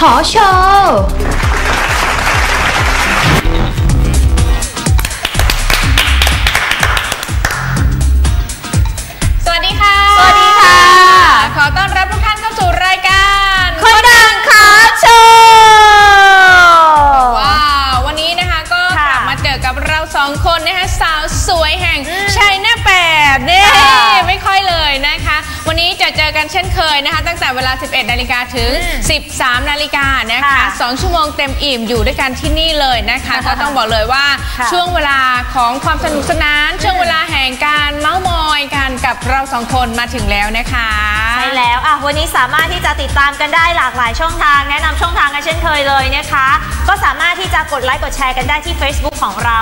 อโชว์สวัสดีค่ะขอต้อนรับทุกท่านเข้าสู่รายการคนดังขอโชว์ว้าววันนี้นะคะก็กลับมาเจอกับเรา2คนนะคะสาวสวยแห่งชัยนา8เนี่ยไม่ค่อยเลยนะคะวันนี้จะเจอกันเช่นเคยนะคะตั้งแต่เวลา 11 นาฬิกาถึง 13 นาฬิกานะคะ2 ชั่วโมงเต็มอิ่มอยู่ด้วยกันที่นี่เลยนะคะก็ต้องบอกเลยว่าช่วงเวลาของความสนุกสนานช่วงเวลาแห่งการเม้ามอยกันกับเรา2 คนมาถึงแล้วนะคะใช่แล้ววันนี้สามารถที่จะติดตามกันได้หลากหลายช่องทางแนะนำช่องทางกันเช่นเคยเลยนะคะก็สามารถที่จะกดไลค์กดแชร์กันได้ที่ Facebook ของเรา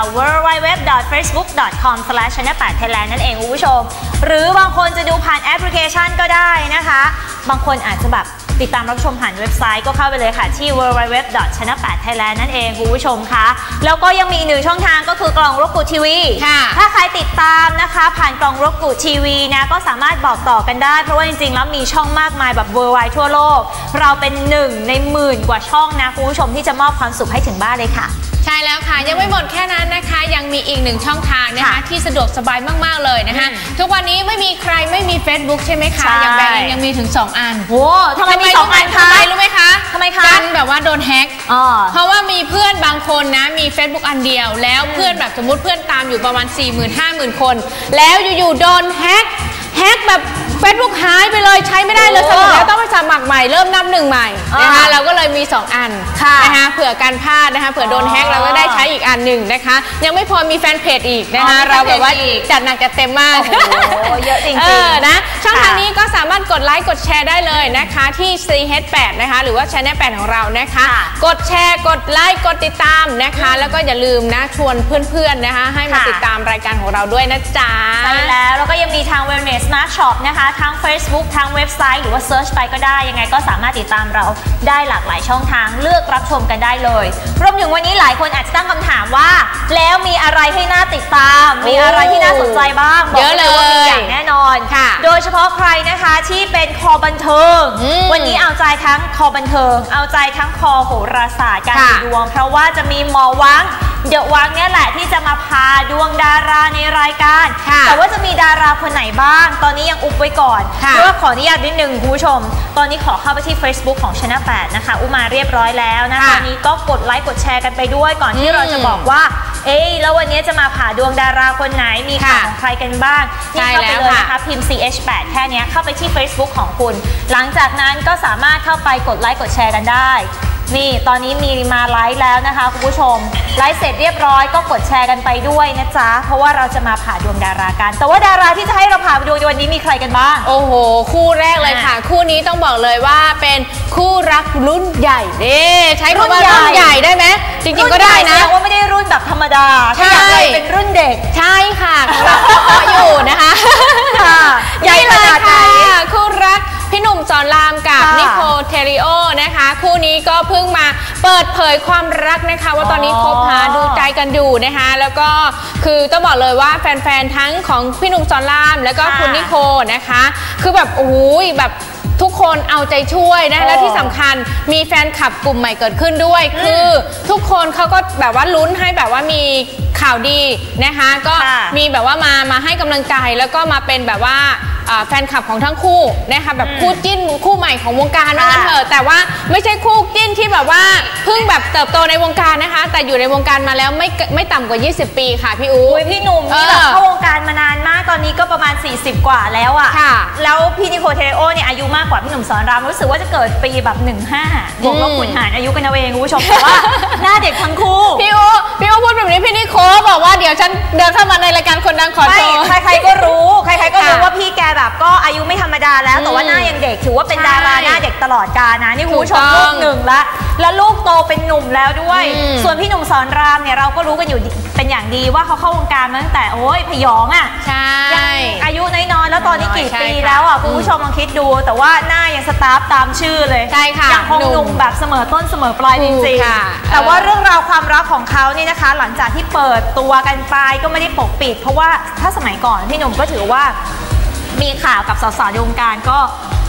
www.facebook.com/channel8thailand นั่นเองคุณผู้ชมหรือบางคนจะดูผ่านแอปพลิเคชันก็ได้นะคะบางคนอาจจะแบบติดตามรับชมผ่านเว็บไซต์ก็เข้าไปเลยค่ะที่ www.channel8thailand นั่นเองคุณผู้ชมคะแล้วก็ยังมีอีกหนึ่งช่องทางก็คือกล่องรกกูทีวีถ้าใครติดตามนะคะผ่านกล่องรกกูทีวีนะก็สามารถบอกต่อกันได้เพราะว่าจริงๆแล้วมีช่องมากมายแบบ worldwide ทั่วโลกเราเป็น1 ใน 10,000 กว่าช่องนะคุณผู้ชมที่จะมอบความสุขให้ถึงบ้านเลยค่ะใช่แล้วค่ะยังไม่หมดแค่นั้นนะคะยังมีอีก1 ช่องทางนะคะที่สะดวกสบายมากๆเลยนะคะทุกวันนี้ไม่มีใครไม่มี Facebook ใช่ไหมคะอย่างแบงค์ยังมีถึง2 อันโอ้ทำไมมี2 อันคะรู้ไหมคะทำไมคะกันแบบว่าโดนแฮ็กเพราะว่ามีเพื่อนบางคนนะมี Facebook อันเดียวแล้วเพื่อนแบบสมมติเพื่อนตามอยู่ประมาณ 40,000-50,000 คนแล้วอยู่ๆโดนแฮ็กแบบ Facebook หายไปเลยใช้ไม่ได้เลยสรุปแล้วต้องไปสมัครใหม่เริ่มนับ1 ใหม่นะคะเราก็เลยมี2 อันนะคะเผื่อการพลาดนะคะเผื่อโดนแฮ็กเราก็ได้ใช้อีกอันหนึ่งนะคะยังไม่พอมีแฟนเพจอีกนะคะเราแบบว่าจัดหนักจัดเต็มมากเยอะจริงๆนะช่องทางนี้ก็สามารถกดไลค์กดแชร์ได้เลยนะคะที่ CH8 นะคะหรือว่า Channel 8ของเรานะคะกดแชร์กดไลค์กดติดตามนะคะแล้วก็อย่าลืมนะชวนเพื่อนๆนะคะให้มาติดตามรายการของเราด้วยนะจ๊ะใช่แล้วก็ยังมีทาง Wellness Smart Shop นะคะทาง Facebook ทางเว็บไซต์หรือว่าเซิร์ชไปก็ได้ยังไงก็สามารถติดตามเราได้หลากหลายช่องทางเลือกรับชมกันได้เลยรวมถึงวันนี้หลายคนอาจจะตั้งคำถามว่าแล้วมีอะไรให้น่าติดตามมีอะไรที่น่าสนใจบ้างบอกเลยว่ามีอย่างแน่นอนโดยเฉพาะใครนะคะที่เป็นคอบันเทิงวันนี้เอาใจทั้งคอบันเทิงเอาใจทั้งคอโหราศาสตร์การดูดวงเพราะว่าจะมีหมอวังเดอะวังเนี่ยแหละที่จะมาพาดวงดาราในรายการแต่ว่าจะมีดาราคนไหนบ้างตอนนี้ยังอุบไว้ก่อนเพราะว่าขออนุญาตนิดนึงคุณผู้ชมตอนนี้ขอเข้าไปที่ Facebook ของ Channel 8นะคะอุมาเรียบร้อยแล้วนะตอนนี้ก็กดไลค์กดแชร์กันไปด้วยก่อนที่เราจะบอกว่าแล้ววันนี้จะมาผ่าดวงดาราคนไหนมีข่าวของใครกันบ้างนี่เข้าไปเลยนะคะพิมพ์ CH8 แค่นี้เข้าไปที่ Facebook ของคุณหลังจากนั้นก็สามารถเข้าไปกดไลค์กดแชร์กันได้นี่ตอนนี้มีมาไลฟ์แล้วนะคะคุณผู้ชมไลฟ์เสร็จเรียบร้อยก็กดแชร์กันไปด้วยนะจ๊ะเพราะว่าเราจะมาผ่าดวงดารากันแต่ว่าดาราที่จะให้เราผ่าดวงในวันนี้มีใครกันบ้างโอ้โหคู่แรกเลยค่ะคู่นี้ต้องบอกเลยว่าเป็นคู่รักรุ่นใหญ่ใช้คำว่ารุ่นใหญ่ได้ไหมจริงๆก็ได้นะว่าไม่ได้รุ่นแบบธรรมดาใช่เป็นรุ่นเด็กใช่ค่ะเราอยู่นะคะใหญ่ขนาดไหนคู่รักพี่หนุ่มสอนรามกับนิโคลเทริโอนะคะคู่นี้ก็เพิ่งมาเปิดเผยความรักนะคะว่าตอนนี้คบหาดูใจกันอยู่นะคะแล้วก็คือต้องบอกเลยว่าแฟนๆทั้งของพี่หนุ่มสอนรามแล้วก็คุณนิโคลนะคะคือแบบโอ้ยแบบทุกคนเอาใจช่วยนะและที่สำคัญมีแฟนคลับกลุ่มใหม่เกิดขึ้นด้วยคือทุกคนเขาก็แบบว่าลุ้นให้แบบว่ามีข่าวดีนะคะก็มีแบบว่ามาให้กำลังใจแล้วก็มาเป็นแบบว่าแฟนคลับของทั้งคู่นะคะแบบคู่จิ้นคู่ใหม่ของวงการว่างั้นเถอะแต่ว่าไม่ใช่คู่จิ้นที่แบบว่าเพิ่งแบบเติบโตในวงการนะคะแต่อยู่ในวงการมาแล้วไม่ต่ำกว่า20 ปีค่ะพี่อู๋พี่หนุ่มนี่แบบเข้าวงการมานานมากตอนนี้ก็ประมาณ40 กว่าแล้วอ่ะแล้วพี่นิโคลเทริโอเนี่ยอายุมากกว่าพี่หนุ่มสอนรามรู้สึกว่าจะเกิดปีแบบ15บวกลบคูณหารอายุกันเอาเองคุณผู้ชมแต่ว่าหน้าเด็กทั้งคู่พี่อู๋พูดแบบนี้พี่นิโคลบอกว่าเดี๋ยวฉันเดินเข้ามาในรายการคนดังขอโชว์ใครๆก็รู้ว่าพี่แกแบบก็อายุไม่ธรรมดาแล้วแต่ว่าหน้ายังเด็กถือว่าเป็นดาราหน้าเด็กตลอดกาลนะนี่คุณผู้ชมลูก1แล้วลูกโตเป็นหนุ่มแล้วด้วยส่วนพี่หนุ่มสอนรามเนี่ยเราก็รู้กันอยู่เป็นอย่างดีว่าเขาเข้าวงการมาตั้งแต่โอ้ยพยองอ่ะใช่อายุน้อยๆแล้วตอนนี้กี่ปีแล้วอ่ะคุณผู้ชมลองคิดดูแต่ว่าหน้ายังสตาร์ฟตามชื่อเลยใช่ค่ะยังคงหนุ่มแบบเสมอต้นเสมอปลายจริงๆแต่ว่าเรื่องราวความรักของเขาเนี่ยนะคะหลังจากที่เปิดตัวกันไปก็ไม่ได้ปกปิดเพราะว่าถ้าสมัยก่อนพี่หนุ่มก็ถือว่ามีข่าวกับสาวๆในวงการก็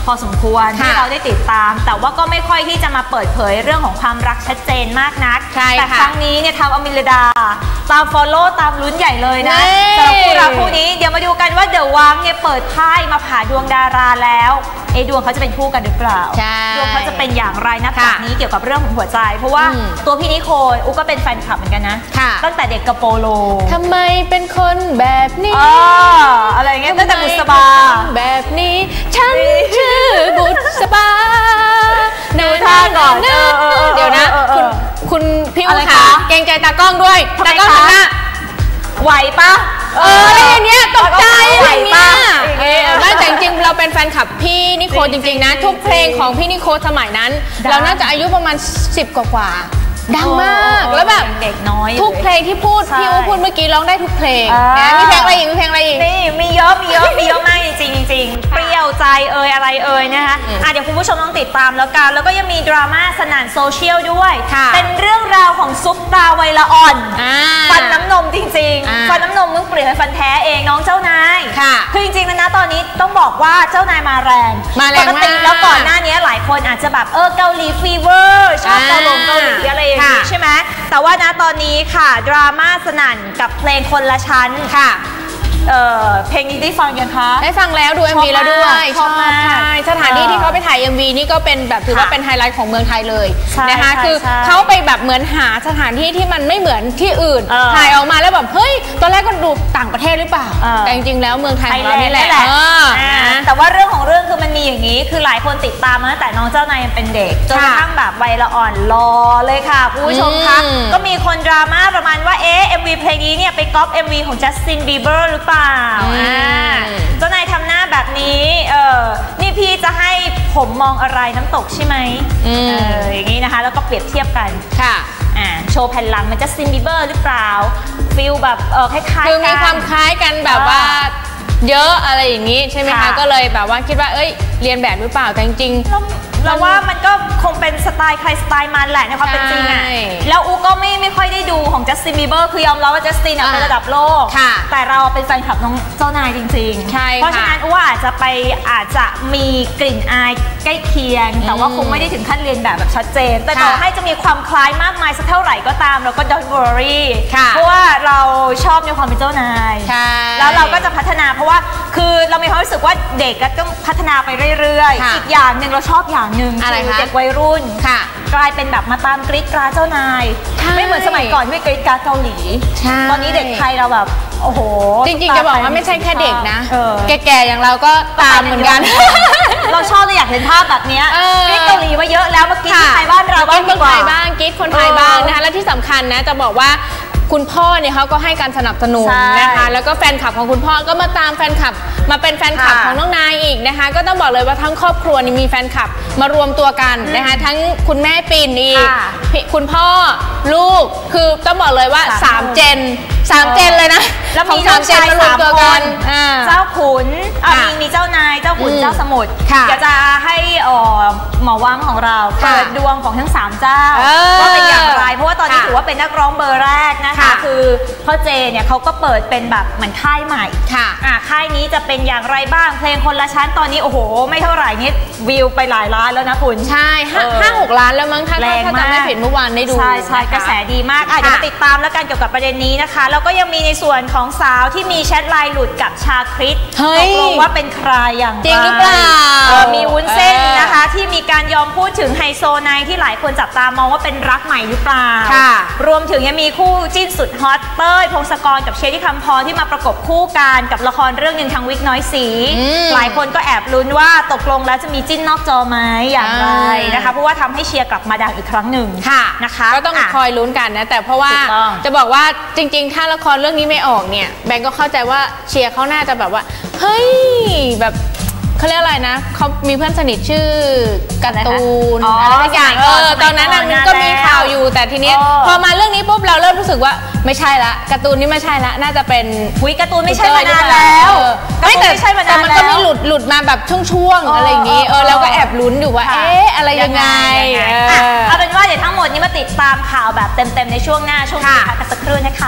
พอสมควรที่เราได้ติดตามแต่ว่าก็ไม่ค่อยที่จะมาเปิดเผยเรื่องของความรักชัดเจนมากนักแต่ครั้งนี้เนี่ยทำอมิลดาตาม follow ตามลุ้นใหญ่เลยนะสำหรับคู่รักคู่นี้เดี๋ยวมาดูกันว่าเดอะวังเนี่ยเปิดไพ่มาผ่าดวงดาราแล้วดวงเขาจะเป็นคู่กันหรือเปล่าดวงเขาจะเป็นอย่างไรนับจากนี้เกี่ยวกับเรื่องของหัวใจเพราะว่าตัวพี่นิโคลก็เป็นแฟนคลับเหมือนกันนะตั้งแต่เด็กกระโปโลทำไมเป็นคนแบบนี้อะไรเงี้ยตั้งแต่บุษบาแบบนี้ฉันชื่อบุษบาดูท่าก่อนเดี๋ยวนะคุณพี่อุ้ค่ะเกรงใจตากล้องด้วยตากล้องทำหน้าไหวปะอะไรอย่างเงี้ยตกใจอะไรเงี้ยไม่แต่จริงๆเราเป็นแฟนคลับพี่นิโคลจริงๆนะทุกเพลงของพี่นิโคลสมัยนั้นเราน่าจะอายุประมาณ10 กว่าดังมากแล้วแบบเด็กน้อยทุกเพลงที่พูดพี่อู๋พูดเมื่อกี้ร้องได้ทุกเพลงนะมีเพลงอะไรอีกมีเพลงอะไรอีกนี่มีเยอะมากจริงเปรี้ยวใจอะไรนะคะเดี๋ยวคุณผู้ชมต้องติดตามแล้วกันแล้วก็ยังมีดราม่าสนั่นโซเชียลด้วยเป็นเรื่องราวของซุปตาวัยละอ่อนฟันน้ำนมจริงๆฟันน้ำนมมึงเปลี่ยนเป็นฟันแท้เองน้องเจ้านายคือจริงๆนะตอนนี้ต้องบอกว่าเจ้านายมาแรงปกติแล้วก่อนหน้านี้หลายคนอาจจะแบบเกาหลีฟีเวอร์ชอบเกาหลีอะไรใช่ไหมแต่ว่านะตอนนี้ค่ะดราม่าสนั่นกับเพลงคนละชั้นค่ะเพลงนี้ได้ฟังยังคะได้ฟังแล้วดู MV แล้วด้วยชอบมากสถานที่ที่เขาไปถ่าย MV นี่ก็เป็นแบบถือว่าเป็นไฮไลท์ของเมืองไทยเลยนะคะคือเขาไปแบบเหมือนหาสถานที่ที่มันไม่เหมือนที่อื่นถ่ายออกมาแล้วแบบเฮ้ยตอนแรกก็ดูต่างประเทศหรือเปล่าแต่จริงๆแล้วเมืองไทยของเรานี่แหละแต่ว่าเรื่องของเรื่องคือมันมีอย่างนี้คือหลายคนติดตามมาตั้งแต่น้องเจ้านายยังเป็นเด็กจนกระทั่งแบบวัยละอ่อนรอเลยค่ะคุณผู้ชมคะก็มีคนดราม่าประมาณว่า MV เพลงนี้เนี่ยไปก๊อป MV ของ Justin Bieber หรือเปล่าเจ้านายทำหน้าแบบนี้นี่พี่จะให้ผมมองอะไรน้ำตกใช่ไหมอย่างนี้นะคะแล้วก็เปรียบเทียบกันค่ะโชว์แผ่นหลังมันJustin Bieberหรือเปล่าฟิลแบบคล้ายๆกันคือมีความคล้ายกันแบบว่าเยอะอะไรอย่างนี้ใช่ไหมคะก็เลยแบบว่าคิดว่าเรียนแบบหรือเปล่าแต่จริงเราว่ามันก็คงเป็นสไตล์ใครสไตล์มันแหละในความเป็นจริงอ่ะแล้วอูก็ไม่ค่อยได้ดูของจัสตินบีเบอร์คือยอมรับว่าจัสตินเป็นระดับโลกแต่เราเป็นแฟนคลับน้องเจ้านายจริงๆเพราะฉะนั้นอูอาจจะมีกลิ่นอายใกล้เคียงแต่ว่าคงไม่ได้ถึงขั้นเรียนแบบชัดเจนแต่ต่อให้จะมีความคล้ายมากมายสักเท่าไหร่ก็ตามเราก็ don't worry เพราะว่าเราชอบในความเป็นเจ้านายแล้วเราก็จะพัฒนาเพราะว่าคือเรามีความรู้สึกว่าเด็กก็ต้องพัฒนาไปเรื่อยๆอีกอย่างหนึ่งเราชอบอย่างหนึ่งคือเด็กวัยรุ่นกลายเป็นแบบมาตามกรี๊ดกราเจ้านายไม่เหมือนสมัยก่อนที่กรี๊ดกราเกาหลีตอนนี้เด็กไทยเราแบบโอ้โหจริงๆจะบอกว่าไม่ใช่แค่เด็กนะแก่ๆอย่างเราก็ตามเหมือนกันเราชอบอยากเห็นภาพแบบนี้กรี๊ดเกาหลีมาเยอะแล้วเมื่อกี้ไทยบ้านเราบ้างกรี๊ดคนไทยบ้างกรี๊ดคนไทยบ้างนะคะและที่สำคัญนะจะบอกว่าคุณพ่อเนี่ยเขาก็ให้การสนับสนุนนะคะแล้วก็แฟนคลับของคุณพ่อก็มาตามแฟนคลับมาเป็นแฟนคลับของน้องนายอีกนะคะก็ต้องบอกเลยว่าทั้งครอบครัวนี่มีแฟนคลับมารวมตัวกันนะคะทั้งคุณแม่ปิ่นอีกคุณพ่อลูกคือต้องบอกเลยว่า3 เจนเลยนะแล้วมีน้องชาย3 คนเจ้าขุนมีเจ้านายเจ้าขุนเจ้าสมุทรเดี๋ยวจะให้หมอวังของเราเปิดดวงของทั้ง3เจ้าว่าเป็นอย่างไรเพราะว่าตอนนี้ถือว่าเป็นนักร้องเบอร์แรกนะคะคือพ่อเจเนี่ยเขาก็เปิดเป็นแบบเหมือนค่ายใหม่ค่ายนี้จะเป็นอย่างไรบ้างเพลงคนละชั้นตอนนี้โอ้โหไม่เท่าไหร่นี่วิวไปหลายล้านแล้วนะคุณใช่5-6 ล้านแล้วมั้งถ้าจำไม่ผิดเมื่อวานได้ดูใช่กระแสดีมากเดี๋ยวติดตามแล้วกันเกี่ยวกับประเด็นนี้นะคะแล้วก็ยังมีในส่วนของสาวที่มีแชทไลน์หลุดกับชาคริสตกลงว่าเป็นใครอย่างไรจริงหรือเปล่ามีวุ้นเส้นนะคะที่มีการยอมพูดถึงไฮโซไนที่หลายคนจับตามองว่าเป็นรักใหม่หรือเปล่ารวมถึงยังมีคู่จิ้นสุดฮอตเต้ยพงศกรกับเชลี่คำพรที่มาประกบคู่กันกับละครเรื่องหนึ่งทางวิกน้อยสีหลายคนก็แอบลุ้นว่าตกลงแล้วจะมีจิ้นนอกจอไหมอย่างไรนะคะเพราะว่าทำให้เชียร์กลับมาดังอีกครั้งหนึ่งนะคะก็ต้องคอยลุ้นกันนะแต่เพราะว่าจะบอกว่าจริงๆถ้าละครเรื่องนี้ไม่ออกเนี่ยแบงก์ก็เข้าใจว่าเชียร์เขาน่าจะแบบว่าเฮ้ยแบบเขาเรียกอะไรนะเขามีเพื่อนสนิทชื่อการ์ตูนอะไรสักอย่างตอนนั้นมันก็มีข่าวอยู่แต่ทีนี้พอมาเรื่องนี้ปุ๊บเราเริ่มรู้สึกว่าไม่ใช่ละการ์ตูนนี่ไม่ใช่ละน่าจะเป็นการ์ตูนไม่ใช่มานานแล้วแต่มันก็มีหลุดมาแบบช่วงๆอะไรอย่างนี้เราก็แอบลุ้นอยู่ว่าอะไรยังไงเอาเป็นว่าเดี๋ยวทั้งหมดนี้มาติดตามข่าวแบบเต็มๆในช่วงหน้าช่วงนี้ค่ะกันสักครู่นะคะ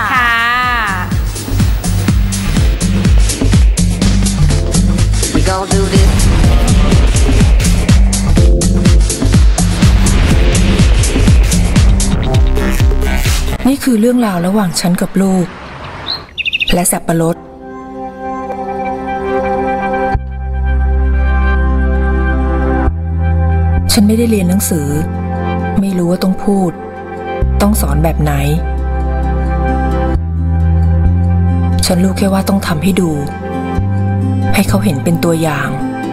We gon' do this คือเรื่องราวระหว่างฉันกับลูกและสับปะรดฉันไม่ได้เรียนหนังสือไม่รู้ว่าต้องพูดต้องสอนแบบไหนฉันรู้แค่ว่าต้องทำให้ดูให้เขาเห็นเป็นตัวอย่าง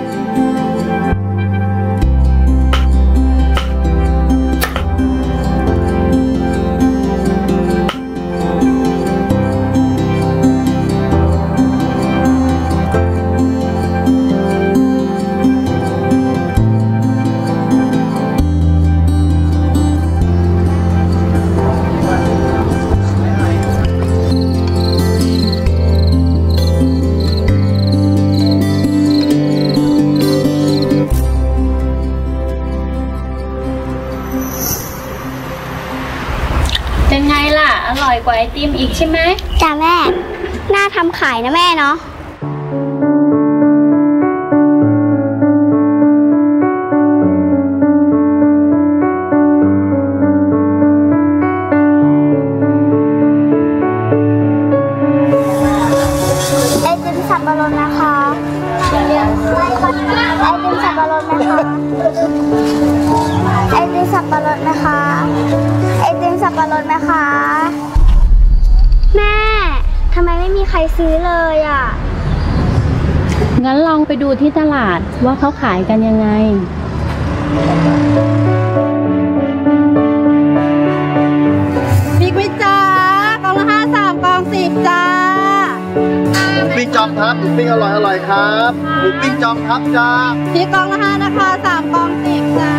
เป็นไงล่ะอร่อยกว่าไอติมอีกใช่ไหมจ้าแม่น่าทำขายนะแม่เนาะไอติมสับปะรดนะคะไอติมสับปะรดนะคะไอติมสับปะรดนะคะไอติมสับปะรดไหมคะแม่ทำไมไม่มีใครซื้อเลยอ่ะงั้นลองไปดูที่ตลาดว่าเขาขายกันยังไงพริกไหมจ้ากล่องละ5 3กล่อง10จ้าหมูปิ้งจอมทัพหมูปิ้งอร่อยครับหมูปิ้งจอมทัพจ้าพริกกล่องละ5นะคะ3กล่อง10จ้า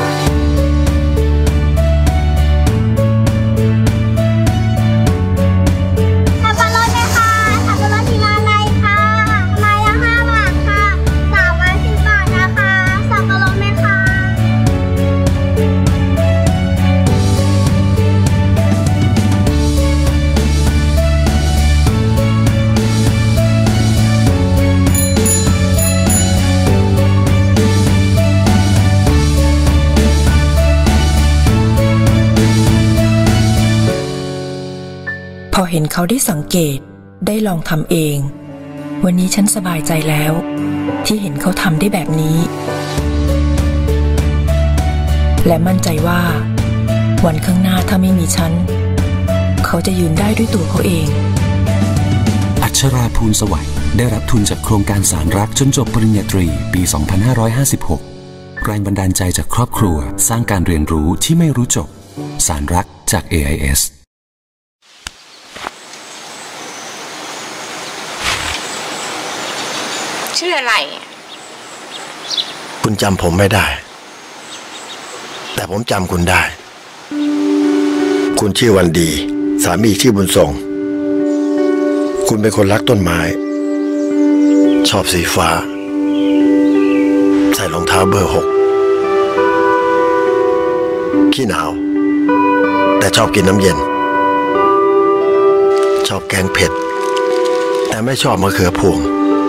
พอเห็นเขาได้สังเกตได้ลองทำเองวันนี้ฉันสบายใจแล้วที่เห็นเขาทำได้แบบนี้และมั่นใจว่าวันข้างหน้าถ้าไม่มีฉันเขาจะยืนได้ด้วยตัวเขาเองอัชราภูลสวัยได้รับทุนจากโครงการสารรักจนจบปริญญาตรีปี 2556 แรงบันดาลใจจากครอบครัวสร้างการเรียนรู้ที่ไม่รู้จบสารรักจาก AIS ชื่ออะไรคุณจำผมไม่ได้แต่ผมจำคุณได้คุณชื่อวันดีสามีชื่อบุญส่งคุณเป็นคนรักต้นไม้ชอบสีฟ้าใส่รองเท้าเบอร์ 6ขี้หนาวแต่ชอบกินน้ำเย็นชอบแกงเผ็ดแต่ไม่ชอบมะเขือพวง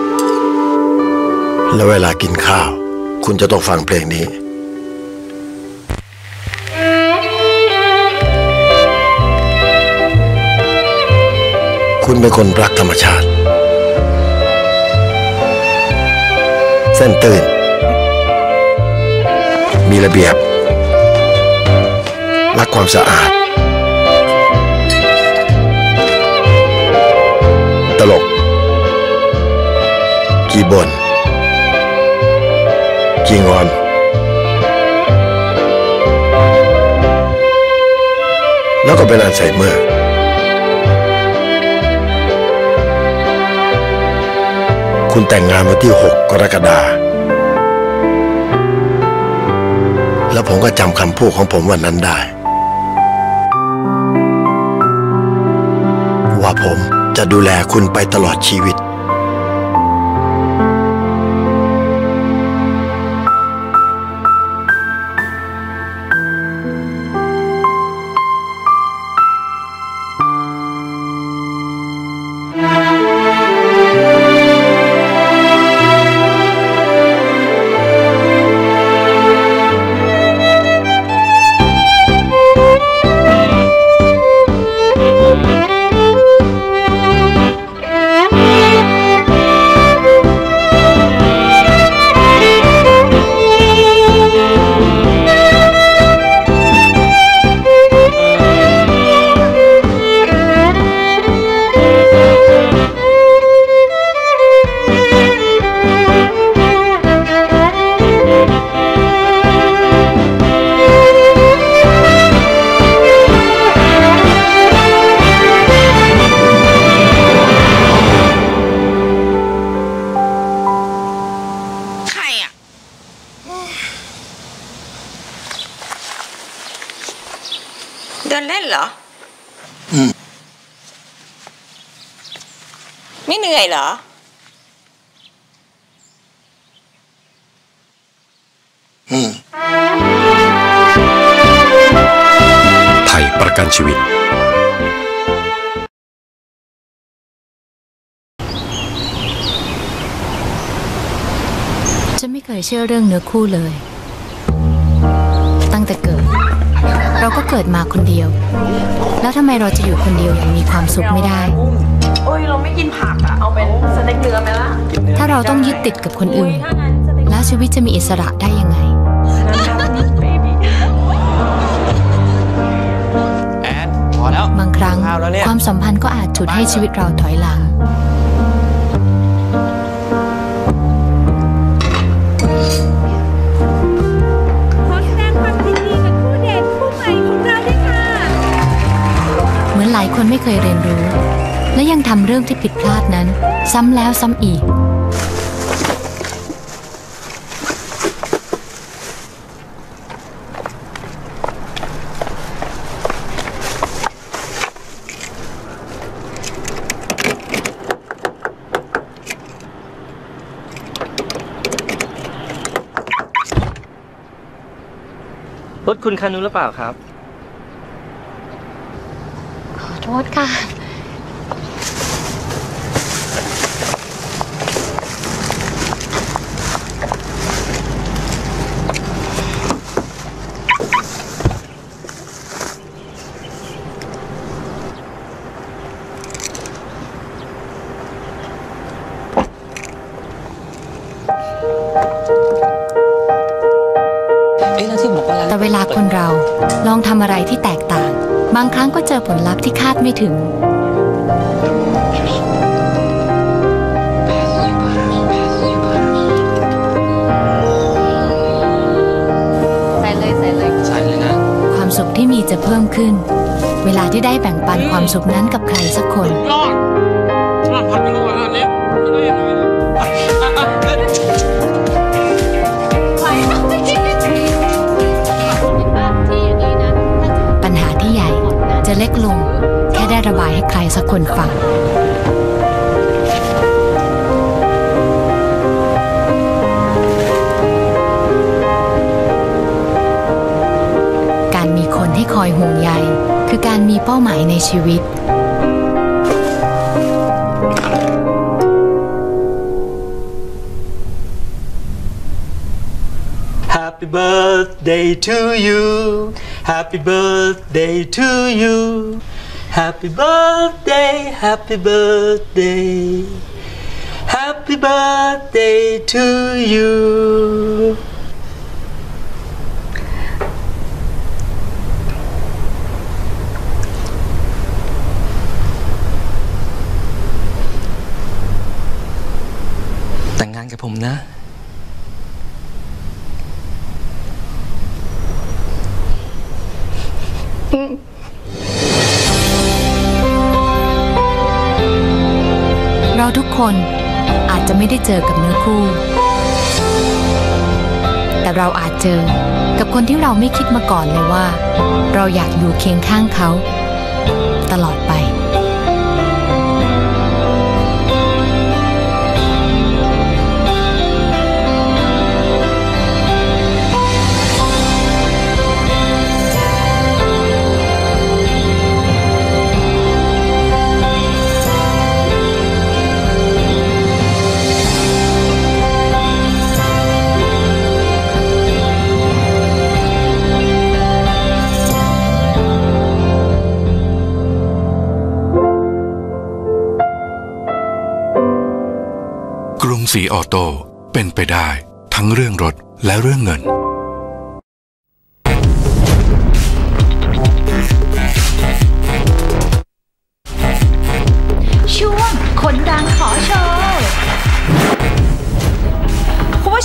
แล้วเวลากินข้าวคุณจะต้องฟังเพลงนี้คุณเป็นคนรักธรรมชาติเส้นตื่นมีระเบียบรักความสะอาดตลกขี้บ่นขี้งอนแล้วก็เป็นอัลไซเมอร์คุณแต่งงานวันที่6 กรกฎาคมแล้วผมก็จำคำพูดของผมวันนั้นได้ว่าผมจะดูแลคุณไปตลอดชีวิตดินเล่นเหรอไม่เหนื่อยเหรอไทยประกันชีวิตฉันไม่เคยเชื่อเรื่องเนื้อคู่เลยตั้งแต่เกิดเราก็เกิดมาคนเดียวแล้วทำไมเราจะอยู่คนเดียวอย่างมีความสุขไม่ได้โอ้ยเราไม่กินผักอะเอาเป็นสเต็กเนื้อไหมล่ะถ้าเราต้องยึดติดกับคนอื่นแล้วชีวิตจะมีอิสระได้ยังไงแอนพอแล้วบางครั้งความสัมพันธ์ก็อาจฉุดให้ชีวิตเราถอยหลังเหมือนหลายคนไม่เคยเรียนรู้และยังทำเรื่องที่ผิดพลาดนั้นซ้ำแล้วซ้ำอีกรถคุณคันนู้นหรือเปล่าครับขอโทษค่ะแต่เวลาคนเราลองทำอะไรที่แตกต่างบางครั้งก็เจอผลลัพธ์ที่คาดไม่ถึงใส่เลยนะความสุขที่มีจะเพิ่มขึ้นเวลาที่ได้แบ่งปันความสุขนั้นกับใครสักคนจะเล็กลงแค่ได้ระบายให้ใครสักคนฟังการมีคนให้คอยห่วงใยคือการมีเป้าหมายในชีวิต Happy birthday to you Happy birthday to you Happy birthday Happy birthday Happy birthday to you แต่งงานกับผมนะเราทุกคนอาจจะไม่ได้เจอกับเนื้อคู่แต่เราอาจเจอกับคนที่เราไม่คิดมาก่อนเลยว่าเราอยากอยู่เคียงข้างเขาตลอดไปกรุงศรีออโต้เป็นไปได้ทั้งเรื่องรถและเรื่องเงินช่วงคนดังขอโชว์คุณผู้ชมคะ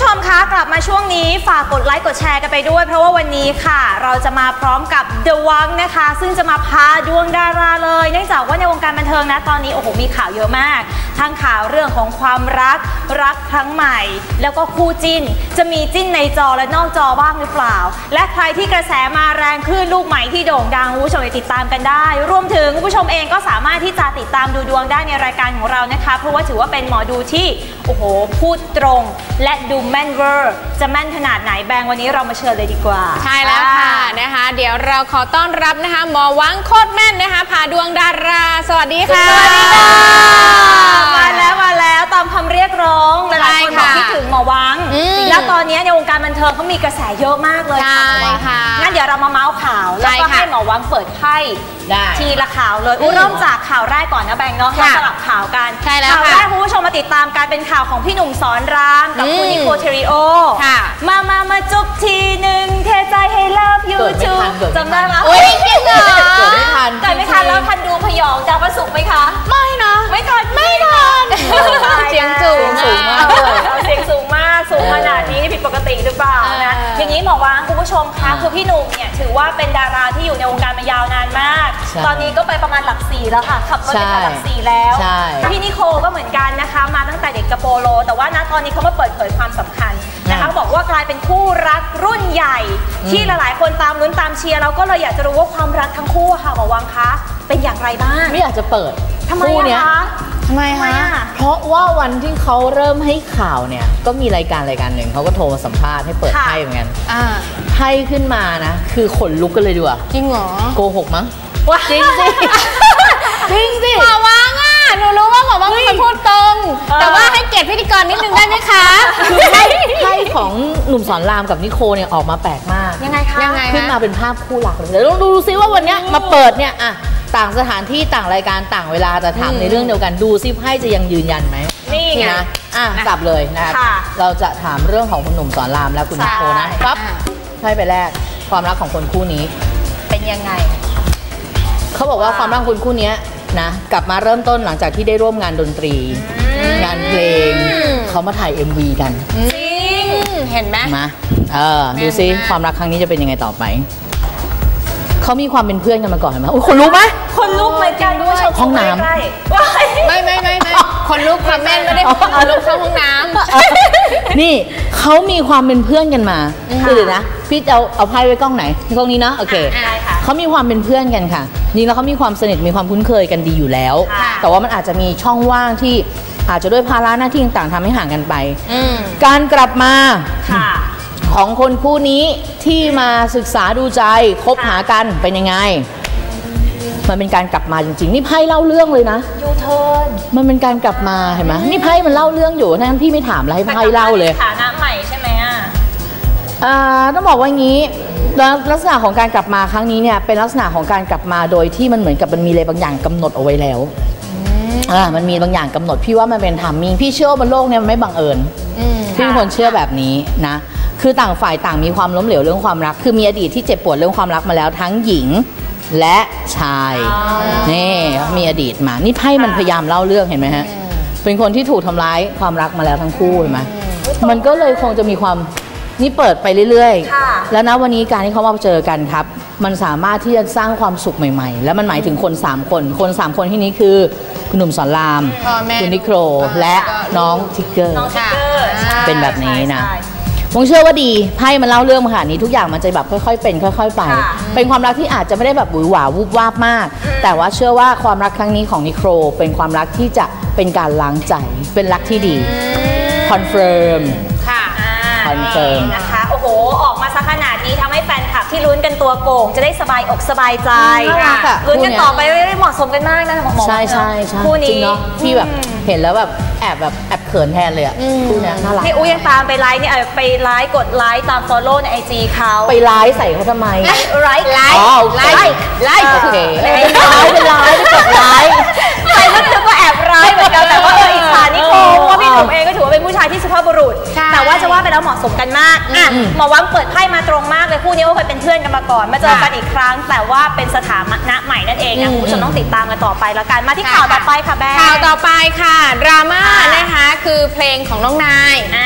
กลับมาช่วงนี้ฝากกดไลค์กดแชร์กันไปด้วยเพราะว่าวันนี้ค่ะเราจะมาพร้อมกับ The Wang นะคะซึ่งจะมาพาดวงดาราเลยเนื่องจากว่าในวงการบันเทิงนะตอนนี้โอ้โหมีข่าวเยอะมากทั้งข่าวเรื่องของความรักครั้งใหม่แล้วก็คู่จิ้นจะมีจิ้นในจอและนอกจอบ้างหรือเปล่าและใครที่กระแสมาแรงคลื่นลูกใหม่ที่โด่งดังคุณผู้ชมติดตามกันได้รวมถึงคุณผู้ชมเองก็สามารถที่จะติดตามดูดวงได้ในรายการของเรานะคะเพราะว่าถือว่าเป็นหมอดูที่โอ้โหพูดตรงและดูแม่นเวอร์จะแม่นขนาดไหนแบงวันนี้เรามาเชิญเลยดีกว่าใช่แล้วค่ะนะคะเดี๋ยวเราขอต้อนรับนะคะหมอวังโคตรแม่นนะคะพาดวงดาราสวัสดีค่ะสวัสดีค่ะมาแล้วตามคำเรียกร้องหลายคนบอกคิดถึงหมอวังแล้วตอนนี้ในวงการบันเทิงเขามีกระแสเยอะมากเลยค่ะงั้นเดี๋ยวเรามาเมาส์ข่าวแล้วก็ให้หมอวังเปิดไพ่ทีละข่าวเลยเริ่มจากข่าวแรกก่อนนะแบงค์เนาะสลับข่าวกันข่าวแรกคุณผู้ชมมาติดตามการเป็นข่าวของพี่หนุ่มสอนรามกับคุณนิโคเทริโอมาจุ๊บทีหนึ่งเทใจให้เลิฟยูทูบจำได้ไหมโอ้ยจริงเหรอเกิดไม่ทันแล้วทันดูพยองดาวประสุกไหมคะไม่นะไม่ทันเสียงสูงมากเลยเสียงสูงมากสูงขนาดนี้ผิดปกติหรือเปล่านะอย่างนี้หมอวังคุณผู้ชมคะคือพี่หนุ่มเนี่ยถือว่าเป็นดาราที่อยู่ในวงการมายาวนานมากตอนนี้ก็ไปประมาณหลัก4แล้วค่ะขับรถไปหลัก4แล้วพี่นิโคก็เหมือนกันนะคะมาตั้งแต่เด็กกระโปโลแต่ว่าณตอนนี้เขามาเปิดเผยความสำคัญนะคะบอกว่ากลายเป็นคู่รักรุ่นใหญ่ที่หลายๆคนตามลุ้นตามเชียร์เราก็เลยอยากจะรู้ว่าความรักทั้งคู่ค่ะหมอวังคะเป็นอย่างไรบ้างไม่อยากจะเปิดคู่เนี้ยทำไมคะเพราะว่าวันที่เขาเริ่มให้ข่าวเนี่ยก็มีรายการหนึ่งเขาก็โทรมาสัมภาษณ์ให้เปิดไพ่เหมือนกันไพ่ขึ้นมานะคือขนลุกกันเลยดีกว่าจริงเหรอโกหกมั้งจริงสิหมอวังอ่ะหนูรู้ว่าหมอวังเป็นคนพูดตรงแต่ว่าให้เกียรติพิธีกรนิดนึงได้ไหมคะไพ่ของหนุ่มสอนรามกับนิโคเนี่ยออกมาแปลกมากยังไงคะขึ้นมาเป็นภาพคู่หลักเลยเดี๋ยวลองดูซิว่าวันนี้มาเปิดเนี่ยอะต่างสถานที่ต่างรายการต่างเวลาแต่ถามในเรื่องเดียวกันดูซิไพ่จะยังยืนยันไหมนี่ไงนะจับเลยนะครับเราจะถามเรื่องของคุณหนุ่มสอนรามและคุณนิโคนะปั๊บไพ่ไปแรกความรักของคนคู่นี้เป็นยังไงเขาบอกว่าความรักคนคู่นี้นะกลับมาเริ่มต้นหลังจากที่ได้ร่วมงานดนตรีงานเพลงเขามาถ่าย MV กันจริงเห็นไหมมาดูซิความรักครั้งนี้จะเป็นยังไงต่อไปเขามีความเป็นเพื่อนกันมาก่อนไหมคนลุกไหมคนลุกเหมือนกันด้วยห้องน้ำไม่คนลุกความแม่นไม่ได้คนลุกเข้าห้องน้ำนี่เขามีความเป็นเพื่อนกันมาคือเดี๋ยวนะพี่จะเอาไพ่ไว้กล้องไหนกล้องนี้เนาะโอเคเขามีความเป็นเพื่อนกันค่ะนี่แล้วเขามีความสนิทมีความคุ้นเคยกันดีอยู่แล้วแต่ว่ามันอาจจะมีช่องว่างที่อาจจะด้วยภาระหน้าที่ต่างๆทำให้ห่างกันไปการกลับมาของคนคู่นี้ที่มาศึกษาดูใจคบหากันเป็นยังไงมันเป็นการกลับมาจริงๆนี่ไพ่เล่าเรื่องเลยนะยูเทิร์นมันเป็นการกลับมาเห็นไหมนี่ไพ่มันเล่าเรื่องอยู่ทั้งพี่ไม่ถามอะไรไพ่เล่าเลยฐานะใหม่ใช่ไหมต้องบอกว่างี้ลักษณะของการกลับมาครั้งนี้เนี่ยเป็นลักษณะของการกลับมาโดยที่มันเหมือนกับมันมีอะไรบางอย่างกำหนดเอาไว้แล้วมันมีบางอย่างกำหนดพี่ว่ามันเป็นไทมิ่งพี่เชื่อว่าบนโลกเนี่ยมันไม่บังเอิญพี่เป็นคนเชื่อแบบนี้นะคือต่างฝ่ายต่างมีความล้มเหลวเรื่องความรักคือมีอดีตที่เจ็บปวดเรื่องความรักมาแล้วทั้งหญิงและชายนี่มีอดีตมานี่ไพ่มันพยายามเล่าเรื่องเห็นไหมฮะเป็นคนที่ถูกทำร้ายความรักมาแล้วทั้งคู่เห็นไหมมันก็เลยคงจะมีความนี่เปิดไปเรื่อยๆแล้วนะวันนี้การที่เขามาเจอกันครับมันสามารถที่จะสร้างความสุขใหม่ๆแล้วมันหมายถึงคน3คนที่นี้คือคุณหนุ่มสอนรามคุณนิโคลและน้องทิกเกอร์เป็นแบบนี้นะผมเชื่อว่าดีไพ่มันเล่าเรื่องมาขนาดนี้ทุกอย่างมันจะแบบค่อยๆเป็นค่อยๆไปเป็นความรักที่อาจจะไม่ได้แบบหวือหวาวุบวาบมากแต่ว่าเชื่อว่าความรักครั้งนี้ของนิโคลเป็นความรักที่จะเป็นการล้างใจเป็นรักที่ดีคอนเฟิร์มคอนเฟิร์มนะคะโอ้โหออกมาซะขนาดนี้ทำให้แฟนคลับที่ลุ้นกันตัวโก่งจะได้สบายอกสบายใจลุ้นกันต่อไปเรื่อยๆเหมาะสมกันมากนะหมอใช่คู่นี้จริงเนาะพี่แบบเห็นแล้วแบบแอบเขินแทนเลยอ่ะคู่นี้น่ารักพี่อุ้ยยังตามไปไลค์เนี่ยไปไลค์กดไลค์ตาม follow ใน IG เขาไปไลค์ใส่เขาทำไมไลค์โอเคเป็นไลค์กดไลค์ใครรู้สึกว่าแอบไลค์เหมือนกันแต่ว่าอิจฉานิโคเพราะพี่หนุ่มเองก็ถือว่าเป็นผู้ชายที่สุภาพบุรุษแต่ว่าจะว่าไปแล้วเหมาะสมกันมากหมอวังเปิดไพ่มาตรงมากเลยคู่นี้ก็เคยเป็นเพื่อนกันมาก่อนมาเจอกันอีกครั้งแต่ว่าเป็นสถานะใหม่นั่นเองนะคุณผู้ชมต้องติดตามกันต่อไปแล้วกันมาที่ข่าวต่อไปค่ะแบงข่าวต่อไปค่ะดราม่านะคะคือเพลงของน้องนายเพลง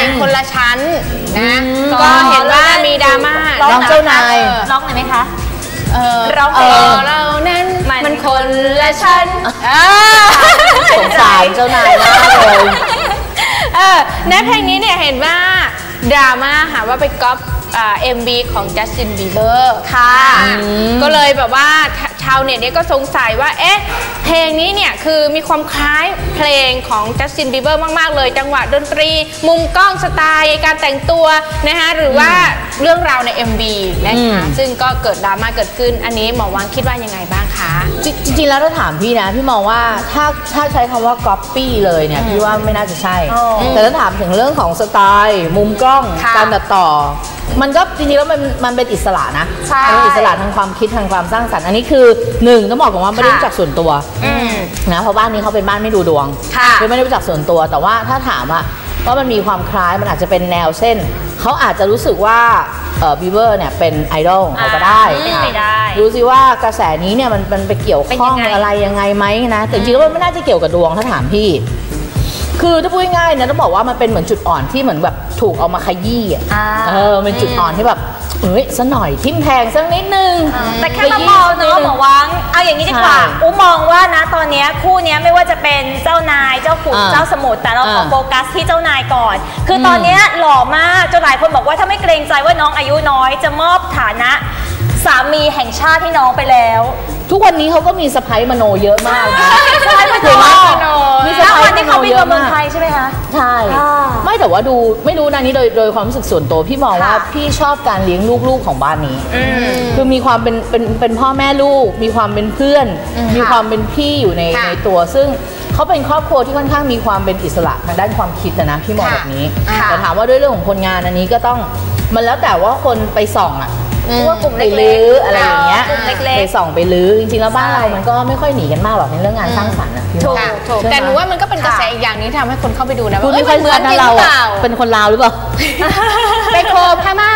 งคนละชั้นนะก็เห็นว่ามีดราม่าน้องเจ้านายร้องหน่อยไหมคะร้องเพลงเรานั้นมันคนละชั้นสงสารเจ้านายมากเลยในเพลงนี้เนี่ยเห็นว่าดราม่าหาว่าไปก๊อปMV ของ Justin Bieber ค่ะก็เลยแบบว่าชาวเน็ตเนี่ยก็สงสัยว่าเอ๊ะเพลงนี้เนี่ยคือมีความคล้ายเพลงของ Justin Bieber มากๆเลยจังหวะดนตรีมุมกล้องสไตล์การแต่งตัวนะคะหรือว่าเรื่องราวใน MV นะคะซึ่งก็เกิดดราม่าเกิดขึ้นอันนี้หมอวังคิดว่ายังไงบ้างคะจริงๆแล้วถ้าถามพี่นะพี่มองว่าถ้าใช้คำว่า copy เลยเนี่ยพี่ว่าไม่น่าจะใช่แต่ถ้าถามถึงเรื่องของสไตล์มุมกล้องการตัดต่อมันก็จริงๆแล้วมันเป็นอิสระนะเป็นอิสระทางความคิดทางความสร้างสรรค์อันนี้คือหนึ่งต้องบอกก่อนว่าไม่ได้รู้จักส่วนตัวนะเพราะบ้านนี้เขาเป็นบ้านไม่ดูดวงไม่ได้รู้จักส่วนตัวแต่ว่าถ้าถามว่ามันมีความคล้ายมันอาจจะเป็นแนวเส้นเขาอาจจะรู้สึกว่าบีเบอร์เนี่ยเป็นไอดอลเขาก็ได้ดูสิว่ากระแสนี้เนี่ยมันไปเกี่ยวข้องอะไรยังไงไหมนะแต่จริงๆแล้วมันไม่น่าจะเกี่ยวกับดวงถ้าถามพี่คือถ้าพูดง่ายๆนะต้องบอกว่ามันเป็นเหมือนจุดอ่อนที่เหมือนแบบถูกเอามาขยี้เป็นจุดอ่อนที่แบบซะหน่อยทิ่มแทงสักนิดนึงแต่แค่มาบอกเนาะหมอวังเอาอย่างนี้ดีกว่าอู้มองว่านะตอนนี้คู่นี้ไม่ว่าจะเป็นเจ้านายเจ้าขุนเจ้าสมุทรแต่เราขอโฟกัสที่เจ้านายก่อนคือตอนนี้หล่อมากจนหลายคนบอกว่าถ้าไม่เกรงใจว่าน้องอายุน้อยจะมอบฐานะสามีแห่งชาติให้น้องไปแล้วทุกวันนี้เขาก็มีสะใภ้มโนเยอะมากนะสะใภ้มโนมีสะใภ้ที่เขาบินมาเมืองไทยใช่ไหมคะใช่ไม่แต่ว่าดูไม่รู้นะนี้โดยความรู้สึกส่วนตัวพี่มองว่าพี่ชอบการเลี้ยงลูกๆของบ้านนี้คือมีความเป็นพ่อแม่ลูกมีความเป็นเพื่อนมีความเป็นพี่อยู่ในตัวซึ่งเขาเป็นครอบครัวที่ค่อนข้างมีความเป็นอิสระทางด้านความคิดนะพี่มองแบบนี้แต่ถามว่าด้วยเรื่องของคนงานอันนี้ก็ต้องมันแล้วแต่ว่าคนไปส่องว่ากลุ่มไปลื้ออะไรอย่างเงี้ยไปส่องไปลื้อจริงๆแล้วบ้านเรามันก็ไม่ค่อยหนีกันมากหรอกในเรื่องงานสร้างสรรค์ถูกแต่หนูว่ามันก็เป็นกระแสอีกอย่างนี้ทำให้คนเข้าไปดูนะว่าเหมือนกันเราเป็นคนลาวหรือเปล่าไปโคพม่า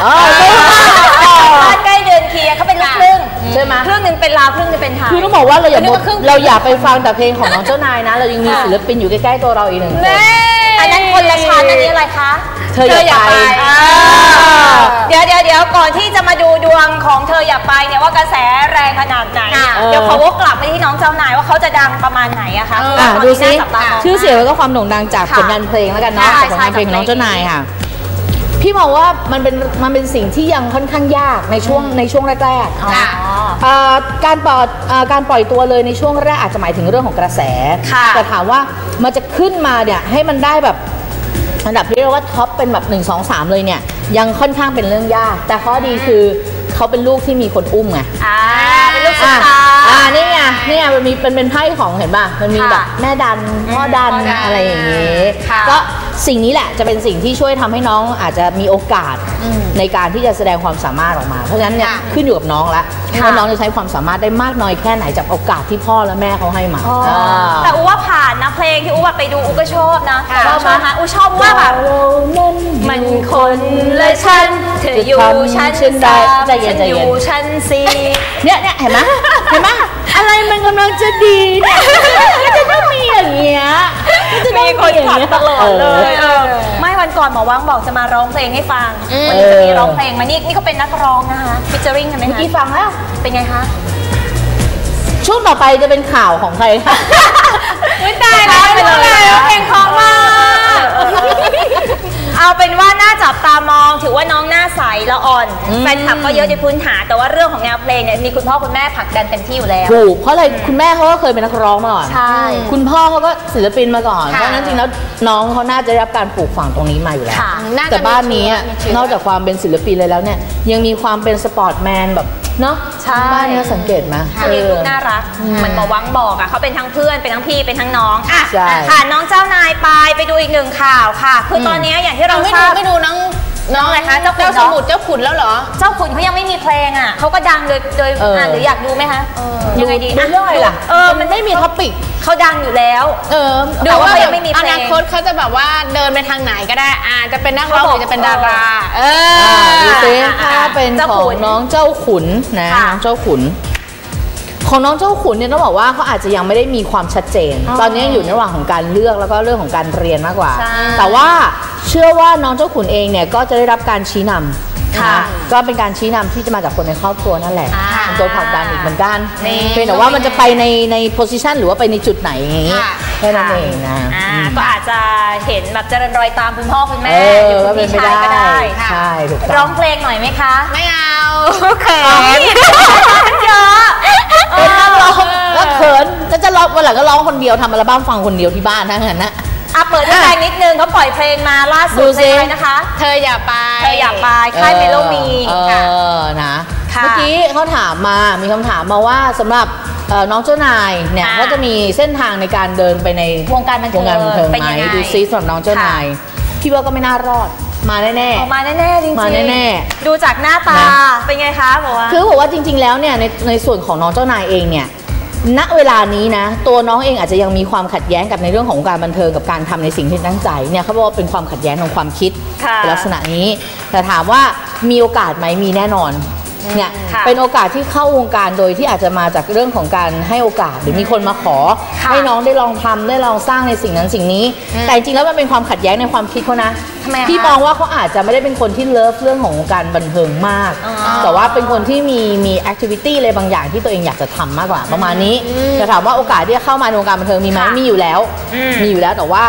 บ้านใกล้เดือนเคียเขาเป็นลูกครึ่งใช่ไหมครึ่งนึงเป็นลาวครึ่งนึงเป็นไทยคือต้องบอกว่าเราอย่าไปฟังแต่เพลงของน้องเจ้านายนะเรายังมีศิลปินอยู่ใกล้ๆตัวเราอีกหนึ่งคนอันนั้นคนละชั้นอันนี้อะไรคะเธออย่าไปเดี๋ยวก่อนที่จะมาดูดวงของเธออย่าไปเนี่ยว่ากระแสแรงขนาดไหนเดี๋ยวเขาวกกลับไปที่น้องเจ้านายว่าเขาจะดังประมาณไหนอะคะดูซิชื่อเสียงแล้วก็ความโด่งดังจากผลงานเพลงแล้วกันเนาะจากผลงานเพลงน้องเจ้านายค่ะพี่มองว่ามันเป็นสิ่งที่ยังค่อนข้างยากในช่วงแรกๆการปล่อยตัวเลยในช่วงแรกอาจจะหมายถึงเรื่องของกระแสแต่ถามว่ามันจะขึ้นมาเนี่ยให้มันได้แบบอันดับที่เรียกว่าท็อปเป็นแบบ1 2 3เลยเนี่ยยังค่อนข้างเป็นเรื่องยากแต่ข้อดีคือเขาเป็นลูกที่มีคนอุ้มไงเป็นลูกสาวนี่ไงมันมีเป็นไพ่ของเห็นป่ะมันมีแบบแม่ดันพ่อดันอะไรอย่างนี้ก็สิ่งนี้แหละจะเป็นสิ่งที่ช่วยทำให้น้องอาจจะมีโอกาสในการที่จะแสดงความสามารถออกมาเพราะฉะนั้นเนี่ยขึ้นอยู่กับน้องละว่าน้องจะใช้ความสามารถได้มากน้อยแค่ไหนจากโอกาสที่พ่อและแม่เขาให้มาแต่อูว่าผ่านนะเพลงที่อูว่าไปดูอูก็ชอบนะชอบไหมอูชอบว่าแบบมันคนละชั้นเธออยู่ชั้น3ฉันอยู่ชั้น4 เนี่ยเห็นไหมอะไรมันกำลังจะดีเนี่ยจะต้องมีอย่างเงี้ยมีคนขัดตลอดเลยไม่วันก่อนหมอวังบอกจะมาร้องเพลงให้ฟังวันนี้จะมีร้องเพลงมานี่เขาเป็นนักร้องนะคะฟิชเจอริงกันไหมคะที่ฟังแล้วเป็นไงคะช่วงต่อไปจะเป็นข่าวของใครคะไม่ได้แล้วเป็นอะไรเพลงของมาเอาเป็นว่าน่าจับตามองถือว่าน้องหน้าใสละอ่อนแฟนคลับก็เยอะในพื้นฐานแต่ว่าเรื่องของแนวเพลงเนี่ยมีคุณพ่อคุณแม่ผลักดันเต็มที่อยู่แล้วถูกเพราะอะไรคุณแม่เขาก็เคยเป็นนักร้องมาก่อนใช่คุณพ่อเขาก็ศิลปินมาก่อนเพราะนั้นจริงแล้วน้องเขาน่าจะได้รับการปลูกฝังตรงนี้มาอยู่แล้วแต่บ้านนี้นอกจากความเป็นศิลปินเลยแล้วเนี่ยยังมีความเป็นสปอร์ตแมนแบบเนาะบ้านนี้สังเกตไหมเลี้ยงลูกน่ารักมันหมอวังบอกเขาเป็นทั้งเพื่อนเป็นทั้งพี่เป็นทั้งน้องค่ะน้องเจ้านายไปดูอีกหนึ่งข่าวค่ะคือตอนนี้อย่างที่เราทราบไม่ดูน้องอะไรคะเจ้าสมุทรเจ้าขุนแล้วเหรอเจ้าขุนเขายังไม่มีเพลงอ่ะเขาก็ดังโดยหรืออยากดูไหมคะยังไงดีเรื่องอะไรล่ะมันไม่มีท็อปิกเขาดังอยู่แล้วดูว่ายังไม่มีเพลงอนาคตเขาจะแบบว่าเดินไปทางไหนก็ได้จะเป็นนักร้องหรือจะเป็นดาราดูสิถ้าเป็นของน้องเจ้าขุนนะน้องเจ้าขุนของน้องเจ้าขุนเนี่ยต้องบอกว่าเขาอาจจะยังไม่ได้มีความชัดเจนตอนนี้อยู่ในระหว่างของการเลือกแล้วก็เรื่องของการเรียนมากกว่าแต่ว่าชชื่อว่าน้องเจ้าขุนเองเนี่ยก็จะได้รับการชี้นำนะก็เป็นการชี้นำที่จะมาจากคนในครอบครัวนั่นแหละเป็นตัวผลักดันอีกเหมือนกันเพียงแต่ว่ามันจะไปในโพสิชันหรือว่าไปในจุดไหนอย่างนี้แค่นั้นเองนะก็อาจจะเห็นแบบเจริญรอยตามคุณพ่อคุณแม่อยู่กับพี่ชายก็ได้ใช่ถูกต้องร้องเพลงหน่อยไหมคะไม่เอาเขินเยอะแล้วเขินแล้วจะร้องวันหลังก็ร้องคนเดียวทำอัลบั้มฟังคนเดียวที่บ้านทั้งนั้นนะเปิดให้แรงนิดนึงเขาปล่อยเพลงมาล่าสุดเลยนะคะเธออย่าไปค่ายเมโลมีนะเมื่อกี้เขาถามมามีคำถามมาว่าสำหรับน้องเจ้านายเนี่ยว่าจะมีเส้นทางในการเดินไปในวงการบันเทิงไหมดูซิสำหรับน้องเจ้านายพี่ว่าก็ไม่น่ารอดมาแน่ๆมาแน่ๆจริงๆมาแน่ๆดูจากหน้าตาเป็นไงคะบอกว่าคือบอกว่าจริงๆแล้วเนี่ยในส่วนของน้องเจ้านายเองเนี่ยณเวลานี้นะตัวน้องเองอาจจะยังมีความขัดแย้งกับในเรื่องของการบันเทิงกับการทำในสิ่งที่ตั้งใจเนี่ยเขาบอกว่าเป็นความขัดแย้งของความคิดลักษณะนี้แต่ถามว่ามีโอกาสไหมมีแน่นอนเนี่ยเป็นโอกาสที่เข้าวงการโดยที่อาจจะมาจากเรื่องของการให้โอกาสหรือมีคนมาขอให้น้องได้ลองทำได้ลองสร้างในสิ่งนั้นสิ่งนี้แต่จริงแล้วมันเป็นความขัดแย้งในความคิดเขานะพี่มองว่าเขาอาจจะไม่ได้เป็นคนที่เลิฟเรื่องของการบันเทิงมากแต่ว่าเป็นคนที่มีแอคทิวิตี้อะไรบางอย่างที่ตัวเองอยากจะทำมากกว่าประมาณนี้จะถามว่าโอกาสที่จะเข้ามาในวงการบันเทิงมีไหมมีอยู่แล้วแต่ว่า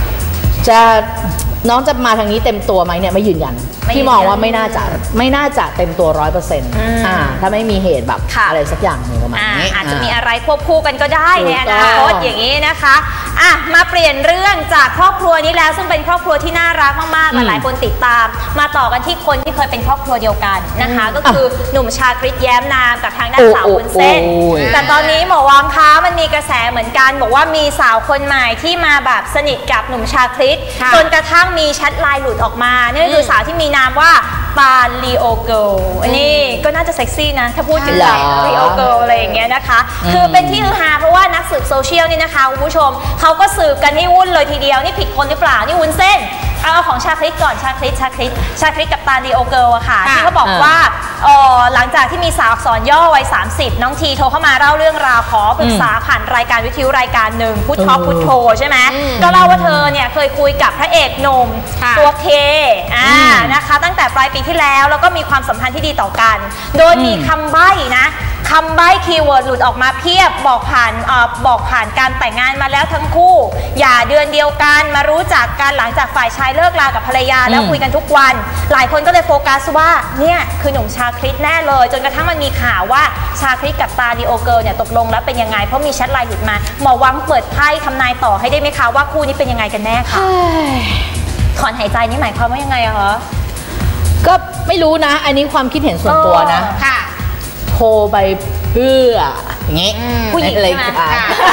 น้องจะมาทางนี้เต็มตัวไหมเนี่ยไม่ยืนยันพี่มองว่าไม่น่าจะเต็มตัว 100%ถ้าไม่มีเหตุแบบอะไรสักอย่างหนึ่งประมาณนี้อาจจะมีอะไรควบคู่กันก็ได้ในอนาคตอย่างนี้นะคะมาเปลี่ยนเรื่องจากครอบครัวนี้แล้วซึ่งเป็นครอบครัวที่น่ารักมากๆหลายคนติดตามมาต่อกันที่คนที่เคยเป็นครอบครัวเดียวกันนะคะก็คือหนุ่มชาคริสแย้มนามกับทางด้านสาววุ้นเส้นแต่ตอนนี้หมอวังคะมันมีกระแสเหมือนกันบอกว่ามีสาวคนใหม่ที่มาแบบสนิทกับหนุ่มชาคริสจนกระทั่งมีแชทไลน์หลุดออกมานี่คือสาวที่มีนามว่าปานลีโอเกิลอันนี้ก็น่าจะเซ็กซี่นะถ้าพูดถึงลีโอเกิลอะไรอย่างเงี้ยนะคะคือเป็นที่ฮือฮาเพราะว่านักสืบโซเชียลนี่นะคะคุณผู้ชมเขาก็สืบกันให้วุ่นเลยทีเดียวนี่ผิดคนหรือเปล่านี่วุ้นเส้นเอาของชาคริสก่อนชาคริสกับปานลีโอเกิลอะค่ะที่เขาบอกว่าหลังจากที่มีสาวอักษรย่อวัย30น้องทีโทรเข้ามาเล่าเรื่องราวขอปรึกษาผ่านรายการวิทยุรายการหนึ่งพุทโธใช่ไหมก็เล่าว่าเธอเนี่ยเคยคุยกับพระเอกหนุ่มตัวเคนะคะตั้งแต่ปลายปีที่แล้วแล้วก็มีความสัมพันธ์ที่ดีต่อกันโดยมีคำใบ้คีย์เวิร์ดหลุดออกมาเพียบบอกผ่านการแต่งงานมาแล้วทั้งคู่อย่าเดือนเดียวกันมารู้จักกันหลังจากฝ่ายชายเลิกรากับภรรยาแล้วคุยกันทุกวันหลายคนก็เลยโฟกัสว่าเนี่ยคือหนุ่มชาคริสแน่เลยจนกระทั่งมันมีข่าวว่าชาคริสกับปานลีโอเกิลเนี่ยตกลงแล้วเป็นยังไงเพราะมีแชทไลน์หลุดมาหมอวังเปิดไพ่ทำนายต่อให้ได้ไหมคะว่าคู่นี้เป็นยังไงกันแน่ค่ะถอนหายใจนี่หมายความว่ายังไงอะคะก็ไม่รู้นะอันนี้ความคิดเห็นส่วนตัวนะค่ะโทรไปเพื่ออย่างงี้ผู้หญิงอะไรกัน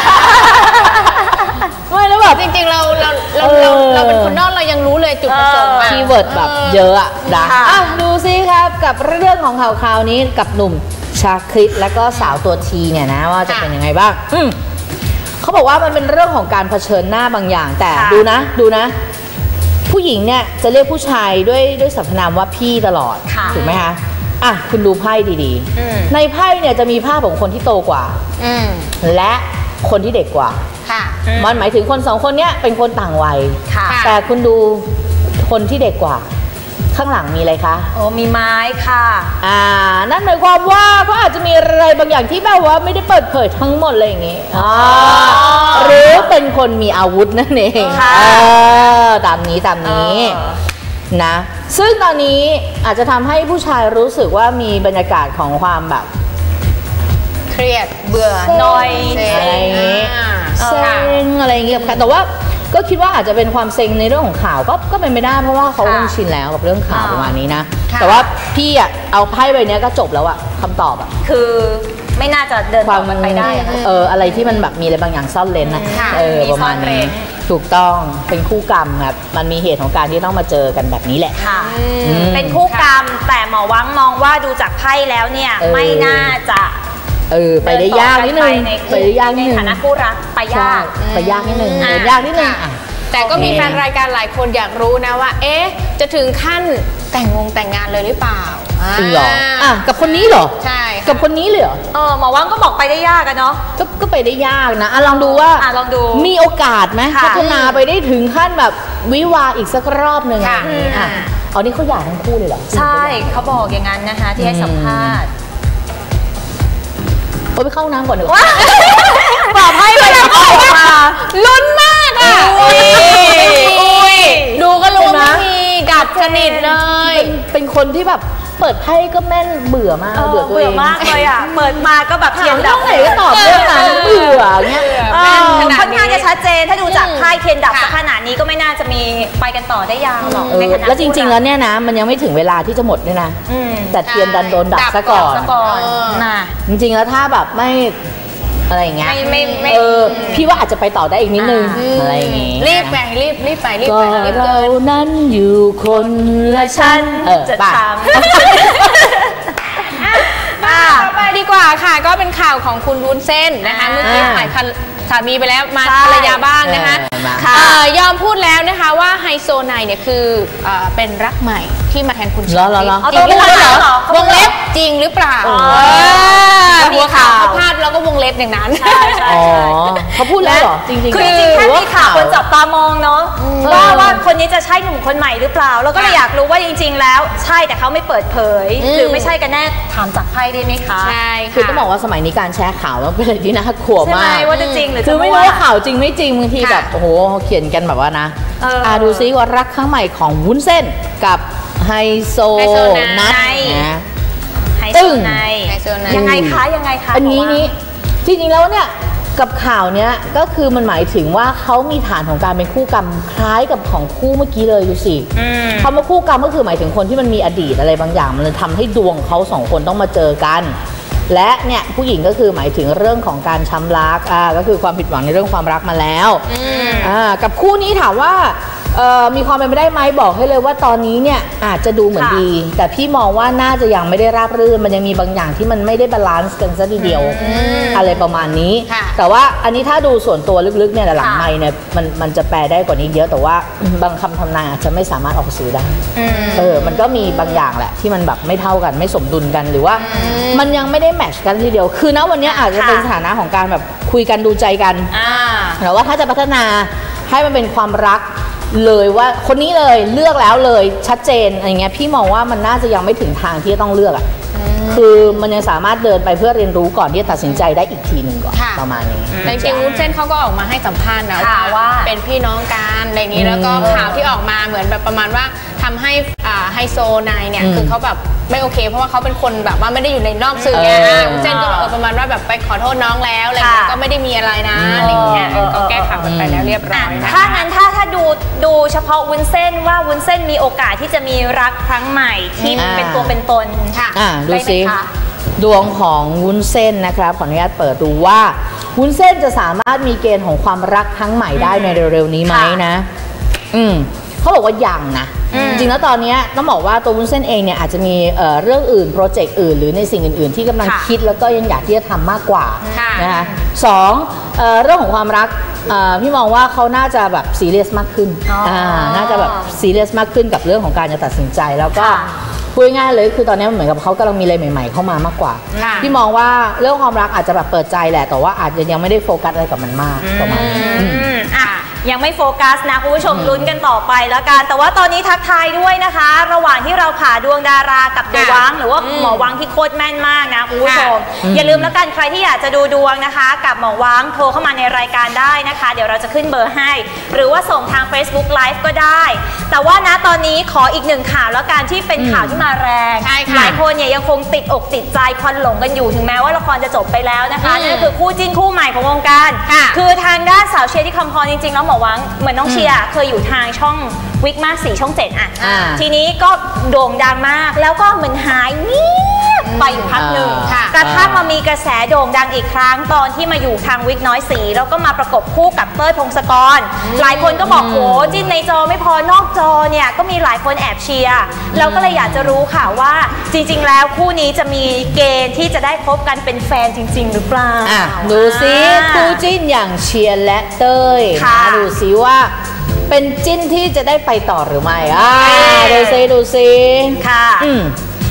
ไม่แล้วแบบจริงๆเราเป็นคนนอกเรายังรู้เลยจุดประสงค์คีย์เวิร์ดแบบเยอะอะนะดูซิครับกับเรื่องของข่าวนี้กับหนุ่มชาคริสและก็สาวตัวทีเนี่ยนะว่าจะเป็นยังไงบ้างเขาบอกว่ามันเป็นเรื่องของการเผชิญหน้าบางอย่างแต่ดูนะผู้หญิงเนี่ยจะเรียกผู้ชายด้วยสรรพนามว่าพี่ตลอดถูกไหมคะคุณดูไพ่ดีๆในไพ่เนี่ยจะมีภาพของคนที่โตกว่าและคนที่เด็กกว่ามันหมายถึงคนสองคนเนี้ยเป็นคนต่างวัยแต่คุณดูคนที่เด็กกว่าข้างหลังมีอะไรคะมีไม้ค่ะนั่นหมายความว่าเขาอาจจะมีอะไรบางอย่างที่แบบว่าไม่ได้เปิดเผยทั้งหมดเลยอย่างงี้หรือเป็นคนมีอาวุธนั่นเองตามนี้นะซึ่งตอนนี้อาจจะทำให้ผู้ชายรู้สึกว่ามีบรรยากาศของความแบบเครียดเบื่อน้อยอะไรอย่างงี้เซ็งอะไรอย่างเงี้ยแต่ว่าก็คิดว่าอาจจะเป็นความเซ็งในเรื่องของข่าวก็เป็นไม่ได้เพราะว่าเขาคงชินแล้วกับเรื่องข่าวประมาณนี้นะแต่ว่าพี่เอาไพ่ใบนี้ก็จบแล้วอะคำตอบอะคือไม่น่าจะเดินต่อมันไปได้อะไรที่มันแบบมีอะไรบางอย่างซ่อนเร้นนะประมาณนี้ถูกต้องเป็นคู่กรรมครับมันมีเหตุของการที่ต้องมาเจอกันแบบนี้แหละค่ะเป็นคู่กรรมแต่หมอวังมองว่าดูจากไพ่แล้วเนี่ยไม่น่าจะไปได้ยากนิดนึงไปได้ยากนิดนึงในฐานะคู่รักไปยากนิดนึงยากนิดนึงแต่ก็มีแฟนรายการหลายคนอยากรู้นะว่าจะถึงขั้นแต่งงานเลยหรือเปล่าหรอกับคนนี้เหรอใช่กับคนนี้เลยเหรอหมอวังก็บอกไปได้ยากกันเนาะก็ไปได้ยากนะลองดูว่าลองดูมีโอกาสไหมพัฒนาไปได้ถึงขั้นแบบวิวาอีกสักรอบหนึ่งอย่างนี้เอานี่เขาหย่าทั้งคู่เลยเหรอใช่เขาบอกอย่างนั้นนะคะที่ให้สัมภาษณ์ไปเข้าน้ำก่อนเถอะบอกให้ไปออกมาลุ้นมากอ่ะดูก็รู้ไม่มีดับสนิทเลยเป็นคนที่แบบเปิดไพ่ก็แม่นเบื่อมากเบื่อตัวเองมากเลยอ่ะเปิดมาก็แบบเทียนดับไหนก็ตอบเรื่องนั้นเบื่อเงี้ยค่อนข้างจะชัดเจนถ้าดูจากไพ่เทียนดับขนาดนี้ก็ไม่น่าจะมีไปกันต่อได้ยาวหรอกแล้วจริงๆแล้วเนี่ยนะมันยังไม่ถึงเวลาที่จะหมดด้วยนะแต่เทียนดันโดนดับซะก่อนนะจริงๆแล้วถ้าแบบไม่อะไรอย่างเงี้ยพี่ว่าอาจจะไปต่อได้อีกนิดนึงอะไรอย่างงี้รีบไปรีบไปเรานั้นอยู่คนละชั้นจะทำต่อไปดีกว่าค่ะก็เป็นข่าวของคุณวุ้นเส้นนะคะเมื่อกี้ถ่ายสามีไปแล้วมาภรรยาบ้างนะคะยอมพูดแล้วนะคะว่าไฮโซไนเนี่ยคือเป็นรักใหม่ที่มาแทนคุณชาลิตจริงหรือเปล่าวงเล็บจริงหรือเปล่าหัวข่าวเขาพาดแล้วก็วงเล็บอย่างนั้นเขาพูดแล้วเหรอจริงๆคือจริงๆแค่มีข่าวคนจับตามองเนาะว่าคนนี้จะใช่หนุ่มคนใหม่หรือเปล่าแล้วก็เลยอยากรู้ว่าจริงๆแล้วใช่แต่เขาไม่เปิดเผยหรือไม่ใช่กันแน่ถามจากไพ่ได้ไหมคะใช่คือต้องบอกว่าสมัยนี้การแชร์ข่าวมันเป็นอะไรที่น่ากลัวมากใช่ว่าจะจริงหรือคือไม่รู้ว่าข่าวจริงไม่จริงบางทีแบบโอ้โหเขียนกันแบบว่านะดูซิว่ารักครั้งใหม่ของวุ้นเส้นกับไฮโซนัทนะตึ้งยังไงคะอันนี้จริงๆแล้วเนี่ยกับข่าวเนี้ยก็คือมันหมายถึงว่าเขามีฐานของการเป็นคู่กรรมคล้ายกับของคู่เมื่อกี้เลยดูสิคำว่าคู่กรรมก็คือหมายถึงคนที่มันมีอดีตอะไรบางอย่างมันเลยทำให้ดวงเขาสองคนต้องมาเจอกันและเนี่ยผู้หญิงก็คือหมายถึงเรื่องของการช้ำรักก็คือความผิดหวังในเรื่องความรักมาแล้วกับคู่นี้ถามว่ามีความเป็นไปได้ไหมบอกให้เลยว่าตอนนี้เนี่ยอาจจะดูเหมือนดีแต่พี่มองว่าน่าจะยังไม่ได้ราบรื่นมันยังมีบางอย่างที่มันไม่ได้บาลานซ์กันซะทีเดียวอะไรประมาณนี้แต่ว่าอันนี้ถ้าดูส่วนตัวลึกๆเนี่ยหลังไมค์เนี่ยมันจะแปลได้กว่านี้เยอะแต่ว่าบางคำทำนายอาจจะไม่สามารถออกสื่อได้มันก็มีบางอย่างแหละที่มันแบบไม่เท่ากันไม่สมดุลกันหรือว่ามันยังไม่ได้แมทช์กันทีเดียวคือณวันนี้อาจจะเป็นสถานะของการแบบคุยกันดูใจกันแต่ว่าถ้าจะพัฒนาให้มันเป็นความรักเลยว่าคนนี้เลยเลือกแล้วเลยชัดเจนอะไรเงี้ยพี่มองว่ามันน่าจะยังไม่ถึงทางที่จะต้องเลือกคือมันยังสามารถเดินไปเพื่อเรียนรู้ก่อนที่จะตัดสินใจได้อีกทีหนึ่งก่อนประมาณนี้แต่จริงๆวุ้นเส้นเขาก็ออกมาให้สัมภาษณ์นะว่าเป็นพี่น้องกันอะไรนี้แล้วก็ข่าวที่ออกมาเหมือนแบบประมาณว่าทำให้ไฮโซนายเนี่ยคือเขาแบบไม่โอเคเพราะว่าเขาเป็นคนแบบว่าไม่ได้อยู่ในนอกสื่อไงวุ้นเส้นก็แบบประมาณว่าแบบไปขอโทษน้องแล้วอะไรก็ไม่ได้มีอะไรนะอะไรเงี้ยก็แก้ข่าวไปแล้วเรียบร้อยถ้างั้นถ้าดูเฉพาะวุ้นเส้นว่าวุ้นเส้นมีโอกาสที่จะมีรักครั้งใหม่ที่เป็นตัวเป็นตนค่ะดูซิดวงของวุ้นเส้นนะครับขออนุญาตเปิดดูว่าวุ้นเส้นจะสามารถมีเกณฑ์ของความรักครั้งใหม่ได้ในเร็วๆนี้ไหมนะเขาบอกว่ายังนะจริงๆแล้วตอนนี้ต้องบอกว่าตัววุ้นเส้นเองเนี่ยอาจจะมีเรื่องอื่นโปรเจกต์อื่นหรือในสิ่งอื่นๆที่กำลังคิดแล้วก็ยังอยากที่จะทำมากกว่านะคะ2เรื่องของความรักพี่มองว่าเขาน่าจะแบบซีเรียสมากขึ้นน่าจะแบบซีเรียสมากขึ้นกับเรื่องของการจะตัดสินใจแล้วก็พูดง่ายเลยคือตอนนี้เหมือนกับเขากำลังมีอะไรใหม่ๆเข้ามามากกว่าพี่มองว่าเรื่องความรักอาจจะแบบเปิดใจแหละแต่ว่าอาจจะยังไม่ได้โฟกัสอะไรกับมันมากประมาณนี้ยังไม่โฟกัสนะคุณผู้ชมลุ้นกันต่อไปแล้วกันแต่ว่าตอนนี้ทักทายด้วยนะคะระหว่างที่เราผ่าดวงดารากับเดวังหรือว่าหมอวังที่โคตรแม่นมากนะคุณผู้ชมอย่าลืมแล้วกันใครที่อยากจะดูดวงนะคะกับหมอวังโทรเข้ามาในรายการได้นะคะเดี๋ยวเราจะขึ้นเบอร์ให้หรือว่าส่งทาง Facebook Live ก็ได้แต่ว่านะตอนนี้ขออีกหนึ่งข่าวแล้วกันที่เป็นข่าวที่มาแรงหลายคนเนี่ยยังคงติดอกติดใจควันหลงกันอยู่ถึงแม้ว่าละครจะจบไปแล้วนะคะนั่นก็คือคู่จิ้นคู่ใหม่ของวงการคือทางด้านสาวเชียร์ที่คำพรจริงๆแล้วหมอวังเหมือนน้องเชียร์เคยอยู่ทางช่องวิกมาก4ช่อง7ทีนี้ก็โด่งดังมากแล้วก็เหมือนหายเงียบไปอยู่พักหนึ่งกระทั่งมามีกระแสโด่งดังอีกครั้งตอนที่มาอยู่ทางวิกน้อยสีแล้วก็มาประกบคู่กับเต้ยพงศกรหลายคนก็บอกโอ้จิ้นในจอไม่พอนอกจอเนี่ยก็มีหลายคนแอบเชียร์แล้วก็เลยอยากจะรู้ค่ะว่าจริงๆแล้วคู่นี้จะมีเกณฑ์ที่จะได้พบกันเป็นแฟนจริงๆหรือเปล่าดูซิคู่จิ้นอย่างเชียร์และเต้ยดูซิว่าเป็นจิ้นที่จะได้ไปต่อหรือไม่ดูซิค่ะ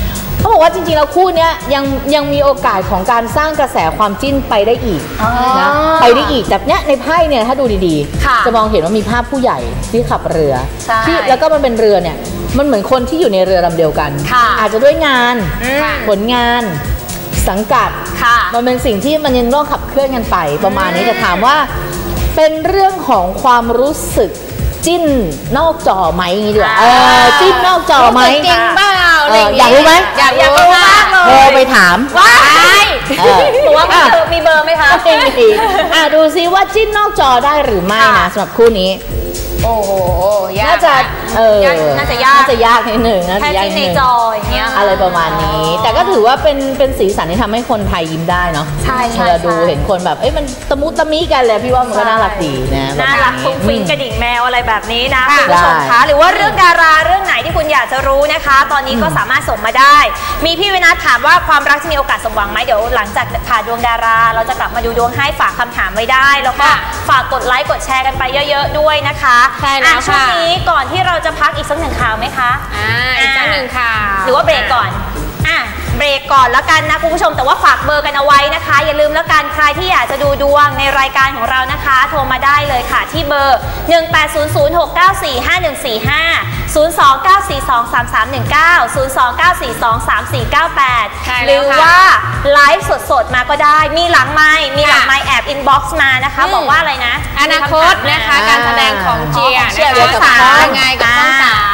เขาบอกว่าจริงๆแล้วคู่เนี้ยยังมีโอกาสของการสร้างกระแสความจิ้นไปได้อีกนะไปได้อีกแต่เนี้ยในไพ่เนี่ยถ้าดูดีๆจะมองเห็นว่ามีภาพผู้ใหญ่ที่ขับเรือที่แล้วก็มันเป็นเรือเนี่ยมันเหมือนคนที่อยู่ในเรือลำเดียวกันอาจจะด้วยงานผลงานสังกัดมันเป็นสิ่งที่มันยังต้องขับเคลื่อนกันไปประมาณนี้แต่ถามว่าเป็นเรื่องของความรู้สึกจิ้นนอกจอไหมอย่างนี้ดีกว่าจิ้นนอกจอไหมจริงเปล่าอยากรู้ไหมอยากรู้มากเลยโทรไปถามว่าหรือว่ามีเบอร์ไหมคะไม่มีดูซิว่าจิ้นนอกจอได้หรือไม่นะสำหรับคู่นี้โอ้โหน่าจะน่าจะยากนิดหนึ่งแค่จิ้นในจออย่างเงี้ยอะไรประมาณนี้แต่ก็ถือว่าเป็นสีสันที่ทำให้คนไทยยิ้มได้เนาะใช่เวลาดูเห็นคนแบบมันตะมุตะมิกันเลยพี่ว่ามันก็น่ารักดีนะน่ารักฟุ้งฟิ้งกระดิ่งแมวอะไรแบบนี้นะคุณผู้ชมคะหรือว่าเรื่องดาราเรื่องไหนที่คุณอยากจะรู้นะคะตอนนี้ก็สามารถส่งมาได้มีพี่วินัทถามว่าความรักจะมีโอกาสสมหวังไหมเดี๋ยวหลังจากผ่านดวงดาราเราจะกลับมาดูดวงให้ฝากคำถามไว้ได้แล้วก็ฝากกดไลค์กดแชร์กันไปเยอะๆด้วยนะคะใช่แล้วช่วงนี้ก่อนที่เราจะพักอีกสักหนึ่งข่าวไหมคะอีกสักหนึ่งข่าวหรือว่าเบรกก่อนเบรกก่อนแล้วกันนะคุณผู้ชมแต่ว่าฝากเบอร์กันเอาไว้นะคะอย่าลืมแล้วกันใครที่อยากจะดูดวงในรายการของเรานะคะโทรมาได้เลยค่ะที่เบอร์ 18006945145029423319 029423498หรือว่าไลฟ์สดๆมาก็ได้มีหลังไมค์แอบอินบ็อกซ์มานะคะบอกว่าอะไรนะอนาคตนะคะการแสดงของเจียนะคะยังไงกับช่อง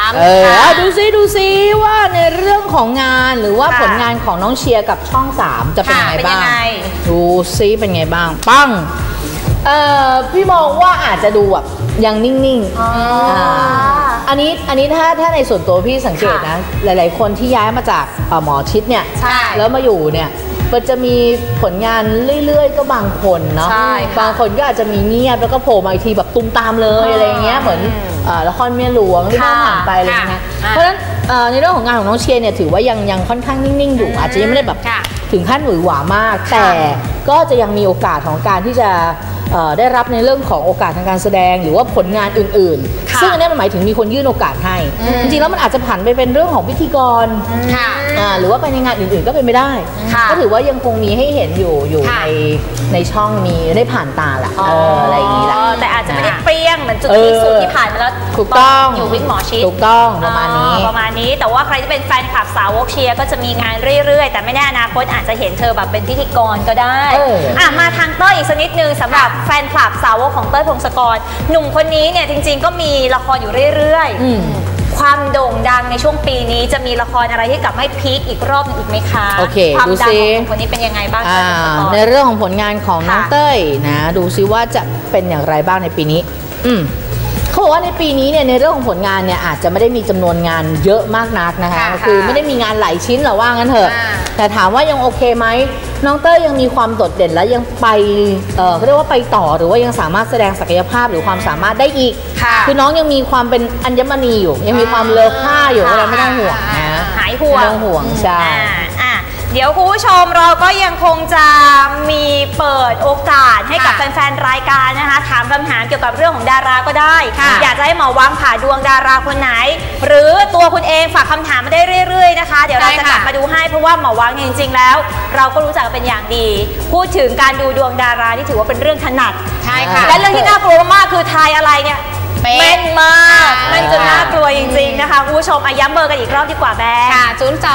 3 ดูซิว่าในเรื่องของงานหรือว่าผลงานของน้องเชียร์กับช่อง3จะเป็นยังไงบ้างดูซิเป็นไงบ้างปังพี่มองว่าอาจจะดูแบบยังนิ่งๆอันนี้ถ้าในส่วนตัวพี่สังเกตนะหลายๆคนที่ย้ายมาจากหมอชิดเนี่ยแล้วมาอยู่เนี่ยมันจะมีผลงานเรื่อยๆก็บางคนเนาะบางคนก็อาจจะมีเงียบแล้วก็โผล่มาอีกทีแบบตุ้มตามเลยอะไรเงี้ยเหมือนละครเมียหลวงที่เพิ่งผ่านไปอะไรเงี้ยเพราะฉะนั้นในเรื่องของงานของน้องเชียร์เนี่ยถือว่ายังค่อนข้างนิ่งๆอยู่อาจจะยังไม่ได้แบบถึงขั้นหวือหวามากแต่ก็จะยังมีโอกาสของการที่จะได้รับในเรื่องของโอกาสทางการแสดงหรือว่าผลงานอื่นๆซึ่งอันนี้มันหมายถึงมีคนยื่นโอกาสให้จริงๆแล้วมันอาจจะผันไปเป็นเรื่องของพิธีกรหรือว่าไปในงานอื่นๆก็เป็นไม่ได้ก็ถือว่ายังคงมีให้เห็นอยู่ในช่องมีได้ผ่านตาแหละอะไรอย่างนี้แหละแต่อาจจะไม่ได้เปรี้ยงเหมือนจุดที่สุดที่ผ่านมาแล้วถูกต้องอยู่วิกหมอชิดถูกต้องประมาณนี้แต่ว่าใครที่เป็นแฟนคลับสาวกเชียร์ก็จะมีงานเรื่อยๆแต่ไม่แน่อนาคตอาจจะเห็นเธอแบบเป็นพิธีกรก็ได้มาทางเต้ยอีกสักนิดนึงสำหรับแฟนคลับสาวกของเต้ยพงศกรหนุ่มคนนี้เนี่ยจริงๆก็มีละครอยู่เรื่อยๆความโด่งดังในช่วงปีนี้จะมีละครอะไรที่กลับให้พีคอีกรอบนึงอีกไหมคะความดังของคนนี้เป็นยังไงบ้างในเรื่องของผลงานของน้องเต้ยนะดูซิว่าจะเป็นอย่างไรบ้างในปีนี้เขาบอกว่าในปีนี้เนี่ยในเรื่องของผลงานเนี่ยอาจจะไม่ได้มีจำนวนงานเยอะมากนักนะคะคือไม่ได้มีงานหลายชิ้นหรอว่างั้นเถอะแต่ถามว่ายังโอเคไหมน้องเต้ยยังมีความโดดเด่นและยังไปเขาเรียกว่าไปต่อหรือว่ายังสามารถแสดงศักยภาพหรือความสามารถได้อีกคือน้องยังมีความเป็นอัญมณีอยู่ยังมีความเลอค่าอยู่เราไม่ต้องห่วงนะหายห่วงไม่ต้องห่วงใช่เดี๋ยวคุณผู้ชมเราก็ยังคงจะมีเปิดโอกาสให้กับแฟนๆรายการนะคะถามคำถามเกี่ยวกับเรื่องของดาราก็ได้อยากจะให้หมอวังผ่าดวงดาราคนไหนหรือตัวคุณเองฝากคำถามมาได้เรื่อยๆนะคะเดี๋ยวเราจะกลับมาดูให้เพราะว่าหมอวังจริงๆแล้วเราก็รู้จักเป็นอย่างดีพูดถึงการดูดวงดาราที่ถือว่าเป็นเรื่องถนัดใช่ค่ะและเรื่องที่น่ากลัวมากคือทายอะไรเนี่ยแม่นมากมันจะน่ากลัวจริงๆนะคะคุณผู้ชมย้ำเบอร์กันอีกรอบดีกว่าแบงค่ะ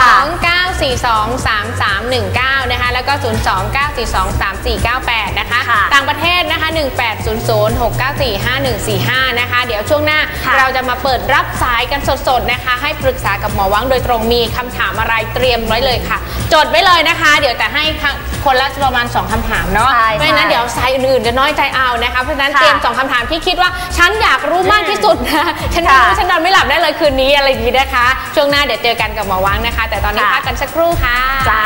029423319นะคะแล้วก็029423498นะคะต่างประเทศนะคะ1800694545นะคะเดี๋ยวช่วงหน้าเราจะมาเปิดรับสายกันสดๆนะคะให้ปรึกษากับหมอวังโดยตรงมีคำถามอะไรเตรียมไว้เลยค่ะจดไว้เลยนะคะเดี๋ยวแต่ให้คนละประมาณ2คำถามเนาะไม่นั้นเดี๋ยวสายอื่นๆจะน้อยใจเอานะคะเพราะฉะนั้นเตรียม2คำถามที่คิดว่าฉันอยากรู้มากที่สุดนะฉันนอนไม่หลับได้เลยคืนนี้อะไรอย่างนี้นะคะช่วงหน้าเดี๋ยวเจอกันกับหมอวังนะคะแต่ตอนนี้พักกันสักครู่ค่ะจ้า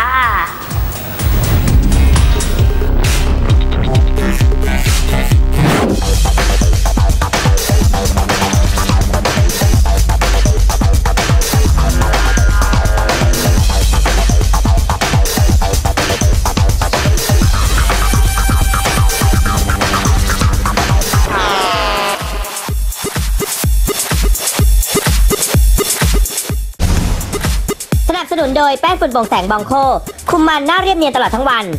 สนับสนุนโดยแป้งฝุ่นโปร่งแสงบองโคคุมมันหน้าเรียบเนียนตลอดทั้งวัน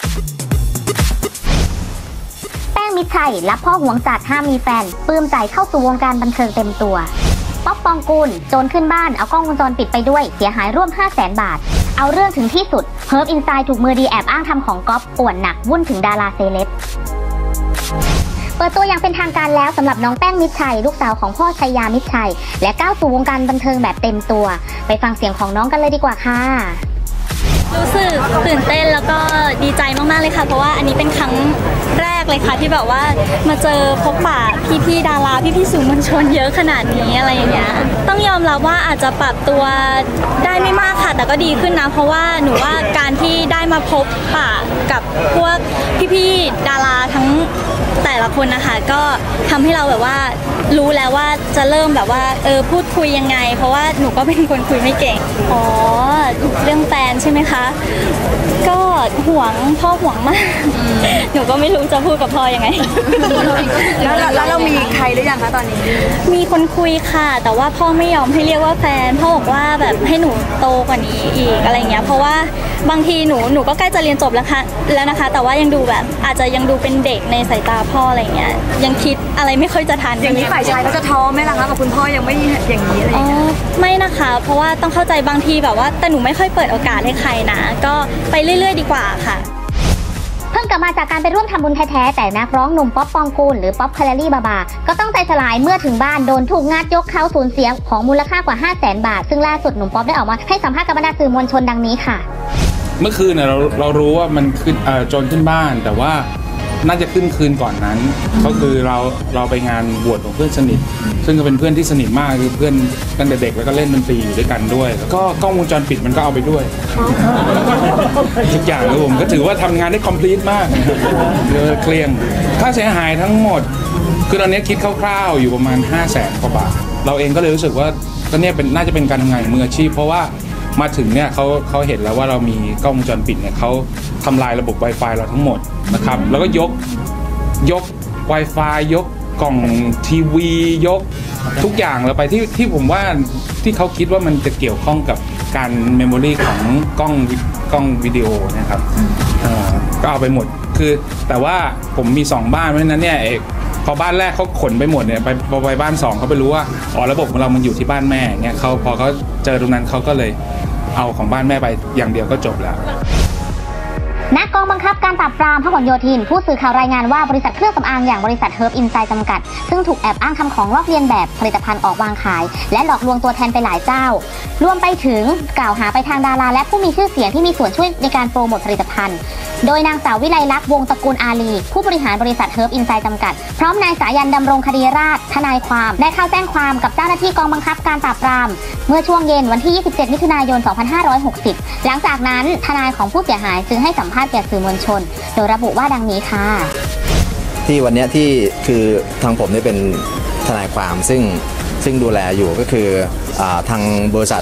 แป้งมิตรชัยรับพ่อหวงจัดห้ามมีแฟนปลื้มใจเข้าสู่วงการบันเทิงเต็มตัวป๊อปปองกูลโจรขึ้นบ้านเอากล้องวงจรปิดไปด้วยเสียหายร่วม 500,000 บาทเอาเรื่องถึงที่สุดเฮิร์บอินไซด์ถูกมือดีแอบอ้างทำของก๊อปป่วนหนักวุ่นถึงดาราเซเลบเปิดตัวอย่างเป็นทางการแล้วสำหรับน้องแป้งมิตรชัยลูกสาวของพ่อชัยยามิตรชัยและก้าวสู่วงการบันเทิงแบบเต็มตัวไปฟังเสียงของน้องกันเลยดีกว่าค่ะรู้สึกตื่นเต้นแล้วก็ดีใจมากๆเลยค่ะเพราะว่าอันนี้เป็นครั้งแรกเลยค่ะที่แบบว่ามาเจอพบปะพี่ๆดาราพี่ๆสื่อมวลชนเยอะขนาดนี้อะไรอย่างเงี้ยต้องยอมรับว่าอาจจะปรับตัวได้ไม่มากค่ะแต่ก็ดีขึ้นนะเพราะว่าหนูว่าการที่ได้มาพบปะกับพวกพี่ๆดาราทั้งแต่ละคนนะคะก็ทำให้เราแบบว่ารู้แล้วว่าจะเริ่มแบบว่าพูดคุยยังไงเพราะว่าหนูก็เป็นคนคุยไม่เก่งอ๋อเรื่องแฟนใช่ไหมคะก็ห่วงพ่อห่วงมากหนูก็ไม่รู้จะพูดกับพ่อยังไงแล้วเรามีใครหรือยังคะตอนนี้มีคนคุยค่ะแต่ว่าพ่อไม่ยอมให้เรียกว่าแฟนพ่อบอกว่าแบบให้หนูโตกว่านี้อีกอะไรเงี้ยเพราะว่าบางทีหนูก็ใกล้จะเรียนจบแล้วนะคะแต่ว่ายังดูแบบอาจจะยังดูเป็นเด็กในสายตาพ่ออะไรเงี้ยยังคิดอะไรไม่ค่อยจะทันอย่างนี้ฝ่ายชายเขาจะท้อไหมล่ะคะกับคุณพ่อยังไม่อย่างนี้อะไรอย่างเงี้ยไม่นะคะเพราะว่าต้องเข้าใจบางทีแบบว่าแต่หนูไม่ค่อยเปิดโอกาสให้ใครนะก็ไปเรื่อยๆดีกว่าค่ะเพิ่งกลับมาจากการไปร่วมทำบุญแท้ๆแต่นักร้องหนุ่มป๊อปปองกูลหรือป๊อปแคลรี่บาบาก็ต้องใจสลายเมื่อถึงบ้านโดนถูกงัดยกเขาสูญเสียของมูลค่ากว่า 500,000 บาทซึ่งล่าสุดหนุ่มป๊อปได้ออกมาให้สัมภาษณ์กับบรรดาสื่อมวลชนดังนี้ค่ะเมื่อคืนเรารู้ว่ามันขึ้นโจรขึ้นบ้านแต่ว่าน่าจะขึ้นคืนก่อนนั้นก็คือเราไปงานบวชของเพื่อนสนิทซึ่งก็เป็นเพื่อนที่สนิทมากคือเพื่อนตั้งแต่เด็กแล้วก็เล่นดนตรีอยู่ด้วยกันด้วยก็กล้องวงจรปิดมันก็เอาไปด้วยทุกอย่างเลยผมก็ถือว่าทำงานได้คอมพลีทมากเคลียงค่าเสียหายทั้งหมดคือตอนนี้คิดคร่าวๆอยู่ประมาณ 500,000 กว่าบาทเราเองก็เลยรู้สึกว่าก็เนี่ยน่าจะเป็นการทำงานมืออาชีพเพราะว่ามาถึงเนี่ยเขาเห็นแล้วว่าเรามีกล้องวงจรปิดเนี่ยเขาทำลายระบบ Wi-Fi เราทั้งหมดนะครับแล้วก็ยก Wi-Fi ยกกล่องทีวียกทุกอย่างเราไปที่ผมว่าที่เขาคิดว่ามันจะเกี่ยวข้องกับการเมมโมรีของกล้องวิดีโอนะครับก็เอาไปหมดคือแต่ว่าผมมี2บ้านเพราะฉะนั้นเนี่ยพอบ้านแรกเขาขนไปหมดเนี่ยไปบ้าน2เขาไปรู้ว่าอ๋อระบบของเรามันอยู่ที่บ้านแม่เนี่ยพอเขาเจอตรงนั้นเขาก็เลยเอาของบ้านแม่ไปอย่างเดียวก็จบแล้วณกองบังคับการปราบปรามพหลโยธินผู้สื่อข่าวรายงานว่าบริษัทเครื่องสำอางอย่างบริษัทเฮิร์บอินไซด์จำกัดซึ่งถูกแอบอ้างทำของลอกเลียนแบบผลิตภัณฑ์ออกวางขายและหลอกลวงตัวแทนไปหลายเจ้ารวมไปถึงกล่าวหาไปทางดาราและผู้มีชื่อเสียงที่มีส่วนช่วยในการโปรโมทผลิตภัณฑ์โดยนางสาววิไลลักษณ์วงตระกูลอาลีผู้บริหารบริษัทเฮิร์บอินไซด์จำกัดพร้อมนายสายันดำรงคดีราษฎร์ทนายความได้เข้าแจ้งความกับเจ้าหน้าที่กองบังคับการปราบปรามเมื่อช่วงเย็นวันที่ 27 มิถุนายน 2560 หลังจากนั้นทนายของผู้เสียหายจึงให้สัมภาษณ์แก่สื่อมวลชนโดยระบุว่าดังนี้ค่ะที่วันนี้ที่คือทางผมได้เป็นทนายความซึ่งดูแลอยู่ก็คือทางบริษัท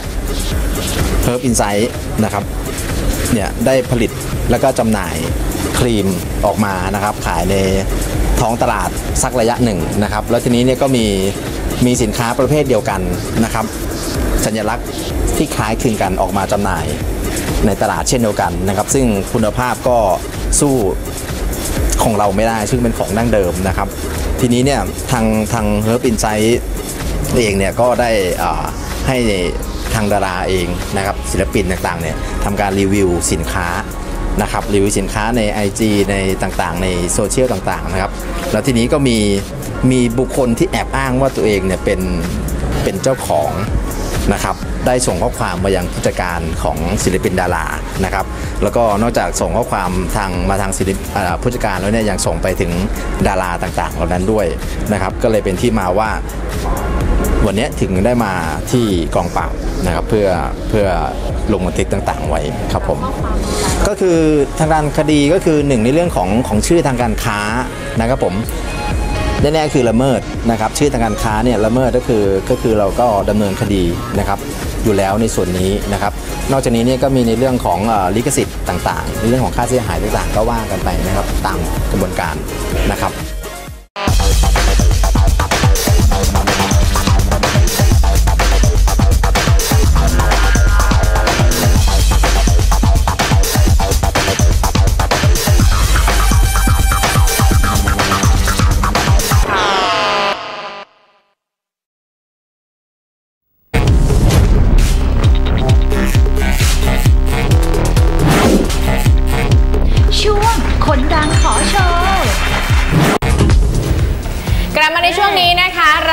Herb Insight นะครับเนี่ยได้ผลิตแล้วก็จำหน่ายครีมออกมานะครับขายในท้องตลาดสักระยะหนึ่งนะครับแล้วทีนี้เนี่ยก็มีสินค้าประเภทเดียวกันนะครับสัญลักษณ์ที่คล้ายคลึงกันออกมาจำหน่ายในตลาดเช่นเดียวกันนะครับซึ่งคุณภาพก็สู้ของเราไม่ได้ซึ่งเป็นของดั้งเดิมนะครับทีนี้เนี่ยทาง Herb Insight เองเนี่ยก็ได้ให้ทางดาราเองนะครับศิลปินต่างๆเนี่ยทำการรีวิวสินค้านะครับรีวิวสินค้าใน IG ในต่างๆในโซเชียลต่างๆนะครับแล้วทีนี้ก็มีบุคคลที่แอบอ้างว่าตัวเองเนี่ยเป็นเจ้าของนะครับได้ส่งข้อความมายังผู้จัดการของศิลปินดารานะครับแล้วก็นอกจากส่งข้อความมาทางผู้จัดการแล้วเนี่ยยังส่งไปถึงดาราต่างๆเหล่านั้นด้วยนะครับก็เลยเป็นที่มาว่าวันนี้ถึงได้มาที่กองปราบนะครับเพื่อลงบันทึกต่างๆไว้ครับผมก็คือทางด้านคดีก็คือหนึ่งในเรื่องของชื่อทางการค้านะครับผมแน่ๆคือละเมิดนะครับชื่อทางการค้าเนี่ยละเมิดก็คือเราก็ดำเนินคดีนะครับอยู่แล้วในส่วนนี้นะครับนอกจากนี้เนี่ยก็มีในเรื่องของลิขสิทธิ์ต่างๆในเรื่องของค่าเสียหายต่างๆก็ว่ากันไปนะครับตามกระบวนการนะครับ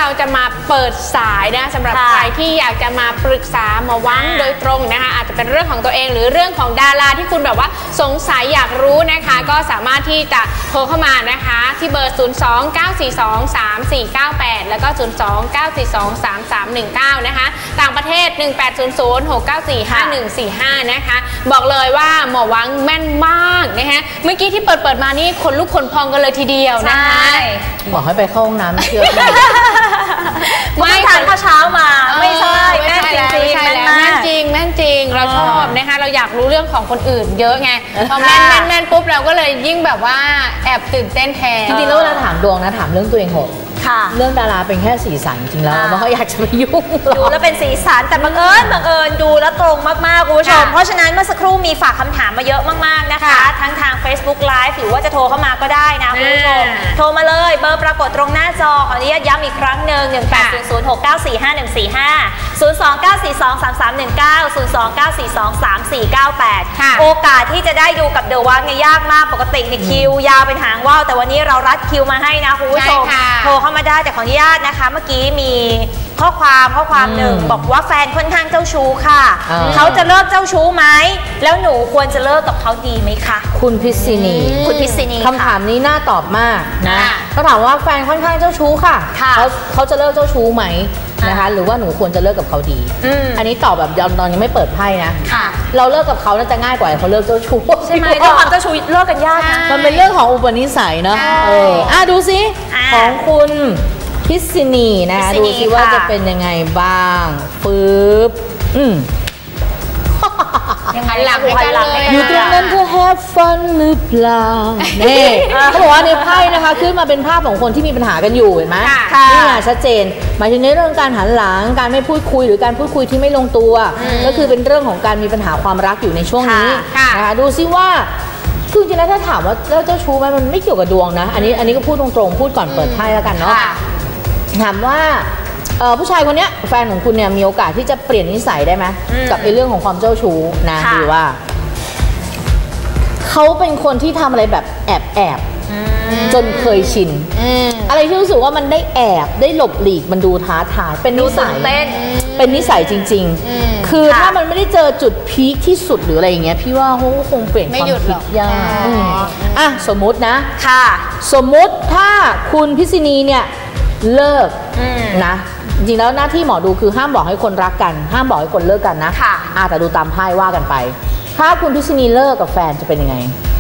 จะมาเปิดสายนะสำหรับใครที่อยากจะมาปรึกษาหมอวังโดยตรงนะคะอาจจะเป็นเรื่องของตัวเองหรือเรื่องของดาราที่คุณแบบว่าสงสัยอยากรู้นะคะก็สามารถที่จะโทรเข้ามานะคะที่เบอร์ 029423498 แล้วก็ 029423319 นะคะต่างประเทศ 1800694545 นะคะบอกเลยว่าหมอวังแม่นมากนะคะเมื่อกี้ที่เปิดมานี่คนลุกขนพองกันเลยทีเดียวนะคะบอกให้ไปเข้าห้องน้ำเชื่อไม่ทานข้าวเช้ามาไม่ใช่แม่จริงแม่จริงเราชอบนะคะเราอยากรู้เรื่องของคนอื่นเยอะไงพอแม่นปุ๊บเราก็เลยยิ่งแบบว่าแอบตื่นเต้นแทนจริงๆแล้วเวลาถามดวงนะถามเรื่องตัวเองหกเรื่องดาราเป็นแค่สีสันจริงแล้วไม่ค่อยอยากจะไปยุ่งดูแล้วเป็นสีสันแต่บังเอิญดูแล้วตรงมากๆคุณผู้ชมเพราะฉะนั้นเมื่อสักครู่มีฝากคำถามมาเยอะมากๆนะคะทั้งทาง Facebook Live หรือว่าจะโทรเข้ามาก็ได้นะคุณผู้ชมโทรมาเลยเบอร์ปรากฏตรงหน้าจอขออนุญาตย้ำอีกครั้งหนึ่ง 1800694514594239423498 โอกาสที่จะได้ดูกับเดอะวังเนี่ยยากมากปกตินี่คิวยาวเป็นหางว่าวแต่วันนี้เรารัดคิวมาให้นะคุณผู้ชมโทรเข้ามาได้แต่ขออนุญาตนะคะเมื่อกี้มีข้อความหนึ่งบอกว่าแฟนค่อนข้างเจ้าชู้ค่ะเขาจะเลิกเจ้าชู้ไหมแล้วหนูควรจะเลิกกับเขาดีไหมคะคุณพิษิณีคำถามนี้น่าตอบมากนะเขาถามว่าแฟนค่อนข้างเจ้าชู้ค่ะเขาจะเลิกเจ้าชู้ไหมนะคะหรือว่าหนูควรจะเลิกกับเขาดีอันนี้ตอบแบบตอนยังไม่เปิดไพ่นะเราเลิกกับเขาน่าจะง่ายกว่าเขาเลิกเจ้าชู้ใช่ไหมเรื่องความเจ้าชู้เลิกกันยากนะมันเป็นเรื่องของอุปนิสัยเนาะดูสิของคุณพิษิณีนะคะดูสิว่าจะเป็นยังไงบ้างปึ๊บหันหลังให้กันเลยอยู่ตรงนั้นเธอ have fun หรือเปล่านี่เขาบอกว่าในไพ่นะคะขึ้นมาเป็นภาพของคนที่มีปัญหากันอยู่เห็นไหมนี่ไงชัดเจนหมายถึงในเรื่องการหันหลังการไม่พูดคุยหรือการพูดคุยที่ไม่ลงตัวก็คือเป็นเรื่องของการมีปัญหาความรักอยู่ในช่วงนี้นะคะดูซิว่าคือจริงๆแล้วถ้าถามว่าแล้วเจ้าชู้ไหมมันไม่เกี่ยวกับดวงนะอันนี้ก็พูดตรงๆพูดก่อนเปิดไพ่แล้วกันเนาะถามว่าผู้ชายคนนี้แฟนของคุณเนี่ยมีโอกาสที่จะเปลี่ยนนิสัยได้ไหมกับในเรื่องของความเจ้าชู้นะหรือว่าเขาเป็นคนที่ทำอะไรแบบแอบจนเคยชินอะไรที่รู้สึกว่ามันได้แอบได้หลบหลีกมันดูท้าทายเป็นนิสัยเป็นนิสัยจริงๆคือถ้ามันไม่ได้เจอจุดพีคที่สุดหรืออะไรอย่างเงี้ยพี่ว่าเขาคงเปลี่ยนความคิดยากสมมุตินะสมมุติถ้าคุณพิษิณีเนี่ยเลิกนะจริงแล้วหน้าที่หมอดูคือห้ามบอกให้คนรักกันห้ามบอกให้คนเลิกกันนะแต่ดูตามไพ่ว่ากันไปถ้าคุณพิษิณีเลิกกับแฟนจะเป็นยังไง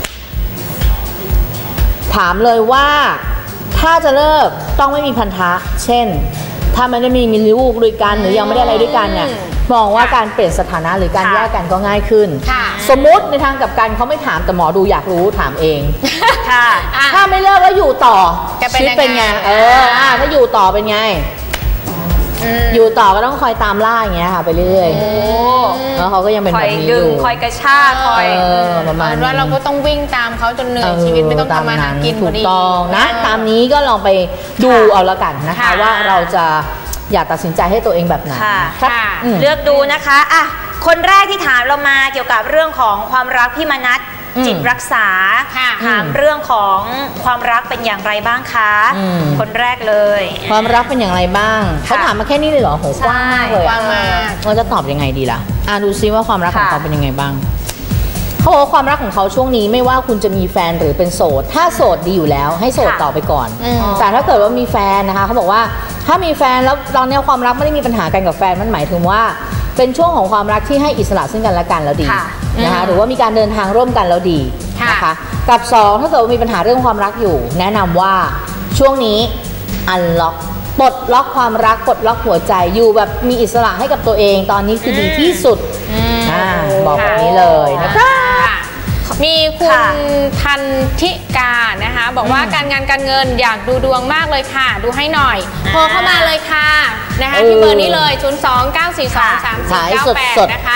ถามเลยว่าถ้าจะเลิกต้องไม่มีพันธะเช่นถ้าไม่ได้มีลูกด้วยกันหรือยังไม่ได้อะไรด้วยกันเนี่ยมองว่าการเปลี่ยนสถานะหรือการแยกกันก็ง่ายขึ้นสมมุติในทางกลับกันเขาไม่ถามแต่หมอดูอยากรู้ถามเองถ้าไม่เลิกแล้วอยู่ต่อชีวิตเป็นไงถ้าอยู่ต่อเป็นไงอยู่ต่อก็ต้องคอยตามล่าอย่างเงี้ยค่ะไปเรื่อยๆแล้วเขาก็ยังเป็นแบบนี้อยู่คอยกระชากคอยประมาณว่าเราก็ต้องวิ่งตามเขาจนเหนื่อยชีวิตไม่ต้องทำมาหากินถูกต้องนะตามนี้ก็ลองไปดูเอาละกันนะคะว่าเราจะอยากตัดสินใจให้ตัวเองแบบไหนเลือกดูนะคะคนแรกที่ถามเรามาเกี่ยวกับเรื่องของความรักพี่มนัสจิตรักษาถามเรื่องของความรักเป็นอย่างไรบ้างคะคนแรกเลยความรักเป็นอย่างไรบ้างเขาถามมาแค่นี้เลยเหรอโหกว้างมากเลยเราจะตอบยังไงดีล่ะดูซิว่าความรักของเขาเป็นยังไงบ้างเขาบอกว่าความรักของเขาช่วงนี้ไม่ว่าคุณจะมีแฟนหรือเป็นโสดถ้าโสดดีอยู่แล้วให้โสดต่อไปก่อนแต่ถ้าเกิดว่ามีแฟนนะคะเขาบอกว่าถ้ามีแฟนแล้วตอนนี้ความรักไม่ได้มีปัญหากันกับแฟนมันหมายถึงว่าเป็นช่วงของความรักที่ให้อิสระซึ่งกันและกันแล้วดีนะคะหรือว่ามีการเดินทางร่วมกันแล้วดีนะคะกับ2ถ้าเกิดมีปัญหาเรื่องความรักอยู่แนะนำว่าช่วงนี้อันล็อกปลดล็อกความรักปลดล็อกหัวใจอยู่แบบมีอิสระให้กับตัวเองตอนนี้คือดีที่สุดบอกแบบนี้เลยนะคะมีคุณทันทิกานะคะบอกว่าการงานการเงินอยากดูดวงมากเลยค่ะดูให้หน่อยโทรเข้ามาเลยค่ะนะคะที่เบอร์นี้เลย 029423498 นะคะ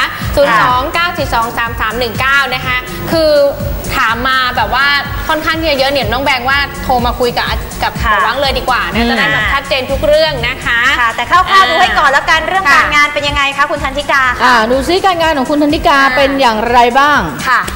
029423319 นะคะคือถามมาแบบว่าค่อนข้างที่จะเยอะเนี่ยน้องแบงค์ว่าโทรมาคุยกับหมอวังเลยดีกว่านะจะได้แบบชัดเจนทุกเรื่องนะคะแต่คร่าวๆดูให้ก่อนแล้วกันเรื่องการงานเป็นยังไงคะคุณทันทิกาดูซิการงานของคุณทันทิกาเป็นอย่างไรบ้าง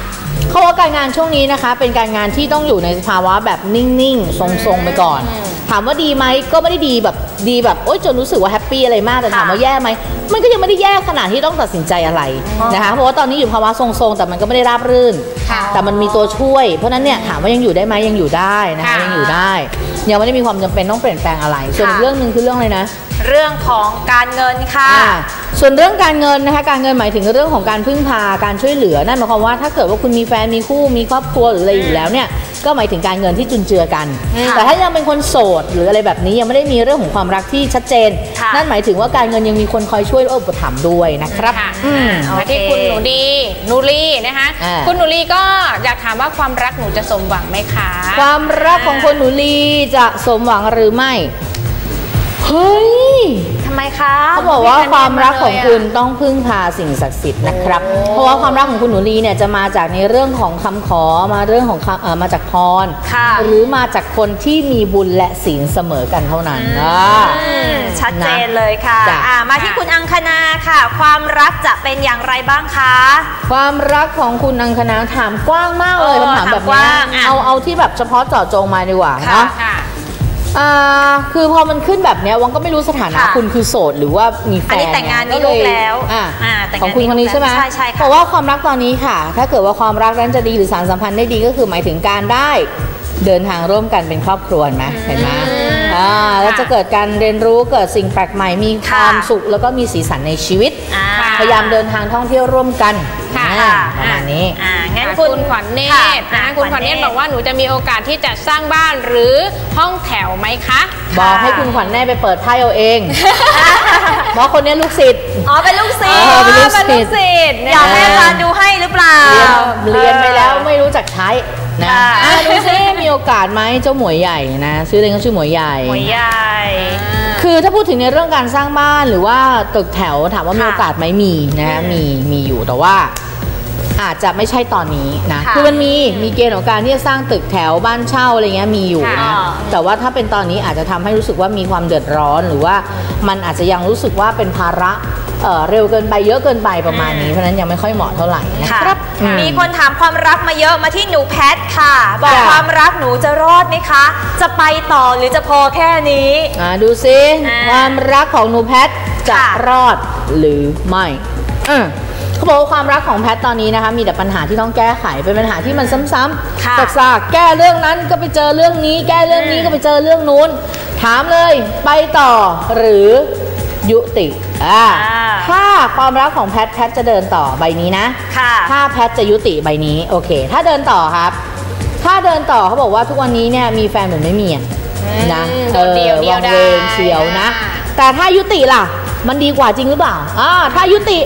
เขาว่าการงานช่วงนี้นะคะเป็นการงานที่ต้องอยู่ในสภาวะแบบนิ่งๆทรงๆไปก่อนถามว่าดีไหมก็ไม่ได้ดีแบบโอ๊ยจนรู้สึกว่าแฮปปี้อะไรมากแต่ถามว่าแย่ไหมมันก็ยังไม่ได้แย่ขนาดที่ต้องตัดสินใจอะไรนะคะเพราะว่าตอนนี้อยู่ภาวะทรงๆแต่มันก็ไม่ได้ราบรื่นแต่มันมีตัวช่วยเพราะนั้นเนี่ยถามว่ายังอยู่ได้ไหมยังอยู่ได้นะคะยังอยู่ได้ยังไม่ได้มีความจำเป็นต้องเปลี่ยนแปลงอะไรส่วนอีกเรื่องนึงคือเรื่องอะไรนะเรื่องของการเงินค่ะส่วนเรื่องการเงินนะคะการเงินหมายถึงเรื่องของการพึ่งพาการช่วยเหลือนั่นหมายความว่าถ้าเกิดว่าคุณมีแฟนมีคู่มีครอบครัวหรืออะไรอยู่แล้วเนี่ยก็หมายถึงการเงินที่จุนเจือกันแต่ถ้ายังเป็นคนโสดหรืออะไรแบบนี้ยังไม่ได้มีเรื่องของความรักที่ชัดเจนนั่นหมายถึงว่าการเงินยังมีคนคอยช่วยอุปถัมภ์ด้วยนะครับมาที่คุณหนูดีนูรีนะคะคุณหนูรีก็อยากถามว่าความรักหนูจะสมหวังไหมคะความรักของคุณหนูรีจะสมหวังหรือไม่เฮ้ยทำไมคะเขาบอกว่าความรักของคุณต้องพึ่งพาสิ่งศักดิ์สิทธิ์นะครับเพราะว่าความรักของคุณหนูลีเนี่ยจะมาจากในเรื่องของคำขอมาเรื่องของมาจากพรหรือมาจากคนที่มีบุญและศีลเสมอกันเท่านั้นชัดเจนเลยค่ะมาที่คุณอังคณาค่ะความรักจะเป็นอย่างไรบ้างคะความรักของคุณอังคณาถามกว้างมากเลยคำถามแบบนี้เอาที่แบบเฉพาะเจาะจงมาดีกว่าเนาะคือพอมันขึ้นแบบนี้วังก็ไม่รู้สถานะคุณคือโสดหรือว่ามีแฟนอันนี้แต่งงานมีลูกแล้วของคุณคนนี้ใช่ไหมใช่ค่ะเพราะว่าความรักตอนนี้ค่ะถ้าเกิดว่าความรักนั้นจะดีหรือสานสัมพันธ์ได้ดีก็คือหมายถึงการได้เดินทางร่วมกันเป็นครอบครัวไหมเห็นไหมแล้วจะเกิดการเรียนรู้เกิดสิ่งแปลกใหม่มีความสุขแล้วก็มีสีสันในชีวิตพยายามเดินทางท่องเที่ยวร่วมกันประมาณนี้งั้นคุณขวัญเนตรนะคุณขวัญเนตรบอกว่าหนูจะมีโอกาสที่จะสร้างบ้านหรือห้องแถวไหมคะบอกให้คุณขวัญเนตรไปเปิดไพ่เอาเองเพราะคนนี้ลูกศิษย์เป็นลูกศิษย์อยากให้อาจารย์ดูให้หรือเปล่าเรียนไปแล้วไม่รู้จักใช้นะดูซิมีโอกาสไหมเจ้าหมวยใหญ่นะชื่อเล่นก็ชื่อหมวยใหญ่คือถ้าพูดถึงในเรื่องการสร้างบ้านหรือว่าตึกแถวถามว่ามีโอกาสไหมมีนะมีอยู่แต่ว่าอาจจะไม่ใช่ตอนนี้นะคือมันมีเกณฑ์ของการที่จะสร้างตึกแถวบ้านเช่าอะไรเงี้ยมีอยู่นะแต่ว่าถ้าเป็นตอนนี้อาจจะทำให้รู้สึกว่ามีความเดือดร้อนหรือว่ามันอาจจะยังรู้สึกว่าเป็นภาระเร็วเกินไปเยอะเกินไปประมาณนี้เพราะนั้นยังไม่ค่อยเหมาะเท่าไหร่นะครับมีคนถามความรักมาเยอะมาที่หนูแพทค่ะบอกความรักหนูจะรอดไหมคะจะไปต่อหรือจะพอแค่นี้ดูซิความรักของหนูแพทจะรอดหรือไม่เขาบอกว่าความรักของแพทตอนนี้นะคะมีแต่ปัญหาที่ต้องแก้ไขเป็นปัญหาที่มันซ้ำๆซากแก้เรื่องนั้นก็ไปเจอเรื่องนี้แก้เรื่องนี้ก็ไปเจอเรื่องนู้นถามเลยไปต่อหรือยุติถ้าความรักของแพทจะเดินต่อใบนี้นะถ้าแพทจะยุติใบนี้โอเคถ้าเดินต่อครับถ้าเดินต่อเขาบอกว่าทุกวันนี้เนี่ยมีแฟนเหมือนไม่มีนะวางเวงเฉียวนะแต่ถ้ายุติล่ะมันดีกว่าจริงหรือเปล่าถ้ายุติ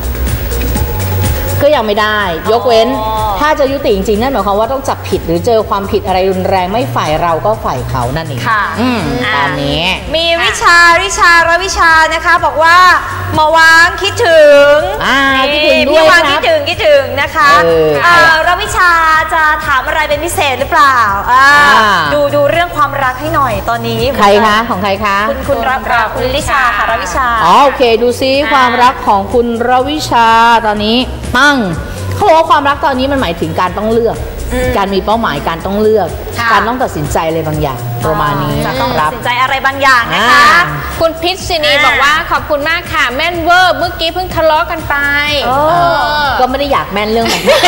ก็ยังไม่ได้ยกเว้นถ้าจะยุติจริงๆนั่นหมายความว่าต้องจับผิดหรือเจอความผิดอะไรรุนแรงไม่ฝ่ายเราก็ฝ่ายเขานั่นเองตามนี้มีวิชานะคะบอกว่ามาวางคิดถึงพี่วางคิดถึงนะคะรวิชาจะถามอะไรเป็นพิเศษหรือเปล่าดูเรื่องความรักให้หน่อยตอนนี้ใครคะของใครคะคุณลิชาค่ะรวิชาโอเคดูซิความรักของคุณรวิชาตอนนี้เขาบอกว่าความรักตอนนี้มันหมายถึงการต้องเลือกการมีเป้าหมายการต้องเลือกการต้องตัดสินใจอะไรบางอย่างประมาณนี้ต้องตัดสินใจอะไรบางอย่างนะคะคุณพิชนีบอกว่าขอบคุณมากค่ะแม่นเวอร์เมื่อกี้เพิ่งทะเลาะกันไปก็ไม่ได้อยากแม่นเรื่องแบบนี้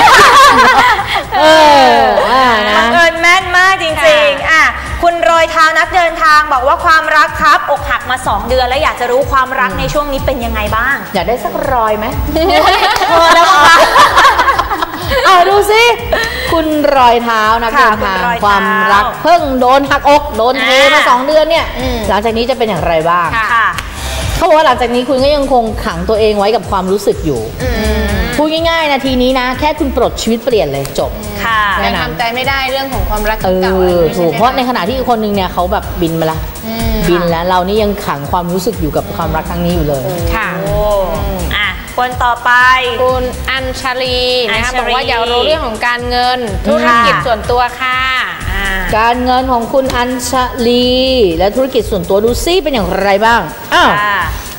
บังเอิญแม่นมากจริงๆคุณรอยเท้านักเดินทางบอกว่าความรักครับอกหักมา2 เดือนแล้วอยากจะรู้ความรักในช่วงนี้เป็นยังไงบ้างอยากได้สักรอยไหมแล้วมั้งดูสิคุณรอยเท้านักเดินทางความรักเพิ่งโดนหักอกโดนเทมา2 เดือนเนี่ยหลังจากนี้จะเป็นอย่างไรบ้างเขาบอกว่าหลังจากนี้คุณก็ยังคงขังตัวเองไว้กับความรู้สึกอยู่พูดง่ายๆนาทีนี้นะแค่คุณปลดชีวิตเปลี่ยนเลยจบยังทำใจไม่ได้เรื่องของความรักเก่าถูกเพราะในขณะที่อีกคนนึงเนี่ยเขาแบบบินมาละบินแล้วเรานี่ยังขังความรู้สึกอยู่กับความรักครั้งนี้อยู่เลยค่ะคนต่อไปคุณอัญชลีนะคะบอกว่าอยากรู้เรื่องของการเงินธุรกิจส่วนตัวค่ะการเงินของคุณอัญชลีและธุรกิจส่วนตัวดูซิเป็นอย่างไรบ้าง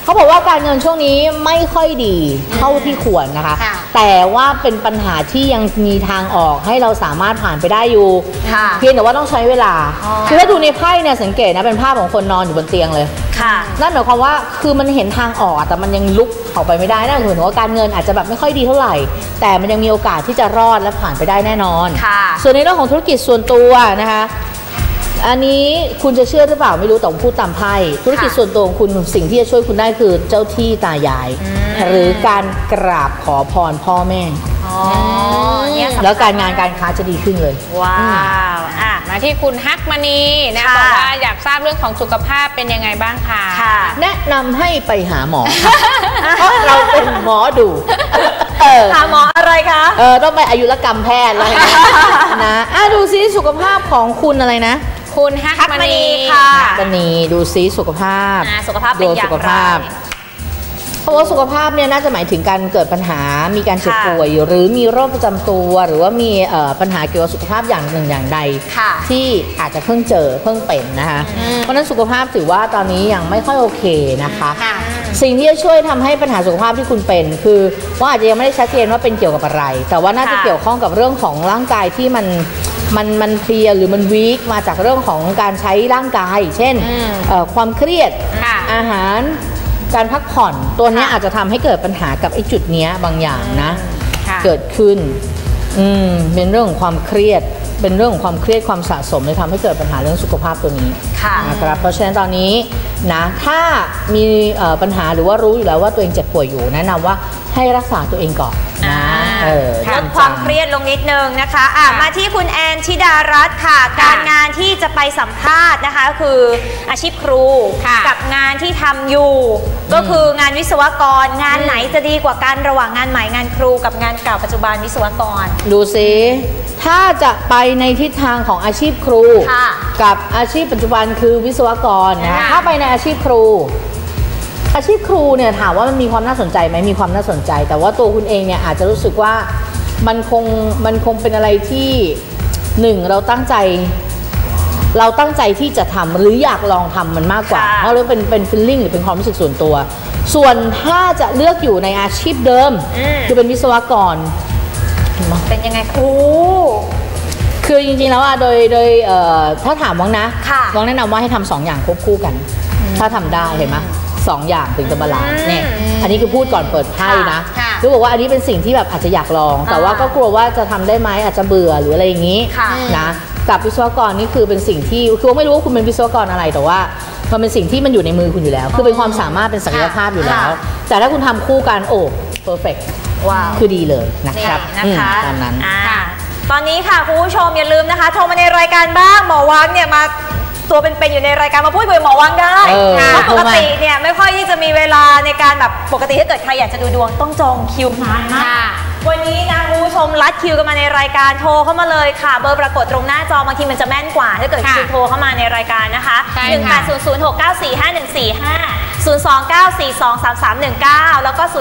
เขาบอกว่าการเงินช่วงนี้ไม่ค่อยดีเท่าที่ควรนะคะแต่ว่าเป็นปัญหาที่ยังมีทางออกให้เราสามารถผ่านไปได้อยู่เพียงแต่ว่าต้องใช้เวลาคือถ้าดูในไพ่เนี่ยสังเกตนะเป็นภาพของคนนอนอยู่บนเตียงเลยนั่นหมายความว่าคือมันเห็นทางออกแต่มันยังลุกออกไปไม่ได้นั่นหมายถึงว่าการเงินอาจจะแบบไม่ค่อยดีเท่าไหร่แต่มันยังมีโอกาสที่จะรอดและผ่านไปได้แน่นอนส่วนในเรื่องของธุรกิจส่วนตัวนะคะอันนี้คุณจะเชื่อหรือเปล่าไม่รู้แต่พูดตามไพ่ธุรกิจส่วนตัวของคุณสิ่งที่จะช่วยคุณได้คือเจ้าที่ตายายหรือการกราบขอพรพ่อแม่แล้วการงานการค้าจะดีขึ้นเลยว้าวมาที่คุณฮักมณีนะบอกว่าอยากทราบเรื่องของสุขภาพเป็นยังไงบ้างคะแนะนำให้ไปหาหมอเพราะเราเป็นหมอดูหาหมออะไรคะต้องไปอายุรกรรมแพทย์เลยนะดูซิสุขภาพของคุณอะไรนะคุณฮักมณีค่ะฮักมณีดูซิสุขภาพเป็นอย่างไรเพราะว่าสุขภาพเนี่ยน่าจะหมายถึงการเกิดปัญหามีการเจ็บป่วยหรือมีโรคประจำตัวหรือว่ามีปัญหาเกี่ยวกับสุขภาพอย่างหนึ่งอย่างใดที่อาจจะเพิ่งเป็นนะคะเพราะนั้นสุขภาพถือว่าตอนนี้ยังไม่ค่อยโอเคนะคะสิ่งที่จะช่วยทำให้ปัญหาสุขภาพที่คุณเป็นคือว่าอาจจะยังไม่ได้ชัดเจนว่าเป็นเกี่ยวกับอะไรแต่ว่าน่าจะเกี่ยวข้องกับเรื่องของร่างกายที่มันเพลียหรือมันวีคมาจากเรื่องของการใช้ร่างกายเช่นความเครียดอาหารการพักผ่อนตัวนี้อาจจะทำให้เกิดปัญหากับไอ้จุดนี้บางอย่างนะเกิดขึ้นเป็นเรื่องของความเครียดเป็นเรื่องของความเครียดความสะสมเลยทำให้เกิดปัญหาเรื่องสุขภาพตัวนี้นะครับเพราะฉะนั้นตอนนี้นะถ้ามีปัญหาหรือว่ารู้อยู่แล้วว่าตัวเองเจ็บป่วยอยู่แนะนำว่าให้รักษาตัวเองก่อนนะลดความเครียดลงนิดนึงนะคะมาที่คุณแอนชิดารัตน์ค่ะการงานที่จะไปสัมภาษณ์นะคะคืออาชีพครูกับงานที่ทำอยู่ก็คืองานวิศวกรงานไหนจะดีกว่ากันระหว่างงานใหม่งานครูกับงานเก่าปัจจุบันวิศวกรดูซิถ้าจะไปในทิศทางของอาชีพครูกับอาชีพปัจจุบันคือวิศวกรนะถ้าไปในอาชีพครูเนี่ยถามว่ามันมีความน่าสนใจไหมมีความน่าสนใจแต่ว่าตัวคุณเองเนี่ยอาจจะรู้สึกว่ามันคงเป็นอะไรที่หนึ่งเราตั้งใจที่จะทำหรืออยากลองทำมันมากกว่าเพราะเรื่องเป็นฟีลลิ่งหรือเป็นความรู้สึกส่วนตัวส่วนถ้าจะเลือกอยู่ในอาชีพเดิมคือเป็นวิศวกรเป็นยังไงคือจริงๆแล้วโดยถ้าถามวังนะวังแนะนำว่าให้ทำ2 อย่างควบคู่กันถ้าทำได้เห็นไหม2 อย่างถึงจะบาลานซ์เนี่ยอันนี้คือพูดก่อนเปิดไพ่นะคือบอกว่าอันนี้เป็นสิ่งที่แบบอาจจะอยากลองแต่ว่าก็กลัวว่าจะทำได้ไหมอาจจะเบื่อหรืออะไรอย่างนี้นะกับวิศวกรนี่คือเป็นสิ่งที่คือไม่รู้ว่าคุณเป็นวิศวกรอะไรแต่ว่ามันเป็นสิ่งที่มันอยู่ในมือคุณอยู่แล้วคือเป็นความสามารถเป็นศักยภาพอยู่แล้วแต่ถ้าคุณทำคู่กันเพอร์เฟกต์คือดีเลยนะครับตามนั้นตอนนี้ค่ะคุณผู้ชมอย่าลืมนะคะโทรมาในรายการบ้างหมอวังเนี่ยมาตัวเป็นๆอยู่ในรายการมาพูดคุยหมอวังได้เพราะปกติเนี่ยไม่ค่อยที่จะมีเวลาในการแบบปกติถ้าเกิดใครอยากจะดูดวงต้องจองคิวนานมากวันนี้นะคุณผู้ชมรัดคิวกันมาในรายการโทรเข้ามาเลยค่ะเบอร์ปรากฏตรงหน้าจอบางทีมันจะแม่นกว่าถ้าเกิดคุณโทรเข้ามาในรายการนะคะ18006945145029423319แล้วก็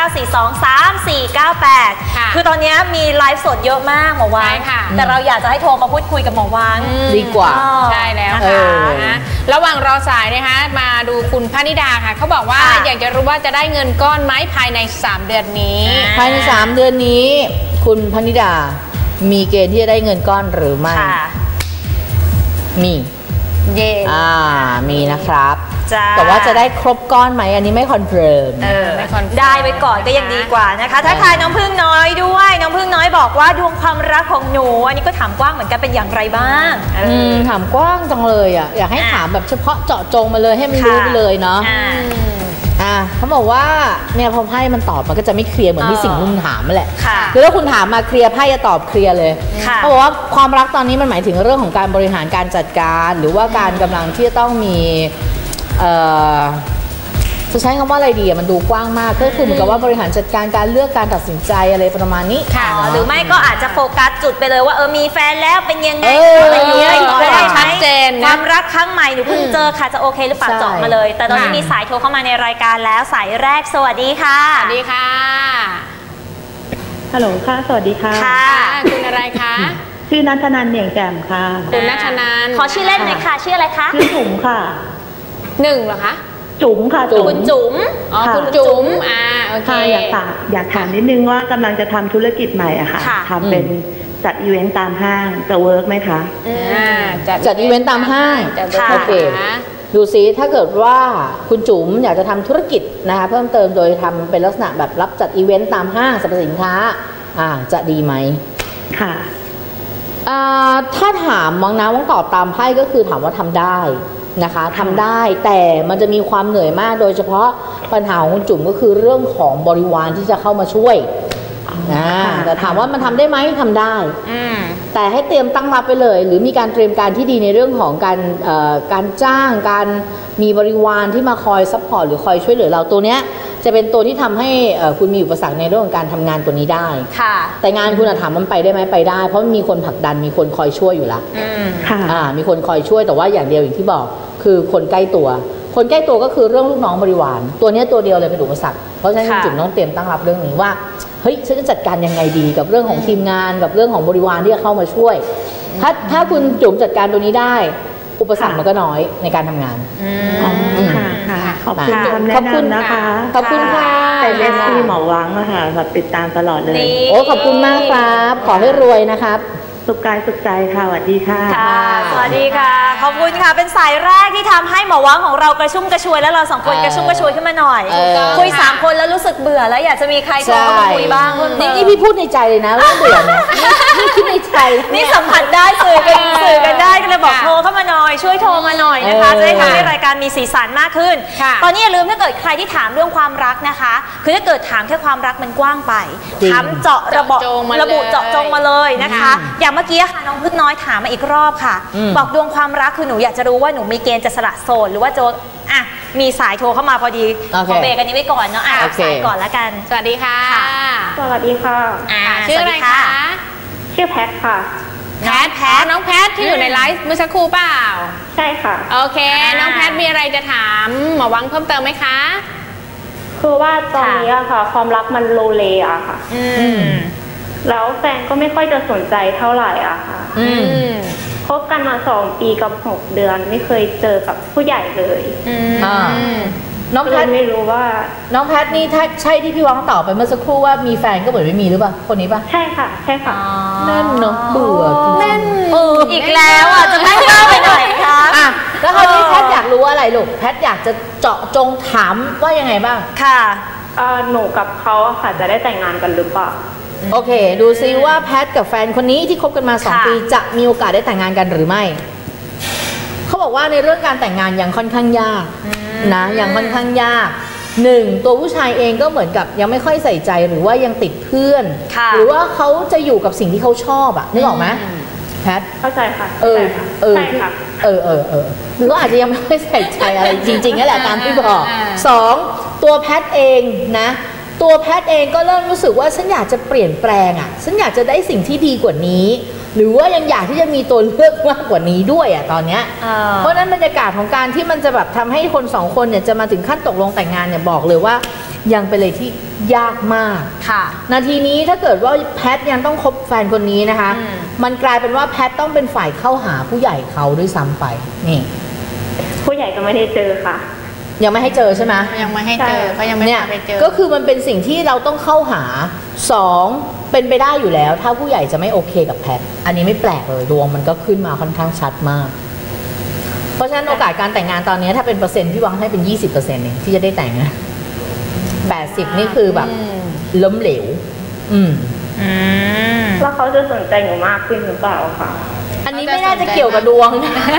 029423498คือตอนนี้มีไลฟ์สดเยอะมากหมอวังแต่เราอยากจะให้โทรมาพูดคุยกับหมอวังดีกว่าใช่แล้วค่ะระหว่างรอสายนะคะมาดูคุณพนิดาค่ะเขาบอกว่าอยากจะรู้ว่าจะได้เงินก้อนไหมภายใน3 เดือนนี้ภายใน3 เดือนนี้คุณพนิดามีเกณฑ์ที่จะได้เงินก้อนหรือไม่มีมีนะครับแต่ว่าจะได้ครบก้อนไหมอันนี้ไม่คอนเฟิร์มได้ไปก่อนก็ยังดีกว่านะคะถ้าทายน้องพึ่งน้อยด้วยน้องพึ่งน้อยบอกว่าดวงความรักของหนูอันนี้ก็ถามกว้างเหมือนกันเป็นอย่างไรบ้างถามกว้างจังเลยอยากให้ถามแบบเฉพาะเจาะจงมาเลยให้มันรู้ไปเลยเนาะเขาบอกว่าเนี่ยพอไพ่มันตอบมันก็จะไม่เคลียร์เหมือนที่สิ่งที่คุณถามนั่นแหละคือถ้าคุณถามมาเคลียร์ไพ่จะตอบเคลียร์เลยเขาบอกว่าความรักตอนนี้มันหมายถึงเรื่องของการบริหารการจัดการหรือว่าการกำลังที่จะต้องมีจะใช้คำว่าอะไรดีมันดูกว้างมากก็คือเหมือนกับว่าบริหารจัดการการเลือกการตัดสินใจอะไรประมาณนี้หรือไม่ก็อาจจะโฟกัสจุดไปเลยว่ามีแฟนแล้วเป็นยังไงอะไรอย่างเงี้ยชัดเจนความรักครั้งใหม่หนูเพิ่งเจอค่ะจะโอเคหรือเปล่าเจาะมาเลยแต่ตอนนี้มีสายโทรเข้ามาในรายการแล้วสายแรกสวัสดีค่ะสวัสดีค่ะฮัลโหลค่ะสวัสดีค่ะคุณอะไรคะชื่อนัทนันเหนี่ยงแจ่มค่ะคุณนัทนันขอชื่อเล่นหน่อยค่ะชื่ออะไรคะชื่อถุงค่ะ 1เหรอคะจุ๋มค่ะคุณจุ๋มอ๋อคุณจุ๋มโอเคอยากถามนิดนึงว่ากำลังจะทำธุรกิจใหม่อะค่ะทำเป็นจัดอีเวนต์ตามห้างจะเวิร์กไหมคะจัดอีเวนต์ตามห้างโอเคดูซิถ้าเกิดว่าคุณจุ๋มอยากจะทำธุรกิจนะคะเพิ่มเติมโดยทำเป็นลักษณะแบบรับจัดอีเวนต์ตามห้างสรรพสินค้าจะดีไหมค่ะถ้าถามมองนะว่างตอบตามไพ่ก็คือถามว่าทำได้นะคะทำได้แต่มันจะมีความเหนื่อยมากโดยเฉพาะปัญหาของคุณจุ๋มก็คือเรื่องของบริวารที่จะเข้ามาช่วยแต่ถามว่ามันทำได้ไหมทำได้แต่ให้เตรียมตั้งรับไปเลยหรือมีการเตรียมการที่ดีในเรื่องของการจ้างการมีบริวารที่มาคอยซัพพอร์ตหรือคอยช่วยเหลือเราตัวเนี้ยจะเป็นตัวที่ทำให้คุณมีอุปสรรคในเรื่องของการทำงานตัวนี้ได้แต่งานคุณถามมันไปได้ไหมไปได้เพราะมีคนผลักดันมีคนคอยช่วยอยู่แล้วมีคนคอยช่วยแต่ว่าอย่างเดียวอย่างที่บอกคือคนใกล้ตัวคนใกล้ตัวก็คือเรื่องลูกน้องบริวารตัวนี้ตัวเดียวเลยเป็นอุปสรรคเพราะฉะนั้นคุณจุ๋มต้องเตรียมตั้งรับเรื่องนี้ว่าเฮ้ยฉันจะจัดการยังไงดีกับเรื่องของทีมงานกับเรื่องของบริวารที่จะเข้ามาช่วยถ้าคุณจุ๋มจัดการตัวนี้ได้อุปสรรคมันก็น้อยในการทำงานขอบคุณคำแนะนำนะคะขอบคุณค่ะเป็นFCหมอวังนะคะแบบติดตามตลอดเลยโอ้ขอบคุณมากครับขอให้รวยนะครับสุขกายสุขใจค่ะสวัสดีค่ะสวัสดีค่ะขอบคุณค่ะเป็นสายแรกที่ทำให้หมอวังของเรากระชุ่มกระชวยแล้วเรา2คนกระชุ่มกระชวยขึ้นมาหน่อยคุย3คนแล้วรู้สึกเบื่อแล้วอยากจะมีใครโทรมาคุยบ้างนี่พี่พูดในใจเลยนะว่าเบื่อเนี่ยนี่คิดในใจนี่สัมผัสได้สื่อกันได้ก็เลยบอกโทรเข้ามาหน่อยช่วยโทรมาหน่อยนะคะจะได้ทำให้รายการมีสีสันมากขึ้นตอนนี้อย่าลืมถ้าเกิดใครที่ถามเรื่องความรักนะคะคือถ้าเกิดถามแค่ความรักมันกว้างไปถามเจาะระบุเจาะจงมาเลยนะคะอย่างเมื่อกี้ค่ะน้องพึ่งน้อยถามมาอีกรอบค่ะบอกดวงความรักคือหนูอยากจะรู้ว่าหนูมีเกณฑ์จะสละโสดหรือว่าจะมีสายโทรเข้ามาพอดีขอเบรกกันนี้ไว้ก่อนเนาะสายก่อนแล้วกันสวัสดีค่ะสวัสดีค่ะชื่ออะไรคะชื่อแพทค่ะแพทน้องแพทที่อยู่ในไลฟ์เมื่อสักครู่เปล่าใช่ค่ะโอเคน้องแพทมีอะไรจะถามหมอวังเพิ่มเติมไหมคะคือว่าตอนนี้อะค่ะความรักมันโลเลอะค่ะแล้วแฟนก็ไม่ค่อยจะสนใจเท่าไหร่อะค่ะคบกันมา2 ปีกับ6 เดือนไม่เคยเจอกับผู้ใหญ่เลยน้องแพทไม่รู้ว่าน้องแพทนี่ถ้าใช่ที่พี่วังตอบไปเมื่อสักครู่ว่ามีแฟนก็เหมือนไม่มีหรือเปล่าคนนี้ป่ะใช่ค่ะใช่ค่ะแน่นเนาะเบื่อแน่นอีกแล้วจะไม่เล่าไปหน่อยคะแล้วคราวนี้แพทอยากรู้อะไรลูกแพทอยากจะเจาะจงถามว่ายังไงบ้างค่ะหนูกับเขาค่ะจะได้แต่งงานกันหรือเปล่าโอเคดูซิว่าแพทกับแฟนคนนี้ที่คบกันมา2 ปีจะมีโอกาสได้แต่งงานกันหรือไม่เขาบอกว่าในเรื่องการแต่งงานยังค่อนข้างยากนะยังค่อนข้างยาก1ตัวผู้ชายเองก็เหมือนกับยังไม่ค่อยใส่ใจหรือว่ายังติดเพื่อนหรือว่าเขาจะอยู่กับสิ่งที่เขาชอบอะนึกออกไหมแพทเข้าใจค่ะใช่ค่ะหรือว่าอาจจะยังไม่ค่อยใส่ใจอะไรจริงๆนั่นแหละตามที่บอก2ตัวแพทเองนะตัวแพทเองก็เริ่มรู้สึกว่าฉันอยากจะเปลี่ยนแปลงอ่ะฉันอยากจะได้สิ่งที่ดีกว่านี้หรือว่ายังอยากที่จะมีตัวเลือกมากกว่านี้ด้วยอ่ะตอนเนี้ยเพราะนั้นบรรยากาศของการที่มันจะแบบทำให้คน2 คนเนี่ยจะมาถึงขั้นตกลงแต่งงานเนี่ยบอกเลยว่ายังเป็นเลยที่ยากมากค่ะนาทีนี้ถ้าเกิดว่าแพทยังต้องคบแฟนคนนี้นะคะมันกลายเป็นว่าแพทต้องเป็นฝ่ายเข้าหาผู้ใหญ่เขาด้วยซ้ำไปนี่ผู้ใหญ่ก็ไม่ได้เจอค่ะยังไม่ให้เจอใช่ไหมยังไม่ให้เจอเขายังไม่ไปเจอก็คือมันเป็นสิ่งที่เราต้องเข้าหา2เป็นไปได้อยู่แล้วถ้าผู้ใหญ่จะไม่โอเคกับแพทอันนี้ไม่แปลกเลยดวงมันก็ขึ้นมาค่อนข้างชัดมากเพราะฉะนั้นโอกาสการแต่งงานตอนนี้ถ้าเป็นเปอร์เซ็นต์พี่วังให้เป็น 20%เองที่จะได้แต่งนะ80นี่คือแบบล้มเหลวแล้วเขาจะสนใจหนูมากขึ้นหรือเปล่าคะอันนี้ไม่น่าจะเกี่ยวกับดวง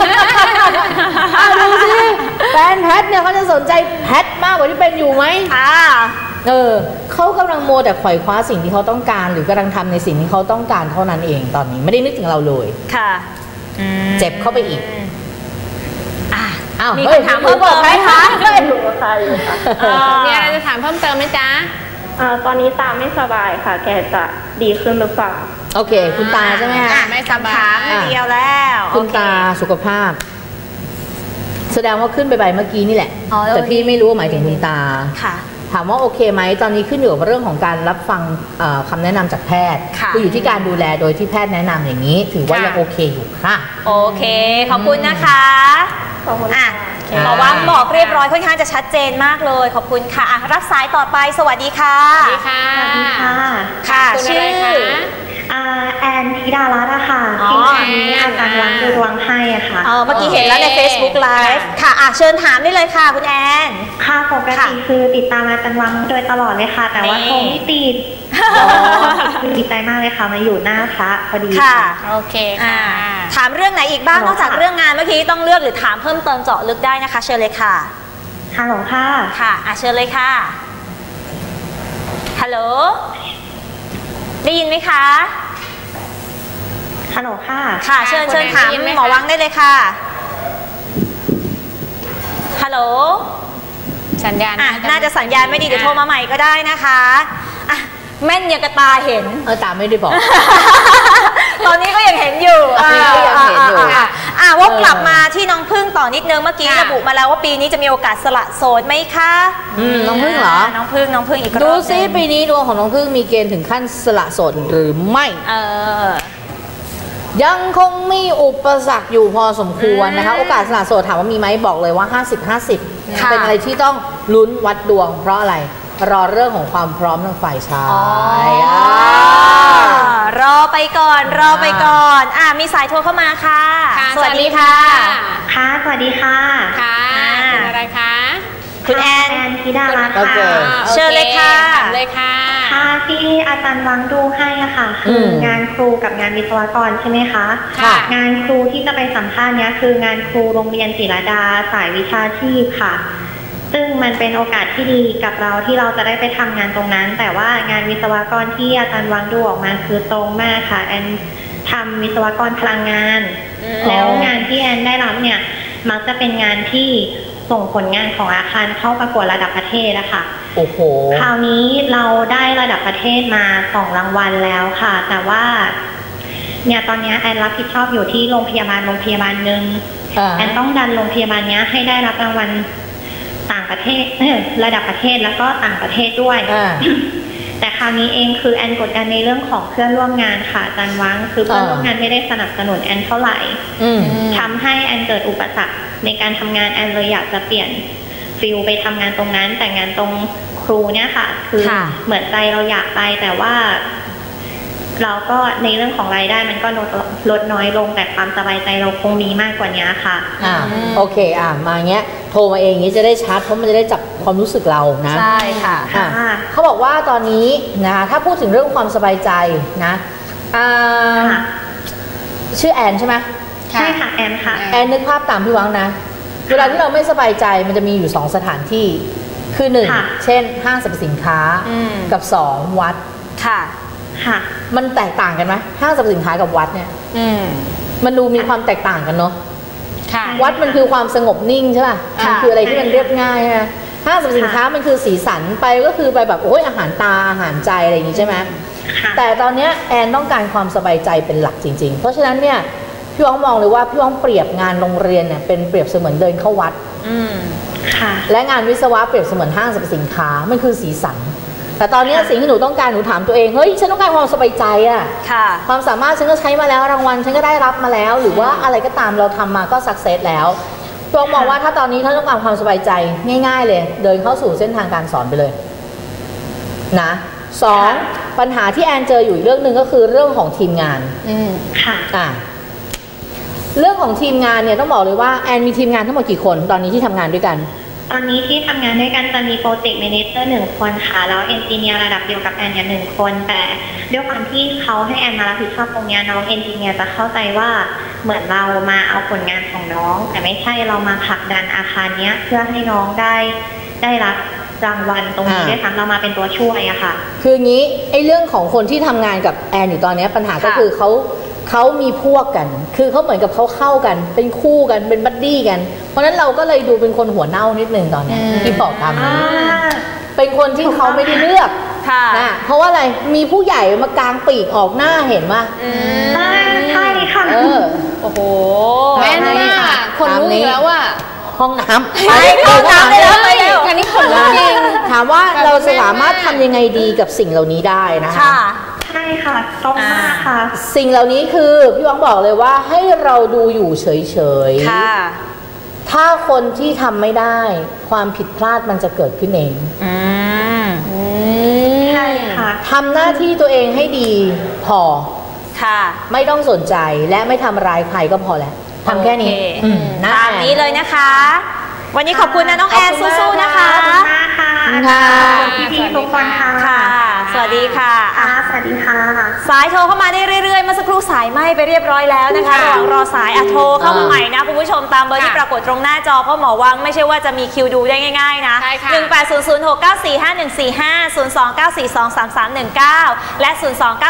ดูสิแฟนแพทเนี่ยเขาจะสนใจแพทมากกว่าที่เป็นอยู่ไหมเขากำลังโมแต่ไขว่คว้าสิ่งที่เขาต้องการหรือกำลังทำในสิ่งที่เขาต้องการเท่านั้นเองตอนนี้ไม่ได้นึกถึงเราเลยค่ะเจ็บเข้าไปอีกมีคำถามเพิ่มเติมไหมคะมีอะไรจะถามเพิ่มเติมไหมจ๊ะตอนนี้ตาไม่สบายค่ะแกจะดีขึ้นหรือเปล่าโอเคคุณตาใช่ไหมคะไม่สบายเดียวแล้วคุณตาสุขภาพแสดงว่าขึ้นไปเมื่อกี้นี่แหละแต่พี่ไม่รู้หมายถึงคุณตาค่ะถามว่าโอเคไหมตอนนี้ขึ้นอยู่กับเรื่องของการรับฟังคำแนะนำจากแพทย์คืออยู่ที่การดูแลโดยที่แพทย์แนะนำอย่างนี้ถือว่ายังโอเคอยู่ค่ะโอเคขอบคุณนะคะขอบคุณค่ะหมอวังบอกเรียบร้อยค่อนข้างจะชัดเจนมากเลยขอบคุณค่ะรับสายต่อไปสวัสดีค่ะสวัสดีค่ะสวัสดีค่ะค่ะชื่อแอนธิดารัตน์ค่ะที่ทางนี้อาจารย์วังดูดวงให้ค่ะเมื่อกี้เห็นแล้วใน Facebook Live ค่ะเชิญถามได้เลยค่ะคุณแอนค่ะปกติคือติดตามอาจารย์วังโดยตลอดเลยค่ะแต่ว่าโทรไม่ติดดีใจมากเลยค่ะมาอยู่หน้าพระพอดีค่ะโอเคค่ะถามเรื่องไหนอีกบ้างนอกจากเรื่องงานเมื่อกี้ต้องเลือกหรือถามเพิ่มเติมเจาะลึกได้นะคะเชิญเลยค่ะฮัลโหลค่ะค่ะเชิญเลยค่ะฮัลโหลได้ยินไหมคะฮัลโหลค่ะค่ะเชิญถามหมอวังได้เลยค่ะฮัลโหลสัญญาณน่าจะสัญญาณไม่ดีเดี๋ยวโทรมาใหม่ก็ได้นะคะแม่นยังกระตาเห็นตาไม่ได้บอกตอนนี้ก็ยังเห็นอยู่ว่ากลับมาที่น้องพึ่งต่อนิดนึงเมื่อกี้ระบุมาแล้วว่าปีนี้จะมีโอกาสสละโสดไหมคะน้องพึ่งเหรอน้องพึ่งอีกรอบดูซิปีนี้ดวงของน้องพึ่งมีเกณฑ์ถึงขั้นสละโสดหรือไม่ยังคงมีอุปสรรคอยู่พอสมควรนะคะโอกาสสละโสดถามว่ามีไหมบอกเลยว่า 50-50 เป็นอะไรที่ต้องลุ้นวัดดวงเพราะอะไรรอเรื่องของความพร้อมทางฝ่ายชายรอไปก่อนมีสายโทรเข้ามาค่ะสวัสดีค่ะค่ะสวัสดีค่ะคุณอะไรคะคุณแอนธิดารัตน์ค่ะเชิญเลยค่ะถามเลยค่ะที่อาจารย์วังดูให้ค่ะคืองานครูกับงานวิศวกรใช่ไหมคะงานครูที่จะไปสัมภาษณ์เนี้ยคืองานครูโรงเรียนศิลดาสายวิชาชีพค่ะซึ่งมันเป็นโอกาสที่ดีกับเราที่เราจะได้ไปทำงานตรงนั้นแต่ว่างานวิศวกรที่อาจารย์วังดูออกมาคือตรงมากค่ะแอนทำวิศวกรพลังงานแล้วงานที่แอนได้รับเนี่ยมักจะเป็นงานที่ส่งผลงานของอาคารเข้าประกวดระดับประเทศนะคะโอ้โหคราวนี้เราได้ระดับประเทศมา2 รางวัลแล้วค่ะแต่ว่าเนี่ยตอนนี้แอนรับผิดชอบอยู่ที่โรงพยาบาลนึงแอนต้องดันโรงพยาบาลนี้ให้ได้รับรางวัลต่างประเทศระดับประเทศแล้วก็ต่างประเทศด้วยแต่คราวนี้เองคือแอนกดดันในเรื่องของเพื่อนร่วมงานค่ะอาจารย์วังคือเพื่อนร่วมงานไม่ได้สนับสนุนแอนเท่าไหร่ทำให้แอนเกิดอุปสรรคในการทำงานแอนเลยอยากจะเปลี่ยนฟิลไปทำงานตรงนั้นแต่งานตรงครูเนี่ยค่ะคือเหมือนใจเราอยากไปแต่ว่าเราก็ในเรื่องของรายได้มันก็ลดน้อยลงแต่ความสบายใจเราคงมีมากกว่านี้ค่ะโอเคมาเงี้ยโทรมาเองนี้จะได้ชัดเพราะมันจะได้จับความรู้สึกเรานะใช่ค่ะเขาบอกว่าตอนนี้นะคะถ้าพูดถึงเรื่องความสบายใจนะชื่อแอนใช่ไหมใช่ค่ะแอนค่ะแอนนึกภาพตามพี่วังนะเวลาที่เราไม่สบายใจมันจะมีอยู่2 สถานที่คือ1เช่นห้างสรรพสินค้ากับ2วัดค่ะมันแตกต่างกันไหมห้างสรรพสินค้ากับวัดเนี่ยมันดูมีความแตกต่างกันเนาะวัดมันคือความสงบนิ่งใช่ป่ะมันคืออะไรที่มันเรียบง่ายนะห้างสรรพสินค้ามันคือสีสันไปก็คือไปแบบโอ้ยอาหารตาอาหารใจอะไรอย่างนี้ใช่ไหมแต่ตอนนี้แอนต้องการความสบายใจเป็นหลักจริงๆเพราะฉะนั้นเนี่ยพี่วังมองเลยว่าพี่วังเปรียบงานโรงเรียนเนี่ยเป็นเปรียบเสมือนเดินเข้าวัดและงานวิศวะเปรียบเสมือนห้างสรรพสินค้ามันคือสีสันแต่ตอนนี้สิ่งที่หนูต้องการหนูถามตัวเองเฮ้ยฉันต้องการความสบายใจอะความสามารถฉันก็ใช้มาแล้วรางวัลฉันก็ได้รับมาแล้วหรือว่าอะไรก็ตามเราทำมาก็สักเซสแล้วตัวมองว่าถ้าตอนนี้ถ้าต้องการความสบายใจง่ายๆเลยเดินเข้าสู่เส้นทางการสอนไปเลยนะ2ปัญหาที่แอนเจออยู่อีกเรื่องหนึ่งก็คือเรื่องของทีมงานเรื่องของทีมงานเนี่ยต้องบอกเลยว่าแอนมีทีมงานทั้งหมดกี่คนตอนนี้ที่ทำงานด้วยกันตอนนี้ที่ทำงานด้วยกันจะมีโปรเจกต์แมเนเจอร์1 คนค่ะแล้วเอนจิเนียร์ระดับเดียวกับแอนเนี่ย1 คนแต่ด้วยความที่เขาให้แอนมารับผิดชอบตรงนี้น้องเอนจิเนียร์จะเข้าใจว่าเหมือนเรามาเอาผลงานของน้องแต่ไม่ใช่เรามาผลักดันอาคารนี้เพื่อให้น้องได้รับรางวัลตรงนี้ด้วยค่ะเรามาเป็นตัวช่วยอะค่ะคืองี้ไอ้เรื่องของคนที่ทำงานกับแอนอยู่ตอนนี้ปัญหาก็คือเขามีพวกกันคือเขาเหมือนกับเขาเข้ากันเป็นคู่กันเป็นบัดดี้กันเพราะนั้นเราก็เลยดูเป็นคนหัวเน่านิดนึงตอนนี้ที่บอกตามนี้เป็นคนที่เขาไม่ได้เลือกนะเพราะว่าอะไรมีผู้ใหญ่มากางปีกออกหน้าเห็นไหมใช่ค่ะโอ้โหแม่น่าคนรู้แล้วว่าห้องน้ำไปห้องน้ำเลยไปเร็วอันนี้คนรู้จริงถามว่าเราสามารถทำยังไงดีกับสิ่งเหล่านี้ได้นะคะใช่ค่ะตรงมากค่ะสิ่งเหล่านี้คือพี่วังบอกเลยว่าให้เราดูอยู่เฉยๆถ้าคนที่ทำไม่ได้ความผิดพลาดมันจะเกิดขึ้นเองใช่ค่ะทำหน้าที่ตัวเองให้ดีพอค่ะไม่ต้องสนใจและไม่ทำร้ายใครก็พอแล้วทำแค่นี้ตามนี้เลยนะคะวันนี้ขอบคุณนะน้องแอนสู้ๆนะคะขอบคุณมากค่ะพี่ทุกคนค่ะสวัสดีค่ะสวัสดีค่ะสายโทรเข้ามาได้เรื่อยๆเมื่อสักครู่สายไหม้ไปเรียบร้อยแล้วนะคะระหว่างรอสายโทรเข้ามาใหม่นะคุณผู้ชมตามเบอร์ที่ปรากฏตรงหน้าจอเพราะหมอวังไม่ใช่ว่าจะมีคิวดูได้ง่ายๆนะ18006945145294233319และ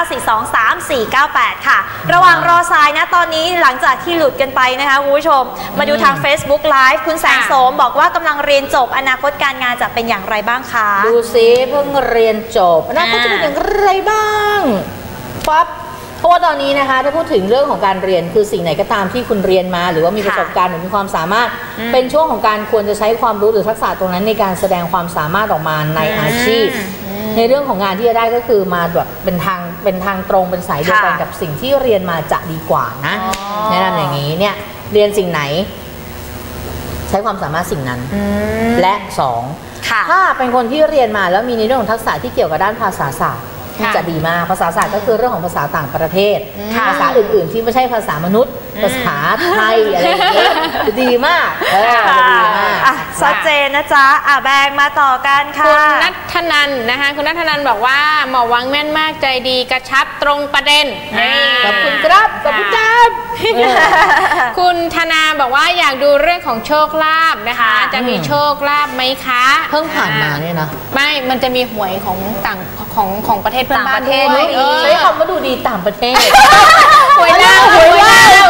029423498ค่ะระหว่างรอสายนะตอนนี้หลังจากที่หลุดกันไปนะคะคุณผู้ชมมาดูทาง Facebook Live คุณแสงโสมบอกว่ากำลังเรียนจบอนาคตการงานจะเป็นอย่างไรบ้างคะดูซิเพิ่งเรียนจบอนาคตจะเป็นอย่างไรบ้างปั๊บเพราะว่าตอนนี้นะคะถ้าพูดถึงเรื่องของการเรียนคือสิ่งไหนก็ตามที่คุณเรียนมาหรือว่ามีประสบการณ์หรือมีความสามารถเป็นช่วงของการควรจะใช้ความรู้หรือทักษะตรงนั้นในการแสดงความสามารถออกมาในอาชีพในเรื่องของงานที่จะได้ก็คือมาแบบเป็นทางตรงเป็นสายเดียวกันกับสิ่งที่เรียนมาจะดีกว่านะแนะนำอย่างนี้เนี่ยเรียนสิ่งไหนใช้ความสามารถสิ่งนั้นและ2ถ้าเป็นคนที่เรียนมาแล้วมีในเรื่องของทักษะที่เกี่ยวกับด้านภาษาศาสตร์จะดีมากภาษาศาสตร์ก็คือเรื่องของภาษาต่างประเทศภาษาอื่นๆที่ไม่ใช่ภาษามนุษย์ภาษาไทยอะไรอย่างเงี้ยจะดีมากดีมากชัดเจนนะจ๊ะแบงมาต่อกันค่ะคุณณัฐนันนะคะคุณณัฐนันบอกว่าหมอวังแม่นมากใจดีกระชับตรงประเด็นขอบคุณครับขอบคุณครับคุณธนาบอกว่าอยากดูเรื่องของโชคลาภนะคะจะมีโชคลาภไหมคะเพิ่งผ่านมาเนี่ยนะไม่มันจะมีหวยของต่างของประเทศเพื่อนบ้านด้วยใช้คำว่าดูดีต่างประเทศหวยล่างหวยล่าง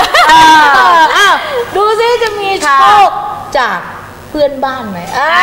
ดูซิจะมีโชคจากเพื่อนบ้านไหม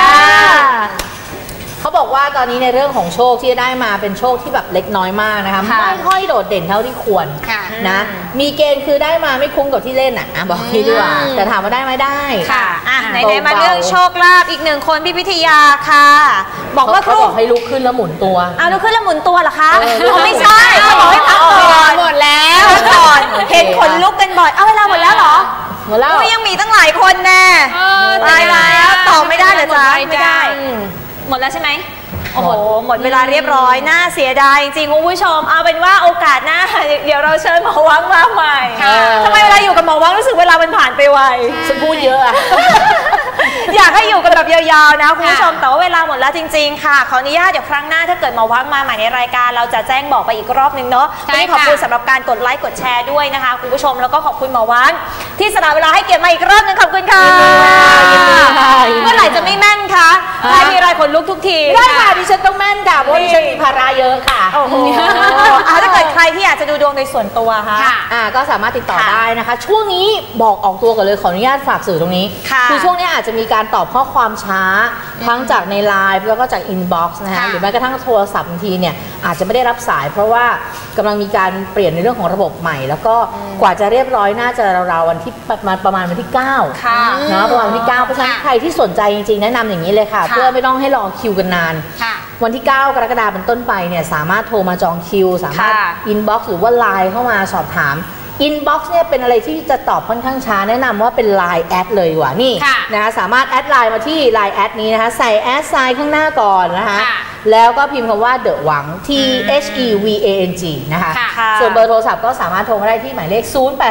เขาบอกว่าตอนนี้ในเรื่องของโชคที่ได้มาเป็นโชคที่แบบเล็กน้อยมากนะคะไม่ค่อยโดดเด่นเท่าที่ควรนะมีเกณฑ์คือได้มาไม่คุ้มกับที่เล่นบอกที่ดีกว่าแต่ถามว่าได้ไหมได้ค่ะไหนๆมาเรื่องโชคลาภอีกหนึ่งคนพี่พิทยาค่ะบอกว่าเขาบอกให้ลุกขึ้นแล้วหมุนตัวลุกขึ้นแล้วหมุนตัวเหรอคะไม่ใช่เขาบอกให้พักก่อนหมดแล้วก่อนเห็นคนลุกกันบ่อยเวลาหมดแล้วเหรอหมดแล้วยังมีตั้งหลายคนแน่ตายแล้วตอบไม่ได้เหรอจ๊ะไม่ได้หมดแล้วใช่ไหมโอ้โหหมดเวลาเรียบร้อยน่าเสียดายจริงๆคุณผู้ชมเอาเป็นว่าโอกาสหน้าเดี๋ยวเราเชิญหมอวังมาใหม่ทำไมเวลาอยู่กับหมอวังรู้สึกเวลามันผ่านไปไวฉันพูดเยอะอยากให้อยู่กันแบบยาวๆนะคุณผู้ชมแต่ว่าเวลาหมดแล้วจริงๆค่ะขออนุญาตเดี๋ยวครั้งหน้าถ้าเกิดหมอวังมาใหม่ในรายการเราจะแจ้งบอกไปอีกรอบนึงเนาะวันนี้ขอบคุณสำหรับการกดไลค์กดแชร์ด้วยนะคะคุณผู้ชมแล้วก็ขอบคุณหมอวังที่สละเวลาให้เกียรติมาอีกรอบนึงขอบคุณค่ะเมื่อไหร่จะไม่แม่นคะใครมีรายขนลุกทุกทีได้ค่ะดิฉันต้องแม่นค่ะเพราะดิฉันมีภาระเยอะค่ะถ้าเกิดใครที่อยากจะดูดวงในส่วนตัวค่ะก็สามารถติดต่อได้นะคะช่วงนี้บอกออกตัวก่อนเลยขออนุญาตฝากสื่อตรงนี้คือช่วงนี้อาจจะมีการตอบข้อความช้าทั้งจากในไลน์แล้วก็จากอินบ็อกซ์นะคะหรือแม้กระทั่งโทรศัพท์บางทีเนี่ยอาจจะไม่ได้รับสายเพราะว่ากำลังมีการเปลี่ยนในเรื่องของระบบใหม่แล้วก็กว่าจะเรียบร้อยน่าจะราวๆวันที่ประมาณวันที่9นะประมาณวันที่9เพราะฉะนั้นใครที่สนใจจริงๆแนะนำอย่างนี้เลยค่ะเพื่อไม่ต้องให้รอคิวกันนานวันที่9กรกฎาคมเป็นต้นไปเนี่ยสามารถโทรมาจองคิวสามารถอินบ็อกซ์หรือว่าไลน์เข้ามาสอบถามอินบ็อกซ์เนี่ยเป็นอะไรที่จะตอบค่อนข้างช้าแนะนำว่าเป็น Line แอดเลยดีกว่านี่นะคะสามารถแอดไลน์มาที่ Line แอดนี้นะคะใส่แอดไซน์ข้างหน้าก่อนนะคะแล้วก็พิมพ์คำว่า The หวัง THEVANG นะคะส่วนเบอร์โทรศัพท์ก็สามารถโทรมาได้ที่หมายเลข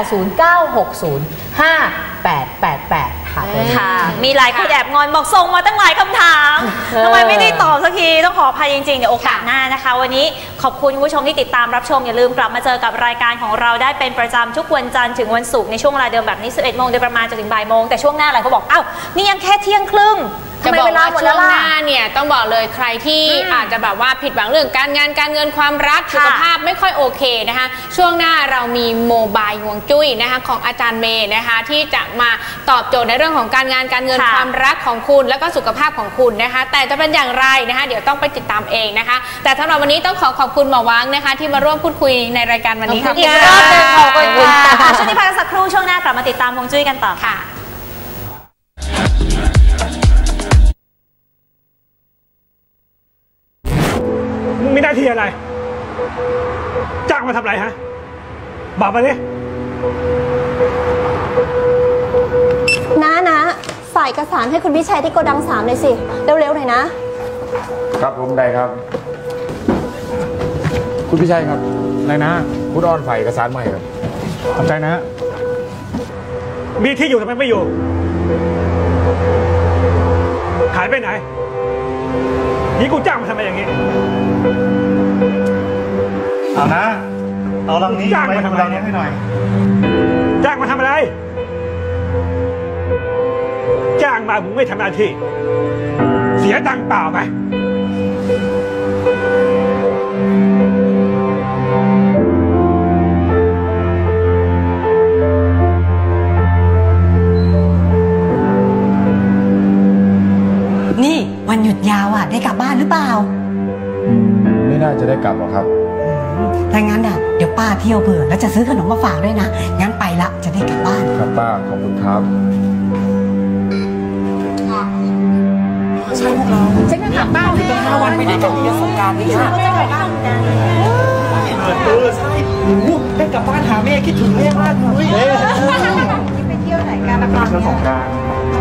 0809605888 ค่ะมีหลายคนแอบงอนบอกส่งมาตั้งหลายคำถามทำไมไม่ได้ตอบสักทีต้องขออภัยจริงๆเดี๋ยวโอกาสหน้านะคะวันนี้ขอบคุณผู้ชมที่ติดตามรับชมอย่าลืมกลับมาเจอกับรายการของเราได้เป็นประจำทุกวันจันทร์ถึงวันศุกร์ในช่วงเวลาเดิมแบบนี้11 โมงโดยประมาณจนถึงบ่ายโมงแต่ช่วงหน้าอะไรเขาบอกนี่ยังแค่เที่ยงครึ่งจะบอกว่าช่วงหน้าเนี่ยต้องบอกเลยใครที่อาจจะแบบว่าผิดหวังเรื่องการงานการเงินความรักสุขภาพไม่ค่อยโอเคนะคะช่วงหน้าเรามีโมบายฮวงจุ้ยนะคะของอาจารย์เมย์นะคะที่จะมาตอบโจทย์ในเรื่องของการงานการเงินความรักของคุณแล้วก็สุขภาพของคุณนะคะแต่จะเป็นอย่างไรนะคะเดี๋ยวต้องไปติดตามเองนะคะแต่สำหรับวันนี้ต้องขอบคุณหมอวังนะคะที่มาร่วมพูดคุยในรายการวันนี้ค่ะอีกรอบนึงขอบคุณค่ะช่วงนี้พักสักครู่ช่วงหน้ากลับมาติดตามฮวงจุ้ยกันต่อค่ะมีหน้าที่อะไรจ้างมาทำอะไรฮะบอกมาดินะเอกสารให้คุณพิชัยที่โกดัง3เลยสิเร็วๆหน่อยนะครับผมได้ครับคุณพิชัยครับนายนะคุณอ้อนฝ่ายเอกสารใหม่ครับขอบใจนะมีที่อยู่ทำไมไม่อยู่หายไปไหนนี่กูจ้างมาทำไมอย่างนี้เอานะเอาลังนี้จ้างมาทำอะไรให้หน่อยจ้างมาทำอะไรจ้างมามึงไม่ทำหน้าที่เสียตังค์เปล่าไหมนี่วันหยุดยาวอ่ะได้กลับบ้านหรือเปล่าไม่น่าจะได้กลับหรอกครับถ้างั้นอ่ะเดี๋ยวป้าเที่ยวเผื่อแล้วจะซื้อขนมมาฝากด้วยนะงั้นไปละจะได้กลับบ้านครับป้าขอบคุณครับใช่พวกเราฉันจะกลับบ้านแม่5 วันไปไหนกันเที่ยวสงกรานต์นี่ค่ะจะกลับบ้านกันใช่ได้กลับบ้านหาแม่คิดถึงแม่มากเลยไปเที่ยวไหนกันละก่อนเนี่ยสงกรานต์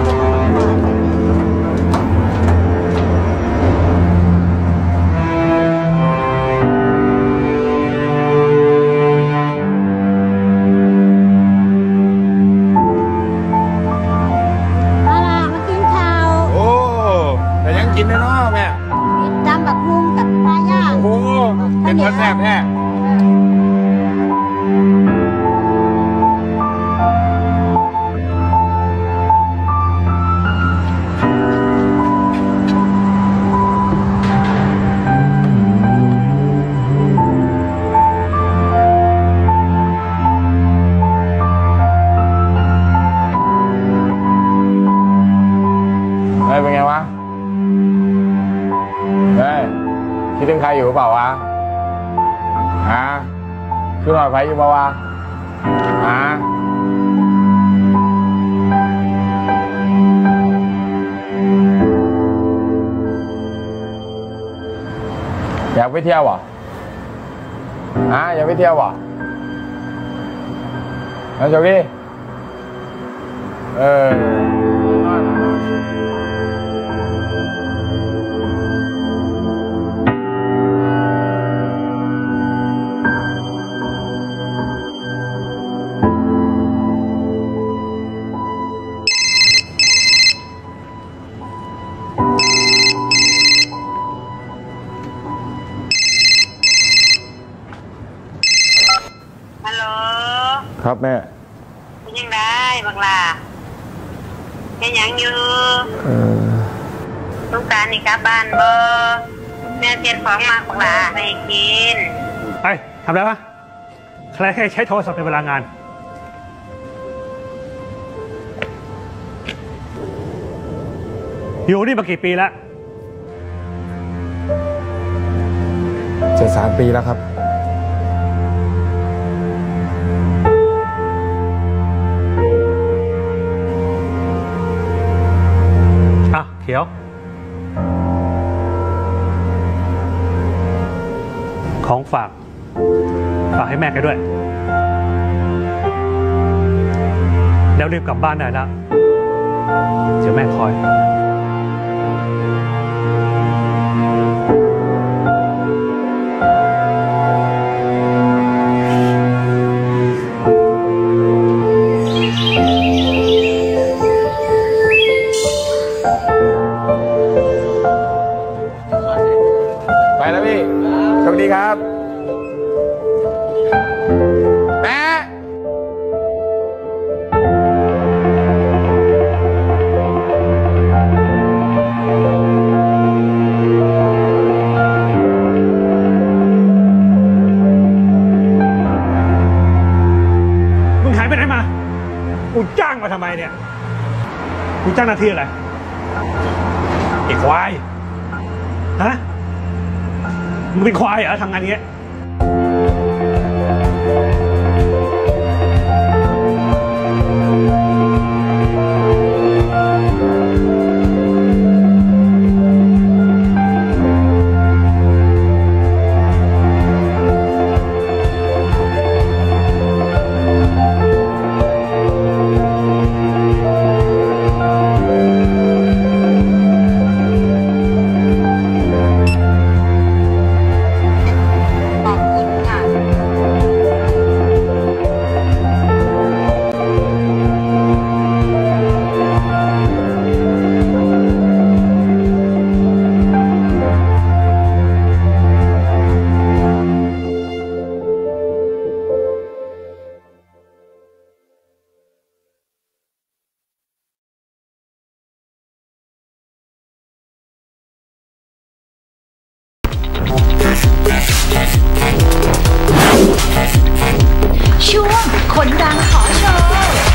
กินแน่นอนแม่จำแบบนุ่มกับปลาย่างโอ้เป็นคนแซ่บแน่เป็นไงวะคิดถึงใครอยู่เปล่าวะฮะคือหน่อยไฟอยู่เปล่าวะฮะอยากไปเที่ยวเหรออยากไปเที่ยวเหรอแล้วโชคดีครับแม่ยังได้บักลาเป็นยังอยู่ต้องการนี่กลับบ้านบ่แม่เตรียมของมาบักลาให้กินไปทำอะไรวะใครใช้โทรศัพท์ในเวลางานอยู่นี่มากี่ปีแล้วจะ3 ปีแล้วครับเขียวของฝากให้แม่แกด้วยแล้วรีบกลับบ้านได้แล้วเดี๋ยวแม่คอยสวัสดีครับแม่มึงหายไปไหนมากูจ้างมาทำไมเนี่ยกูจ้างหน้าที่อะไรไอ้ควายฮะมึงเป็นควายเหรอทำงานนี้เช่วงคนดังขอโชว์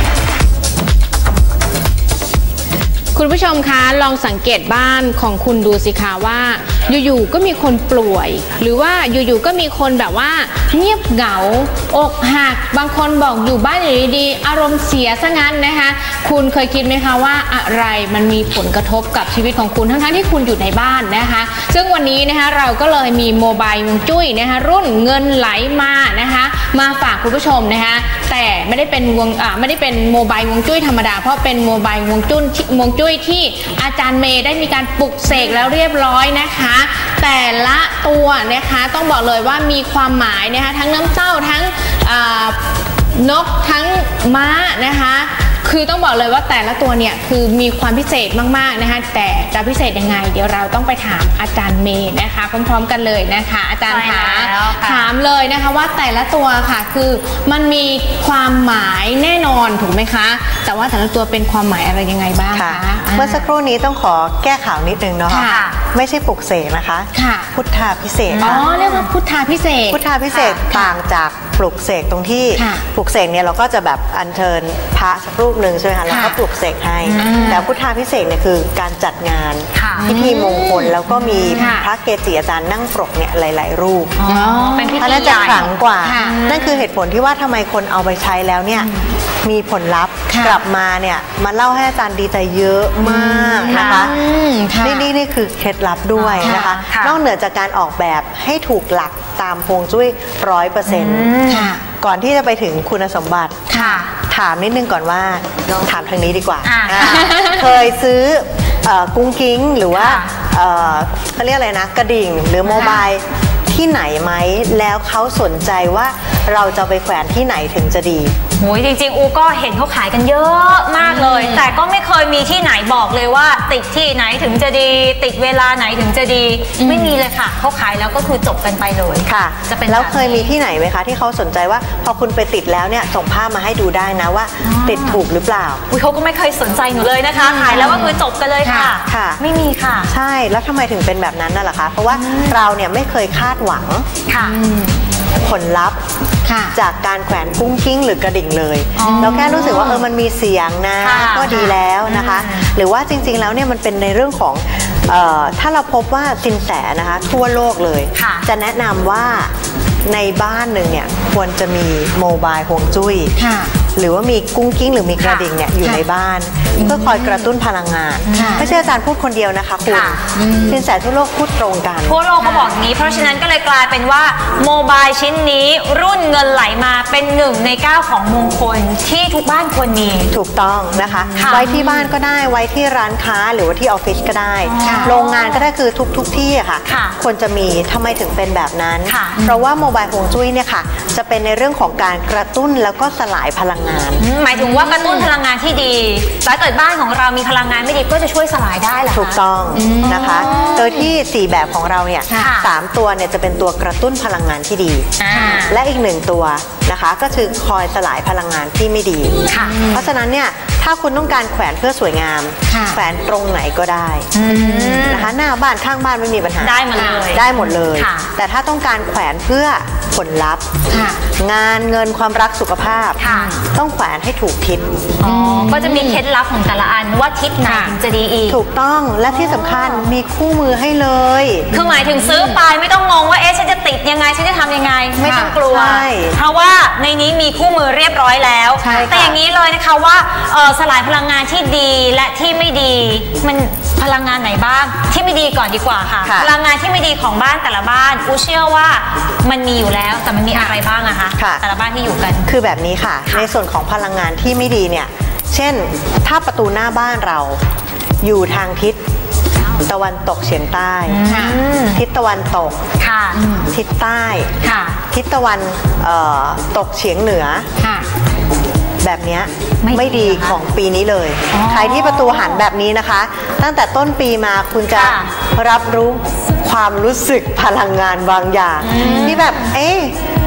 คุณผู้ชมคะลองสังเกตบ้านของคุณดูสิคะว่าอยู่ๆก็มีคนป่วยหรือว่าอยู่ๆก็มีคนแบบว่าเงียบเหงาอกหักบางคนบอกอยู่บ้านอยู่ดีๆอารมณ์เสียซะงั้นนะคะคุณเคยคิดไหมคะว่าอะไรมันมีผลกระทบกับชีวิตของคุณทั้งๆที่คุณอยู่ในบ้านนะคะซึ่งวันนี้นะคะเราก็เลยมีโมบายฮวงจุ้ยนะคะรุ่นเงินไหลมานะคะมาฝากคุณผู้ชมนะคะแต่ไม่ได้เป็นโมบายฮวงจุ้ยธรรมดาเพราะเป็นโมบายฮวงจุ้ยที่อาจารย์เมย์ได้มีการปลุกเสกแล้วเรียบร้อยนะคะแต่ละตัวนะคะต้องบอกเลยว่ามีความหมายนะคะทั้งน้ำเต้าทั้งนกทั้งม้านะคะคือต้องบอกเลยว่าแต่ละตัวเนี่ยคือมีความพิเศษมากๆนะคะแต่จะพิเศษยังไงเดี๋ยวเราต้องไปถามอาจารย์เมย์นะคะพร้อมๆกันเลยนะคะอาจารย์คะถามเลยนะคะว่าแต่ละตัวค่ะคือมันมีความหมายแน่นอนถูกไหมคะแต่ว่าแต่ละตัวเป็นความหมายอะไรยังไงบ้างคะเมื่อสักครู่นี้ต้องขอแก้ข่าวนิดนึงเนาะไม่ใช่ปลุกเสกนะคะพุทธาพิเศษอ๋อเรียกว่าพุทธาพิเศษพุทธาพิเศษต่างจากปลุกเสกตรงที่ปลุกเสกเนี่ยเราก็จะแบบอัญเชิญพระสักรูปหนึ่งใช่ไหมคะแล้วก็ปลุกเสกให้แต่พุทธาพิเศษเนี่ยคือการจัดงานพิธีมงคลแล้วก็มีพระเกจิอาจารย์นั่งปรกเนี่ยหลายๆรูปเป็นพิธีน่าจะขลังกว่านั่นคือเหตุผลที่ว่าทำไมคนเอาไปใช้แล้วเนี่ยมีผลลัพธ์กลับมาเนี่ยมาเล่าให้อาจารย์ดีใจเยอะมากนะคะนี่คือเคล็ดลับด้วยนะคะนอกเหนือจากการออกแบบให้ถูกหลักตามฮวงจุ้ย 100%ก่อนที่จะไปถึงคุณสมบัติถามนิดนึงก่อนว่าถามทางนี้ดีกว่าเคยซื้อกุ้งกิ้งหรือว่าเขาเรียกอะไรนะกระดิ่งหรือโมบายที่ไหนไหมแล้วเขาสนใจว่าเราจะไปแขวนที่ไหนถึงจะดีโอ้ยจริงๆอูก็เห็นเขาขายกันเยอะมากเลยแต่ก็ไม่เคยมีที่ไหนบอกเลยว่าติดที่ไหนถึงจะดีติดเวลาไหนถึงจะดีไม่มีเลยค่ะเขาขายแล้วก็คือจบกันไปเลยค่ะจะเป็นแล้วเคยมีที่ไหนไหมคะที่เขาสนใจว่าพอคุณไปติดแล้วเนี่ยส่งภาพมาให้ดูได้นะว่าติดถูกหรือเปล่าเขาก็ไม่เคยสนใจหนูเลยนะคะขายแล้วก็คือจบกันเลยค่ะไม่มีค่ะใช่แล้วทำไมถึงเป็นแบบนั้นน่ะล่ะคะเพราะว่าเราเนี่ยไม่เคยคาดหวังผลลัพธ์จากการแขวนกุ้งกิ้งหรือกระดิ่งเลยเราแค่รู้สึกว่ามันมีเสียงนะก็ดีแล้วนะคะหรือว่าจริงๆแล้วเนี่ยมันเป็นในเรื่องของถ้าเราพบว่าสินแสนะคะทั่วโลกเลยจะแนะนำว่าในบ้านหนึ่งเนี่ยควรจะมีโมบายฮวงจุ้ยหรือว่ามีกุ้งกิ้งหรือมีกระดิ่งเนี่ยอยู่ในบ้านเพื่อคอยกระตุ้นพลังงานไม่ใช่อาจารย์พูดคนเดียวนะคะคุณสินแสทั่วโลกพูดตรงกันทั่วโลกเขาบอกอย่างนี้เพราะฉะนั้นก็เลยกลายเป็นว่าโมบายชิ้นนี้รุ่นเงินไหลมาเป็น1 ใน 9ของมงคลที่ทุกบ้านควรมีถูกต้องนะคะไว้ที่บ้านก็ได้ไว้ที่ร้านค้าหรือว่าที่ออฟฟิศก็ได้โรงงานก็ได้คือทุกที่อะค่ะควรจะมีทำไมถึงเป็นแบบนั้นเพราะว่าโมบายฮวงจุ้ยเนี่ยค่ะจะเป็นในเรื่องของการกระตุ้นแล้วก็สลายพลังงานหมายถึงว่ากระตุ้นพลังงานที่ดีถ้าเกิดบ้านของเรามีพลังงานไม่ดีก็จะช่วยสลายได้แหละถูกต้องนะคะโดยที่4แบบของเราเนี่ย3ตัวเนี่ยจะเป็นตัวกระตุ้นพลังงานที่ดีและอีก1ตัวนะคะก็คือคอยสลายพลังงานที่ไม่ดีเพราะฉะนั้นเนี่ยถ้าคุณต้องการแขวนเพื่อสวยงามแขวนตรงไหนก็ได้นะคะหน้าบ้านข้างบ้านไม่มีปัญหาได้หมดเลยได้หมดเลยแต่ถ้าต้องการแขวนเพื่อผลลัพธ์งานเงินความรักสุขภาพต้องแขวนให้ถูกทิศก็จะมีเคล็ดลับของแต่ละอันว่าทิศไหนจะดีอีกถูกต้องและที่สำคัญมีคู่มือให้เลยคือหมายถึงซื้อไปไม่ต้องงงว่าฉันจะติดยังไงฉันจะทำยังไงไม่ต้องกลัวเพราะว่าในนี้มีคู่มือเรียบร้อยแล้วแต่อย่างนี้เลยนะคะว่าสลายพลังงานที่ดีและที่ไม่ดีมันพลังงานไหนบ้างที่ไม่ดีก่อนดีกว่าค่ะพลังงานที่ไม่ดีของบ้านแต่ละบ้านอูเชื่อว่ามันมีอยู่แล้วแต่มันมีอะไรบ้างอะคะแต่ละบ้านที่อยู่กันคือแบบนี้ค่ะในส่วนของพลังงานที่ไม่ดีเนี่ยเช่นถ้าประตูหน้าบ้านเราอยู่ทางทิศตะวันตกเฉียงใต้ทิศตะวันตกทิศใต้ทิศตะวันตกเฉียงเหนือแบบนี้ไม่ดีของปีนี้เลยใครที่ประตูหันแบบนี้นะคะตั้งแต่ต้นปีมาคุณจะรับรู้ความรู้สึกพลังงานบางอย่างที่แบบ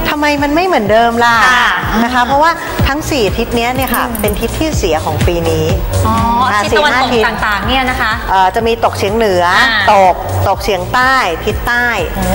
ทำไมมันไม่เหมือนเดิมล่ะนะคะเพราะว่าทั้ง4ทิศนี้เนี่ยค่ะเป็นทิศที่เสียของปีนี้ทิศตะวันตกต่างๆเนี่ยนะคะจะมีตกเฉียงเหนือตกเฉียงใต้ทิศใต้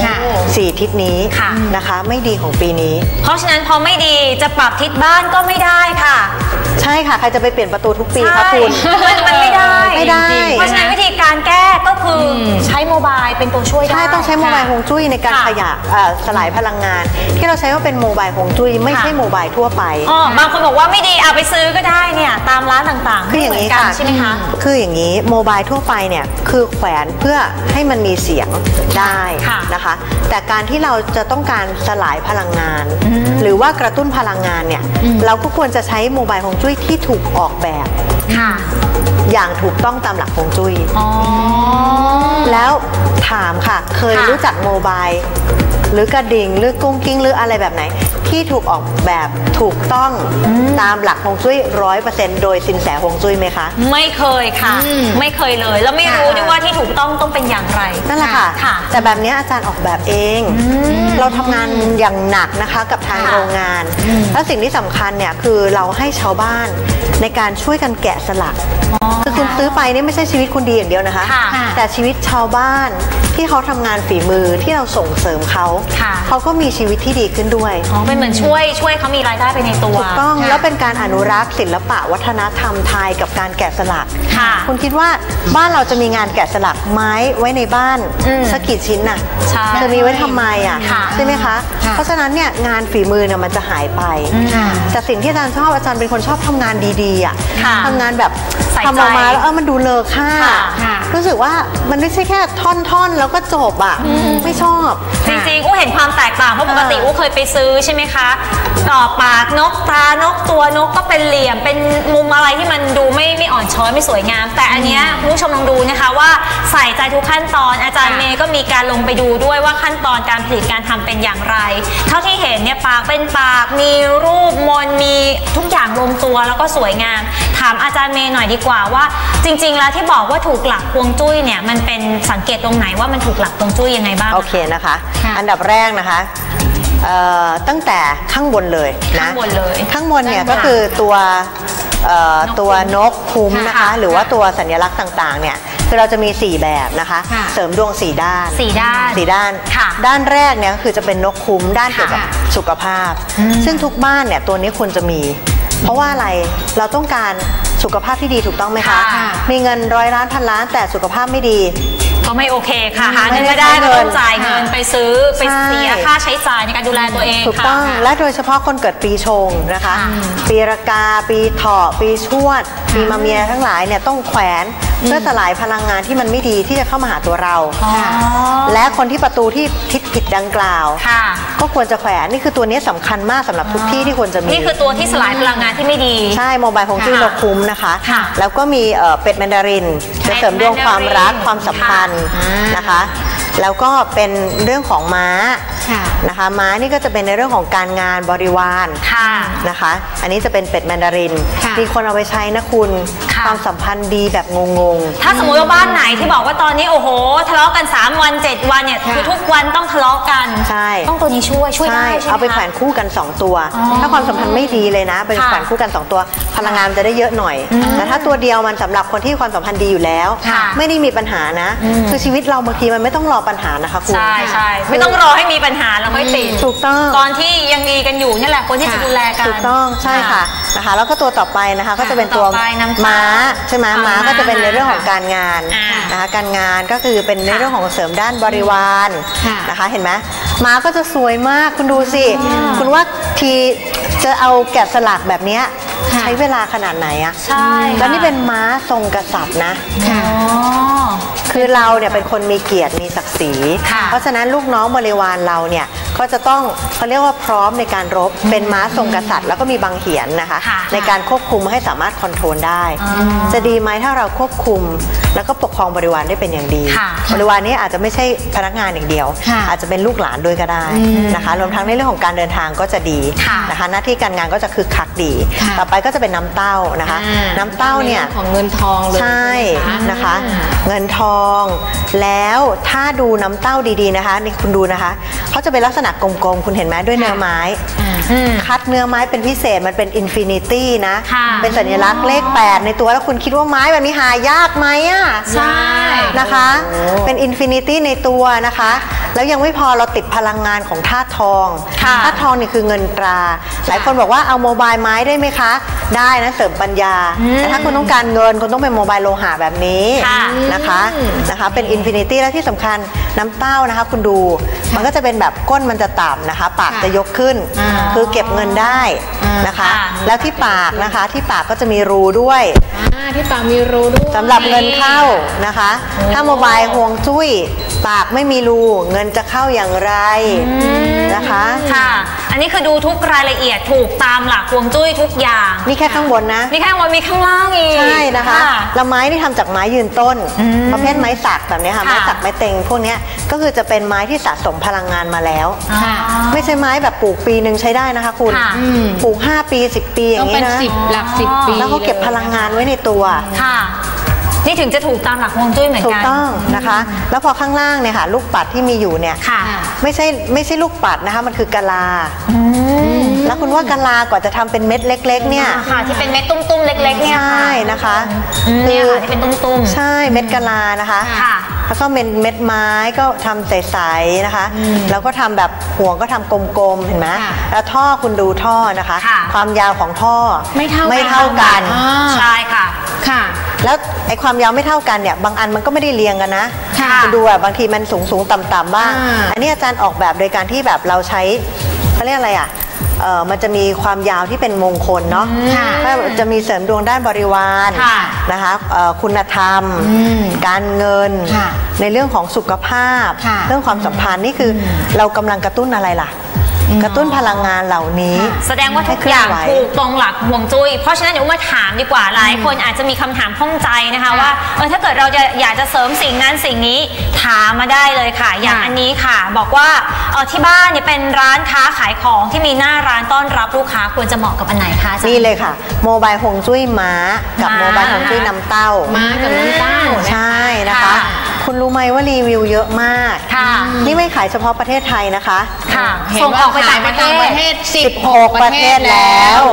4ทิศนี้นะคะไม่ดีของปีนี้เพราะฉะนั้นพอไม่ดีจะปรับทิศบ้านก็ไม่ได้ค่ะใช่ค่ะใครจะไปเปลี่ยนประตูทุกปีคะคุณมันไม่ได้เพราะฉะนั้นวิธีการแก้ก็คือใช้โมบายเป็นตัวช่วยได้ใช่ต้องใช้โมบายฮวงจุ้ยในการขยายสลายพลังงานที่เราใช้ว่าเป็นโมบายฮวงจุ้ยไม่ใช่โมบายทั่วไปบางคนบอกว่าไม่ดีเอาไปซื้อก็ได้เนี่ยตามร้านต่างๆคืออย่างนี้ค่ะใช่ไหมคะคืออย่างนี้โมบายทั่วไปเนี่ยคือแขวนเพื่อให้มันมีเสียงได้นะคะแต่การที่เราจะต้องการสลายพลังงานหรือว่ากระตุ้นพลังงานเนี่ยเราก็ควรจะใช้โมบายฮวงจุ้ยที่ถูกออกแบบอย่างถูกต้องตามหลักฮวงจุ้ยแล้วถามค่ะเคยรู้จักโมบายหรือกระดิ่งหรือกุ้งกิ้งหรืออะไรแบบไหนที่ถูกออกแบบถูกต้องตามหลักฮวงจุ้ย 100% โดยสินแสฮวงจุ้ยไหมคะไม่เคยค่ะไม่เคยเลยแล้วไม่รู้ด้วยว่าที่ถูกต้องเป็นอย่างไรนั่นแหละค่ะแต่แบบนี้อาจารย์ออกแบบเองเราทำงานอย่างหนักนะคะกับทางโรงงานแล้วสิ่งที่สำคัญเนี่ยคือเราให้ชาวบ้านในการช่วยกันแกะสลักคือคุณซื้อไปนี่ไม่ใช่ชีวิตคุณดีอย่างเดียวนะคะแต่ชีวิตชาวบ้านที่เขาทำงานฝีมือที่เราส่งเสริมเขาก็มีชีวิตที่ดีขึ้นด้วยเป็นเหมือนช่วยเขามีรายได้ไปในตัวถูกต้องแล้วเป็นการอนุรักษ์ศิลปะวัฒนธรรมไทยกับการแกะสลักคุณคิดว่าบ้านเราจะมีงานแกะสลักไม้ไว้ในบ้านสักกี่ชิ้นน่ะจะมีไว้ทำไมอ่ะใช่ไหมคะเพราะฉะนั้นเนี่ยงานฝีมือเนี่ยมันจะหายไปแต่สิ่งที่อาจารย์ชอบอาจารย์เป็นคนชอบทำงานดีๆอ่ะทำงานแบบทำออกมาแล้วมันดูเลอค่ารู้สึกว่ามันไม่ใช่แค่ท่อนๆแล้วก็จบอ่ะไม่ชอบจริงๆอู้เห็นความแตกต่างเพราะปกติอู้เคยไปซื้อใช่ไหมคะต่อปากนกตานกตัวนกก็เป็นเหลี่ยมเป็นมุมอะไรที่มันดูไม่อ่อนช้อยไม่สวยงามแต่อันนี้คุณผู้ชมลองดูนะคะว่าใส่ใจทุกขั้นตอนอาจารย์เมย์ก็มีการลงไปดูด้วยว่าขั้นตอนการผลิตการทำเป็นอย่างไรเท่าที่เห็นเนี่ยปากเป็นปากมีรูปมนมีทุกอย่างลงตัวแล้วก็สวยงามถามอาจารย์เมย์หน่อยดีกว่าว่าจริงๆแล้วที่บอกว่าถูกหลักฮวงจุ้ยเนี่ยมันเป็นสังเกตตรงไหนว่ามันถูกหลักฮวงจุ้ยยังไงบ้างโอเคนะคะอันดับแรกนะคะตั้งแต่ข้างบนเลยนะข้างบนเนี่ยก็คือตัวนกคุ้มนะคะหรือว่าตัวสัญลักษณ์ต่างๆเนี่ยคือเราจะมี4แบบนะคะเสริมดวง4ด้านด้านแรกเนี่ยก็คือจะเป็นนกคุ้มด้านเกี่ยวกับสุขภาพซึ่งทุกบ้านเนี่ยตัวนี้ควรจะมีเพราะว่าอะไรเราต้องการสุขภาพที่ดีถูกต้องไหมคะมีเงิน100 ล้านพันล้านแต่สุขภาพไม่ดีก็ไม่โอเคค่ะหาเงินไม่ได้ก็ต้องจ่ายเงินไปซื้อไปเสียค่าใช้จ่ายในการดูแลตัวเองถูกต้องและโดยเฉพาะคนเกิดปีชงนะคะปีรากาปีเถาะปีชวดปีมะเมียทั้งหลายเนี่ยต้องแขวนเพื่อสลายพลังงานที่มันไม่ดีที่จะเข้ามาหาตัวเราและคนที่ประตูที่ทิศผิดดังกล่าวก็ควรจะแขวนนี่คือตัวนี้สำคัญมากสำหรับทุกที่ที่ควรจะมีนี่คือตัวที่สลายพลังงานที่ไม่ดีใช่โมบายฮวงจุ้ยนกคุ้มนะคะแล้วก็มีเป็ดแมนดารินจะเสริมดวงความรักความสัมพันธ์นะคะแล้วก็เป็นเรื่องของม้านะคะม้านี่ก็จะเป็นในเรื่องของการงานบริวารนะคะอันนี้จะเป็นเป็ดแมนดารินมีคนเอาไปใช้นะคุณความสัมพันธ์ดีแบบงงๆถ้าสมมติว่าบ้านไหนที่บอกว่าตอนนี้โอ้โหทะเลาะกัน3 วัน7 วันเนี่ยคือทุกวันต้องทะเลาะกันใช่ต้องตัวนี้ช่วยได้เอาไปแขวนคู่กัน2ตัวถ้าความสัมพันธ์ไม่ดีเลยนะไปแขวนคู่กัน2ตัวพลังงานจะได้เยอะหน่อยแต่ถ้าตัวเดียวมันสำหรับคนที่ความสัมพันธ์ดีอยู่แล้วไม่ได้มีปัญหานะคือชีวิตเราบางทีมันไม่ต้องรอปัญหานะคะคุณใช่ไม่ต้องรอให้มีปัญหาแล้วค่อยติดถูกต้องตอนที่ยังดีกันอยู่นี่แหละคนที่จะดูแลกันถูกต้องใช่ค่ะนะคะแล้วก็ตัวต่อไปนะคะก็จะเป็นตัวม้าใช่ไหมม้าก็จะเป็นในเรื่องของการงานนะคะการงานก็คือเป็นในเรื่องของเสริมด้านบริวารนะคะเห็นไหมม้าก็จะสวยมากคุณดูสิคุณว่าทีจะเอาแกะสลักแบบนี้ใช้เวลาขนาดไหนอะใช่แล้วนี่เป็นม้าทรงกษัตริย์นะคือเราเนี่ยเป็นคนมีเกียรติมีศักดิ์ศรีเพราะฉะนั้นลูกน้องบริวารเราเนี่ยก็จะต้องเขาเรียกว่าพร้อมในการรบเป็นม้าทรงกษัตริย์แล้วก็มีบังเหียนนะคะในการควบคุมให้สามารถคอนโทรลได้จะดีไหมถ้าเราควบคุมแล้วก็ปกครองบริวารได้เป็นอย่างดีบริวารนี้อาจจะไม่ใช่พนักงานอย่างเดียวอาจจะเป็นลูกหลานด้วยก็ได้นะคะรวมทั้งในเรื่องของการเดินทางก็จะดีนะคะหน้าที่การงานก็จะคึกคักดีต่อไปก็จะเป็นน้ำเต้านะคะน้ำเต้าเนี่ยของเงินทองเลยใช่นะคะเงินทองแล้วถ้าดูน้ำเต้าดีๆนะคะนี่คุณดูนะคะเขาจะเป็นลักษณะะกลมๆคุณเห็นไหมด้วยเนื้อไม้คัดเนื้อไม้เป็นพิเศษมันเป็นอินฟินิตี้นะเป็นสัญลักษณ์เลข8ในตัวแล้วคุณคิดว่าไม้แบบนี้หายากไหมอ่ะใช่นะคะเป็นอินฟินิตี้ในตัวนะคะแล้วยังไม่พอเราติดพลังงานของธาตุทองธาตุทองนี่คือเงินตราหลายคนบอกว่าเอาโมบายไม้ได้ไหมคะได้นะเสริมปัญญาแต่ถ้าคุณต้องการเงินคุณต้องเป็นโมบายโลหะแบบนี้นะคะเป็นอินฟินิตี้และที่สำคัญน้ำเต้านะคะคุณดูมันก็จะเป็นแบบก้นมันจะต่ำนะคะปากจะยกขึ้นคือเก็บเงินได้นะคะแล้วที่ปากนะคะที่ปากก็จะมีรูด้วยที่ปากมีรูด้วยสำหรับเงินเข้านะคะถ้าโมบายห่วงจุ้ยปากไม่มีรูเงินจะเข้าอย่างไรนะคะค่ะอันนี้คือดูทุกรายละเอียดถูกตามหลักห่วงจุ้ยทุกอย่างนี่แค่ข้างบนนะนี่แค่ข้างบนมีข้างล่างอีกใช่นะคะแล้วไม้ที่ทำจากไม้ยืนต้นประเภทไม้สักแบบนี้ค่ะไม้สักไม้เต็งพวกนี้ก็คือจะเป็นไม้ที่สะสมพลังงานมาแล้วไม่ใช่ไม้แบบปลูกปีหนึ่งใช้ได้นะคะคุณปลูก5 ปี 10 ปีอย่างนี้นะหลัก10 ปีแล้วเขาเก็บพลังงานไว้ในตัวค่ะนี่ถึงจะถูกตามหลักฮวงจุ้ยเหมือนกันถูกต้องนะคะแล้วพอข้างล่างเนี่ยค่ะลูกปัดที่มีอยู่เนี่ยไม่ใช่ลูกปัดนะคะมันคือกะลาแล้วคุณว่ากะลากว่าจะทำเป็นเม็ดเล็กๆเนี่ยค่ะที่เป็นเม็ดตุ้มๆเล็กๆเนี่ยใช่นะคะเนี่ยค่ะที่เป็นตุ้มๆใช่เม็ดกะลานะคะแล้วก็เป็นเม็ดไม้ก็ทำใสๆนะคะแล้วก็ทำแบบห่วงก็ทำกลมๆเห็นไหมแล้วท่อคุณดูท่อนะคะความยาวของท่อไม่เท่ากันใช่ค่ะแล้วไอ้ความยาวไม่เท่ากันเนี่ยบางอันมันก็ไม่ได้เรียงกันนะคุณดูแบบบางทีมันสูงต่ำๆบ้างอันนี้อาจารย์ออกแบบโดยการที่แบบเราใช้เขาเรียกอะไรอ่ะมันจะมีความยาวที่เป็นมงคลเนาะจะมีเสริมดวงด้านบริวารนะคะคุณธรรมการเงินในเรื่องของสุขภาพเรื่องความสัมพันธ์นี่คือเรากำลังกระตุ้นอะไรล่ะกระตุ้นพลังงานเหล่านี้แสดงว่าทุกอย่างถูกตรงหลักฮวงจุ้ยเพราะฉะนั้นเดี๋ยวมาถามดีกว่าหลายคนอาจจะมีคำถามข้องใจนะคะว่าถ้าเกิดเราอยากจะเสริมสิ่งนั้นสิ่งนี้ถามมาได้เลยค่ะอย่างอันนี้ค่ะบอกว่าที่บ้านเนี่ยเป็นร้านค้าขายของที่มีหน้าร้านต้อนรับลูกค้าควรจะเหมาะกับอันไหนคะนี่เลยค่ะโมบายฮวงจุ้ยม้ากับโมบายฮวงจุ้ยน้ำเต้าม้ากับน้ำเต้าใช่นะคะคุณรู้ไหมว่ารีวิวเยอะมากนี่ไม่ขายเฉพาะประเทศไทยนะคะส่งออกไปต่างประเทศ16 ประเทศแล้ว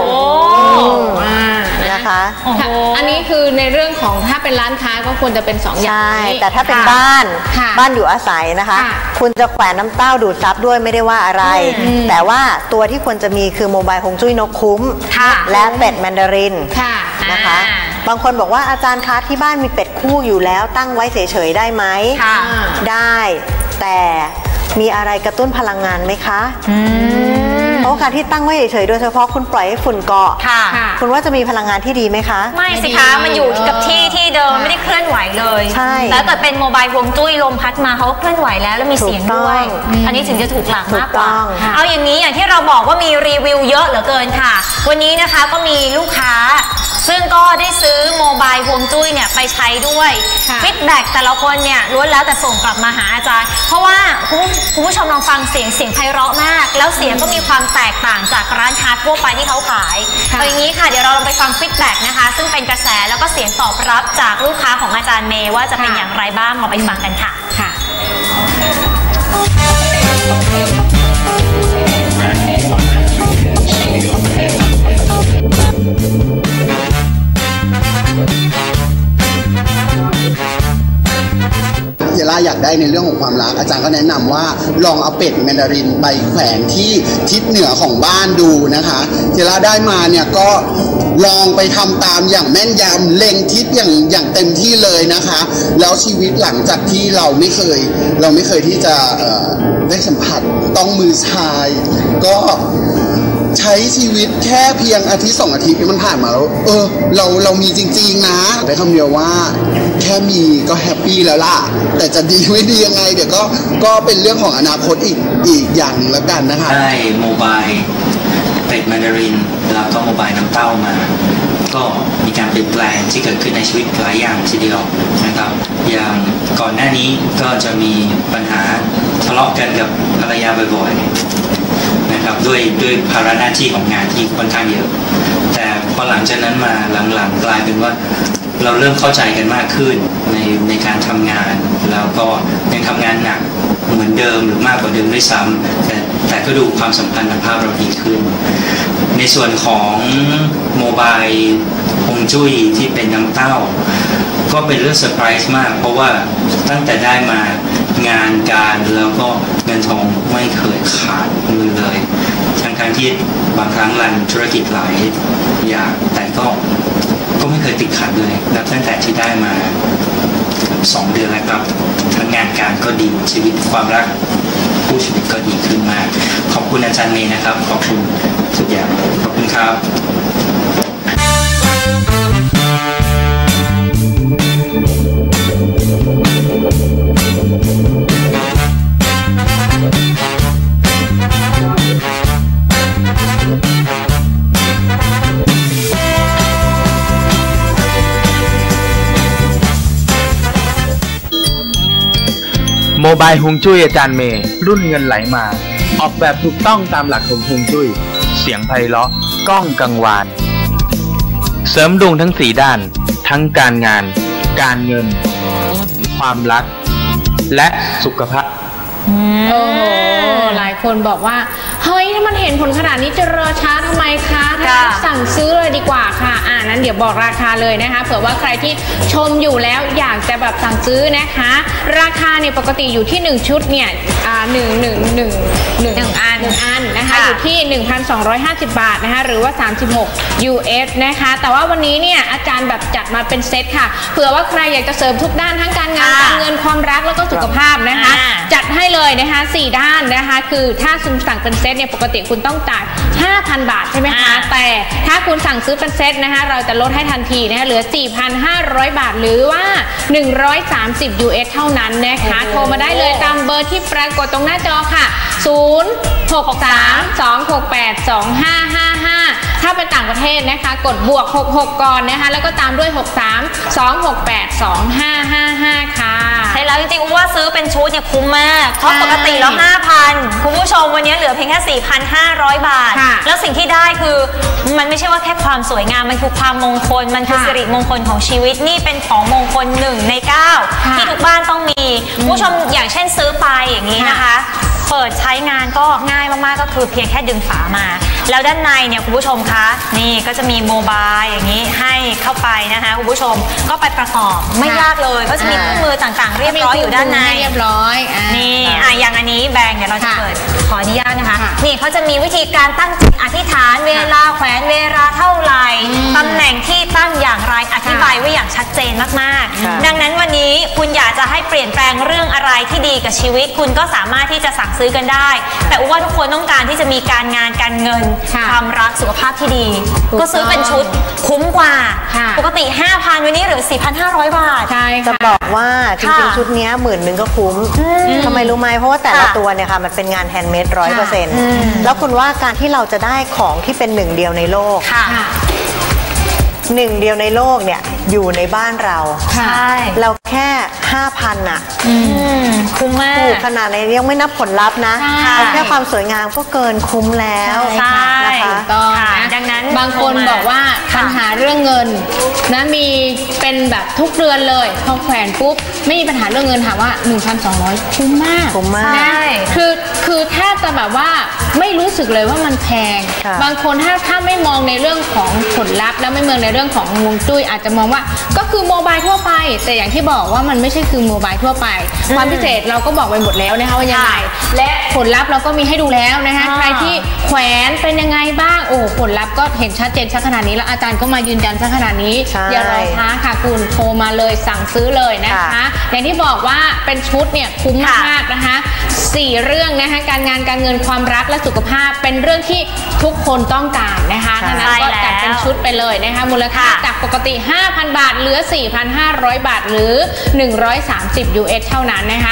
นะคะอันนี้คือในเรื่องของถ้าเป็นร้านค้าก็ควรจะเป็น2 อย่างใช่แต่ถ้าเป็นบ้านอยู่อาศัยนะคะคุณจะแขวนน้ำเต้าดูดซับด้วยไม่ได้ว่าอะไรแต่ว่าตัวที่ควรจะมีคือโมบายฮวงจุ้ยนกคุ้มและเป็ดแมนดารินนะคะบางคนบอกว่าอาจารย์คะที่บ้านมีเป็ดคู่อยู่แล้วตั้งไว้เฉยๆได้ไหมได้แต่มีอะไรกระตุ้นพลังงานไหมคะเพราะการที่ตั้งไว้เฉยๆโดยเฉพาะคุณปล่อยให้ฝุ่นเกาะคุณว่าจะมีพลังงานที่ดีไหมคะไม่สิคะมันอยู่กับที่เดิมไม่ได้เคลื่อนไหวเลยใช่แล้วแต่เป็นโมบายฮวงจุ้ยลมพัดมาเขาก็เคลื่อนไหวแล้วมีเสียงด้วยอันนี้ถึงจะถูกหลักมากกว่าเอาอย่างนี้อย่างที่เราบอกว่ามีรีวิวเยอะเหลือเกินค่ะวันนี้นะคะก็มีลูกค้าซึ่งก็ได้ซื้อโมบายฮวงจุ้ยเนี่ยไปใช้ด้วยฟีดแบ็กแต่ละคนเนี่ยล้วนแล้วแต่ส่งกลับมาหาอาจารย์เพราะว่าคุณผู้ชมลองฟังเสียงไพเราะมากแล้วเสียงก็มีความแตกต่างจากร้านค้าทั่วไปที่เขาขายเอาอย่างนี้ค่ะเดี๋ยวเราลองไปฟังฟีดแบ็กนะคะซึ่งเป็นกระแสแล้วก็เสียงตอบรับจากลูกค้าของอาจารย์เมย์ว่าจะเป็นอย่างไรบ้างเราไปฟังกันค่ะเยล่าอยากได้ในเรื่องของความรักอาจารย์ก็แนะนำว่าลองเอาเป็ดแมนดารินไปแขวนที่ทิศเหนือของบ้านดูนะคะเยล่าได้มาเนี่ยก็ลองไปทำตามอย่างแม่นยำเล็งทิศอย่างเต็มที่เลยนะคะแล้วชีวิตหลังจากที่เราไม่เคยที่จะได้สัมผัสต้องมือชายก็ใช้ชีวิตแค่เพียงอาทิตย์2 อาทิตย์มันผ่านมาแล้วเรามีจริงๆนะได้คำเดียวว่าแค่มีก็แฮปปี้แล้วล่ะแต่จะดีไม่ดียังไงเดี๋ยวก็เป็นเรื่องของอนาคตอีกอย่างนึงแล้วกันนะคะได้โมบายเป็ดแมนดารินแล้วก็โมบายน้ำเต้ามาก็มีการเปลี่ยนแปลงที่เกิดขึ้นในชีวิตหลายอย่างทีเดียวนะครับอย่างก่อนหน้านี้ก็จะมีปัญหาทะเลาะกันกับภรรยาบ่อยๆนะครับด้วยภาระหน้าที่ของงานที่ค่อนข้างเยอะแต่พอหลังจากนั้นมาหลังๆกลายเป็นว่าเราเริ่มเข้าใจกันมากขึ้นในการทำงานแล้วก็ยังทำงานหนักเหมือนเดิมหรือมากกว่าเดิมด้วยซ้ำแต่ก็ดูความสัมพันธ์ภาพเราดีขึ้นในส่วนของโมบายฮวงจุ้ยที่เป็นน้ำเต้าก็เป็นเรื่องเซอร์ไพรส์มากเพราะว่าตั้งแต่ได้มางานการแล้วก็เงินทองไม่เคยขาดมือเลยทั้งที่บางครั้งรันธุรกิจหลายอย่างแต่ก็ไม่เคยติดขัดเลยแล้วตั้งแต่ที่ได้มา2 เดือนแล้วครับทั้งงานการก็ดีชีวิตความรักคู่ชีวิตก็ดีขึ้นมากขอบคุณอาจารย์เมย์นะครับขอบคุณทุกอย่างขอบคุณครับโมบายฮวงจุ้ยอาจารย์เมย์รุ่นเงินไหลมาออกแบบถูกต้องตามหลักของฮวงจุ้ยเสียงไพเราะก้องกังวานเสริมดวงทั้ง4ด้านทั้งการงานการเงินความรักและสุขภาพโอ้โหหลายคนบอกว่าเฮ้ยถ้ามันเห็นผลขนาดนี้จะรอช้าทำไมคะถ้าสั่งซื้อเลยดีกว่าค่ะนั้นเดี๋ยวบอกราคาเลยนะคะเผื่อว่าใครที่ชมอยู่แล้วอยากจะแบบสั่งซื้อนะคะราคาเนี่ยปกติอยู่ที่1ชุดเนี่ย1อันนะคะอยู่ที่ 1,250 บาทนะคะหรือว่า36 US นะคะแต่ว่าวันนี้เนี่ยอาจารย์แบบจัดมาเป็นเซตค่ะเผื่อว่าใครอยากจะเสริมทุกด้านทั้งการงานการเงินความรักแล้วก็สุขภาพนะคะจัดให้เลยนะคะ4ด้านนะคะคือถ้าคุณสั่งเป็นเซตเนี่ยปกติคุณต้องจ่าย 5,000 บาทใช่ไหมคะแต่ถ้าคุณสั่งซื้อเป็นเซตนะคะเราจะลดให้ทันทีนะคะเหลือ 4,500 บาทหรือว่า130 US เท่านั้นนะคะโทรมาได้เลยตามเบอร์ที่ปรากฏตรงหน้าจอค่ะ0632682555ถ้าเป็นต่างประเทศนะคะกดบวก66ก่อนนะคะแล้วก็ตามด้วย63-268-2555ค่ะใช่แล้วจริงๆว่าซื้อเป็นชุดเนี่ยคุ้มมากเพราะปกติแล้ว 5,000 คุณผู้ชมวันนี้เหลือเพียงแค่ 4,500 บาทแล้วสิ่งที่ได้คือมันไม่ใช่ว่าแค่ความสวยงามมันคือความมงคลมันคือสิริมงคลของชีวิตนี่เป็นของมงคล1 ใน 9ที่ทุกบ้านต้องมีผู้ชมอย่างเช่นซื้อไปอย่างนี้นะคะเปิดใช้งานก็ง่ายมากๆก็คือเพียงแค่ดึงฝามาแล้วด้านในเนี่ยคุณผู้ชมคะนี่ก็จะมีโมบายอย่างนี้ให้เข้าไปนะคะคุณผู้ชมก็ไปประกอบไม่ยากเลยก็จะมีเครื่องมือต่างๆเรียบร้อยอยู่ด้านในเรียบร้อยนี่อย่างอันนี้แบงค์เดี๋ยวเราจะเปิดขออนุญาตนะคะนี่เขาจะมีวิธีการตั้งจิตอธิษฐานเวลาแขวนเวลาเท่าไหร่ตำแหน่งที่ตั้งอย่างไรอธิบายไว้อย่างชัดเจนมากๆดังนั้นวันนี้คุณอยากจะให้เปลี่ยนแปลงเรื่องอะไรที่ดีกับชีวิตคุณก็สามารถที่จะสั่งซื้อกันได้แต่ว่าทุกคนต้องการที่จะมีการงานการเงินความรักสุขภาพที่ดีก็ซื้อเป็นชุดคุ้มกว่าปกติ 5,000 วันนี้เหลือ 4,500 บาทจะบอกว่าจริงๆชุดนี้10,000ก็คุ้มทำไมรู้ไหมเพราะว่าแต่ละตัวเนี่ยค่ะมันเป็นงานแฮนด์เมด100%แล้วคุณว่าการที่เราจะได้ของที่เป็น1 เดียวในโลก1 เดียวในโลกเนี่ยอยู่ในบ้านเราเราแค่ 5,000 อ่ะคุ้มมากถูกขนาดนี้ยังไม่นับผลลัพธ์นะเอาแค่ความสวยงามก็เกินคุ้มแล้วนะคะต้องนะดังนั้นบางคนบอกว่าปัญหาเรื่องเงินนะมีเป็นแบบทุกเดือนเลยพอแขวนปุ๊บไม่มีปัญหาเรื่องเงินถามว่า 1,200 คุ้มมากคือแทบจะแบบว่าไม่รู้สึกเลยว่ามันแพงบางคนถ้าไม่มองในเรื่องของผลลัพธ์แล้วไม่มองในเรื่องของฮวงจุ้ยอาจจะมองว่าก็คือโมบายทั่วไปแต่อย่างที่บอกว่ามันไม่ใช่คือโมบายทั่วไปความพิเศษเราก็บอกไปหมดแล้วนะคะว่ายังไงและผลลัพธ์เราก็มีให้ดูแล้วนะคะใครที่แขวนเป็นยังไงบ้างโอ้ผลลัพธ์ก็เห็นชัดเจนสักขนาดนี้แล้วอาจารย์ก็มายืนยันสักขนาดนี้อย่ารอช้าค่ะคุณโทรมาเลยสั่งซื้อเลยนะคะอย่างที่บอกว่าเป็นชุดเนี่ยคุ้มมากๆนะคะ4 เรื่องนะคะการงานการเงินความรักและสุขภาพเป็นเรื่องที่ทุกคนต้องการนะคะฉะนั้นก็จัดเป็นชุดไปเลยนะคะมูลค่าจากปกติ 5,000 บาทเหลือ 4,500 บาทหรือ130 US เท่านั้นนะคะ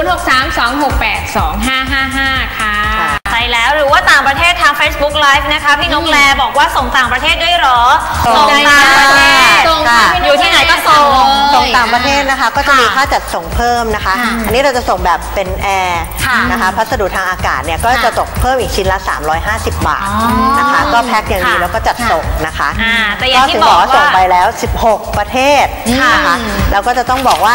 0632682555ค่ะใช่แล้วหรือว่าต่างประเทศทาง Facebook Live นะคะพี่นกแลบอกว่าส่งต่างประเทศด้วยหรอส่งต่างประเทศอยู่ที่ไหนก็ส่งต่างประเทศนะคะก็จะมีค่าจัดส่งเพิ่มนะคะอันนี้เราจะส่งแบบเป็นแอร์นะคะพัสดุทางอากาศเนี่ยก็จะตกเพิ่มอีกชิ้นละ350 บาทนะคะก็แพ็คอย่างดีแล้วก็จัดส่งนะคะแต่อย่างที่บอกว่าส่งไปแล้ว16 ประเทศนะคะแล้วก็จะต้องบอกว่า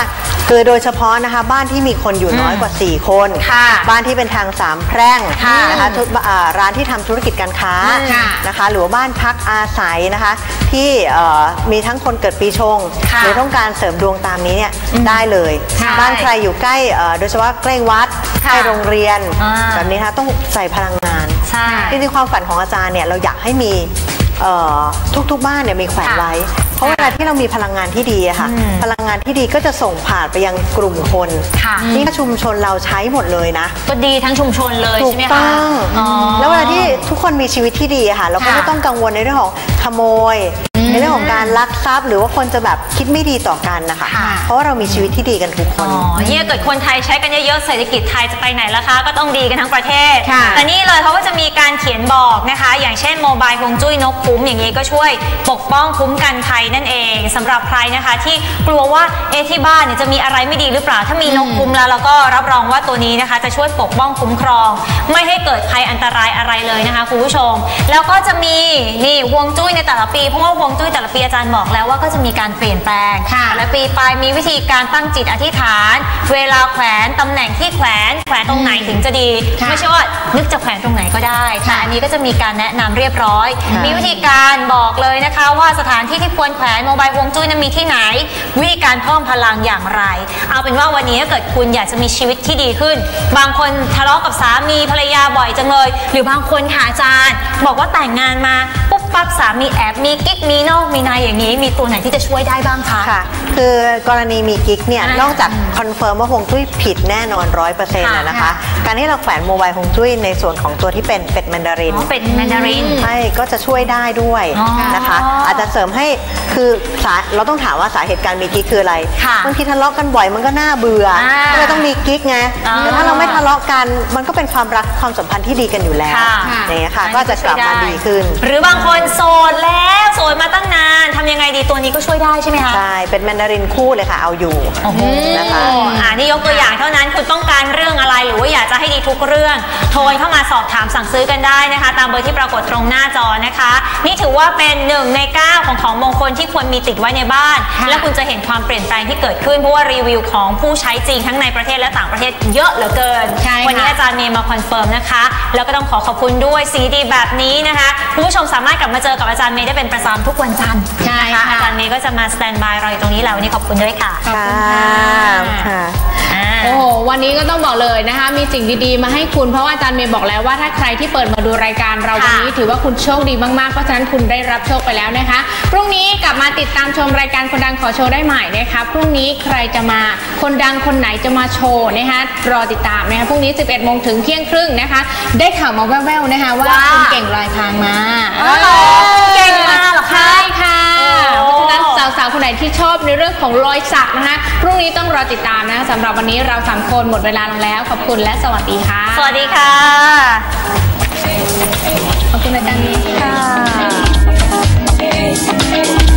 คือโดยเฉพาะนะคะบ้านที่มีคนอยู่น้อยกว่า4 คนบ้านที่เป็นทาง3 แพร่งนะคะร้านที่ทำธุรกิจการค้านะคะหรือว่าบ้านพักอาศัยนะคะที่มีทั้งคนเกิดปีชงหรือต้องการเสริมดวงตามนี้เนี่ยได้เลยบ้านใครอยู่ใกล้โดยเฉพาะใกล้วัดใกล้โรงเรียนแบบนี้นะคะต้องใส่พลังงานจริงๆความฝันของอาจารย์เนี่ยเราอยากให้มีทุกๆบ้านเนี่ยมีแขวนไว้เพราะเวลาที่เรามีพลังงานที่ดีอะค่ะพลังงานที่ดีก็จะส่งผ่านไปยังกลุ่มคนนี่ชุมชนเราใช้หมดเลยนะก็ดีทั้งชุมชนเลยใช่ไหมคะถูกต้องแล้วเวลาที่ทุกคนมีชีวิตที่ดีอะค่ะเราก็ไม่ต้องกังวลในเรื่องของขโมยในเรื่องของการลักทรัพย์หรือว่าคนจะแบบคิดไม่ดีต่อกันนะคะเพราะว่าเรามีชีวิตที่ดีกันทุกคนเนี่ยเกิดคนไทยใช้กันเยอะๆเศรษฐกิจไทยจะไปไหนล่ะคะก็ต้องดีกันทั้งประเทศแต่นี่เลยเขาก็จะมีการเขียนบอกนะคะอย่างเช่นโมบายฮวงจุ้ยนกคุ้มอย่างนี้ก็ช่วยปกป้องคุ้มกันภัยนั่นเองสำหรับใครนะคะที่กลัวว่าที่บ้านเนี่ยจะมีอะไรไม่ดีหรือเปล่าถ้ามีนกคุ้มแล้วก็รับรองว่าตัวนี้นะคะจะช่วยปกป้องคุ้มครองไม่ให้เกิดภัยอันตรายอะไรเลยนะคะคุณผู้ชมแล้วก็จะมีนี่ฮวงจุ้ยในแต่ละปีเพราะว่าฮวงจุ้ยแต่ละปีอาจารย์บอกแล้วว่าก็จะมีการเปลี่ยนแปลงและปีปลายมีวิธีการตั้งจิตอธิษฐานเวลาแขวนตำแหน่งที่แขวนตรงไหนถึงจะดีไม่ใช่ว่านึกจะแขวนตรงไหนก็ได้แต่อันนี้ก็จะมีการแนะนำเรียบร้อยมีวิธีการบอกเลยนะคะว่าสถานที่ที่ควรแขวนโมบายฮวงจุ้ยนั้นมีที่ไหนวิธีการเพิ่มพลังอย่างไรเอาเป็นว่าวันนี้ถ้าเกิดคุณอยากจะมีชีวิตที่ดีขึ้นบางคนทะเลาะกับสามีภรรยาบ่อยจังเลยหรือบางคนค่ะอาจารย์บอกว่าแต่งงานมาปุ๊บปั๊บสามีแอบมีกิ๊กมีนอกมีนายอย่างนี้มีตัวไหนที่จะช่วยได้บ้างคะค่ะคือกรณีมีกิ๊กเนี่ยนอกจากคอนเฟิร์มว่าฮวงจุ้ยผิดแน่นอน 100% นะคะการที่เราแขวนโมบายฮวงจุ้ยในส่วนของตัวที่เป็นเป็ดแมนดารินเป็ดแมนดารินใช่ก็จะช่วยได้ด้วยนะคะอาจจะเสริมให้คือเราต้องถามว่าสาเหตุการมีกิ๊กคืออะไรบางทีทะเลาะกันบ่อยมันก็น่าเบื่อก็เลยต้องมีกิ๊กไงแต่ถ้าเราไม่ทะเลาะกันมันก็เป็นความรักความสัมพันธ์ที่ดีกันอยู่แล้วอย่างนี้ค่ะก็จะกลับมาดีขึ้นหรือบางคนโสดแล้วโสดมาตั้งนานทำยังไงดีตัวนี้ก็ช่วยได้ใช่ไหมคะใช่เป็นแมนดารินคู่เลยค่ะเอาอยู่นะคะนี่ยกตัวอย่างเท่านั้นคุณต้องการเรื่องอะไรหรือว่าอยากจะให้ดีทุกเรื่องโทรเข้ามาสอบถามสั่งซื้อกันได้นะคะตามเบอร์ที่ปรากฏตรงหน้าจอนะคะนี่ถือว่าเป็น1 ใน 9ของมงคลที่ควรมีติดไว้ในบ้านและคุณจะเห็นความเปลี่ยนแปลงที่เกิดขึ้นเพราะว่ารีวิวของผู้ใช้จริงทั้งในประเทศและต่างประเทศเยอะเหลือเกินวันนี้อาจารย์เมย์มาคอนเฟิร์มนะคะแล้วก็ต้องขอบคุณด้วยสีดีแบบนี้นะคะคุณผู้ชมสามารถกลับมาเจอกับอาจารย์เมย์ได้เป็นประจำทุกวันจันทร์นะคะอาจารย์เมย์ก็จะมาสแตนบายรออยู่ตรงนี้แล้ววันนี้ขอบคุณด้วยค่ะขอบคุณค่ะโอ้โหวันนี้ก็ต้องบอกเลยนะคะมีสิ่งดีๆมาให้คุณเพราะว่าอาจารย์เมย์บอกแล้วว่าถ้าใครที่เปิดมาดูรายการเราวันนี้ถือว่าคุณโชคดีมากๆเพราะฉะนั้นคุณได้รับโชคไปแล้วนะคะพรุ่งนี้กลับมาติดตามชมรายการคนดังขอโชว์ได้ใหม่นะคะพรุ่งนี้ใครจะมาคนดังคนไหนจะมาโชว์นะคะรอติดตามนะคะพรุ่งนี้ 11 โมงถึงเที่ยงครึ่งนะคะได้ข่าวมาแว่วๆนะคะว่าคุณเก่งลอยคางมาเก่งมาหรอคะใช่ค่ะเพราะฉะนั้นสาวๆคนไหนที่ชอบในเรื่องของรอยสักนะคะพรุ่งนี้ต้องรอติดตามนะสำหรับวันนี้เรา3 คนหมดเวลาลงแล้วขอบคุณและสวัสดีค่ะสวัสดีค่ะขอบคุณอาจารย์ค่ะ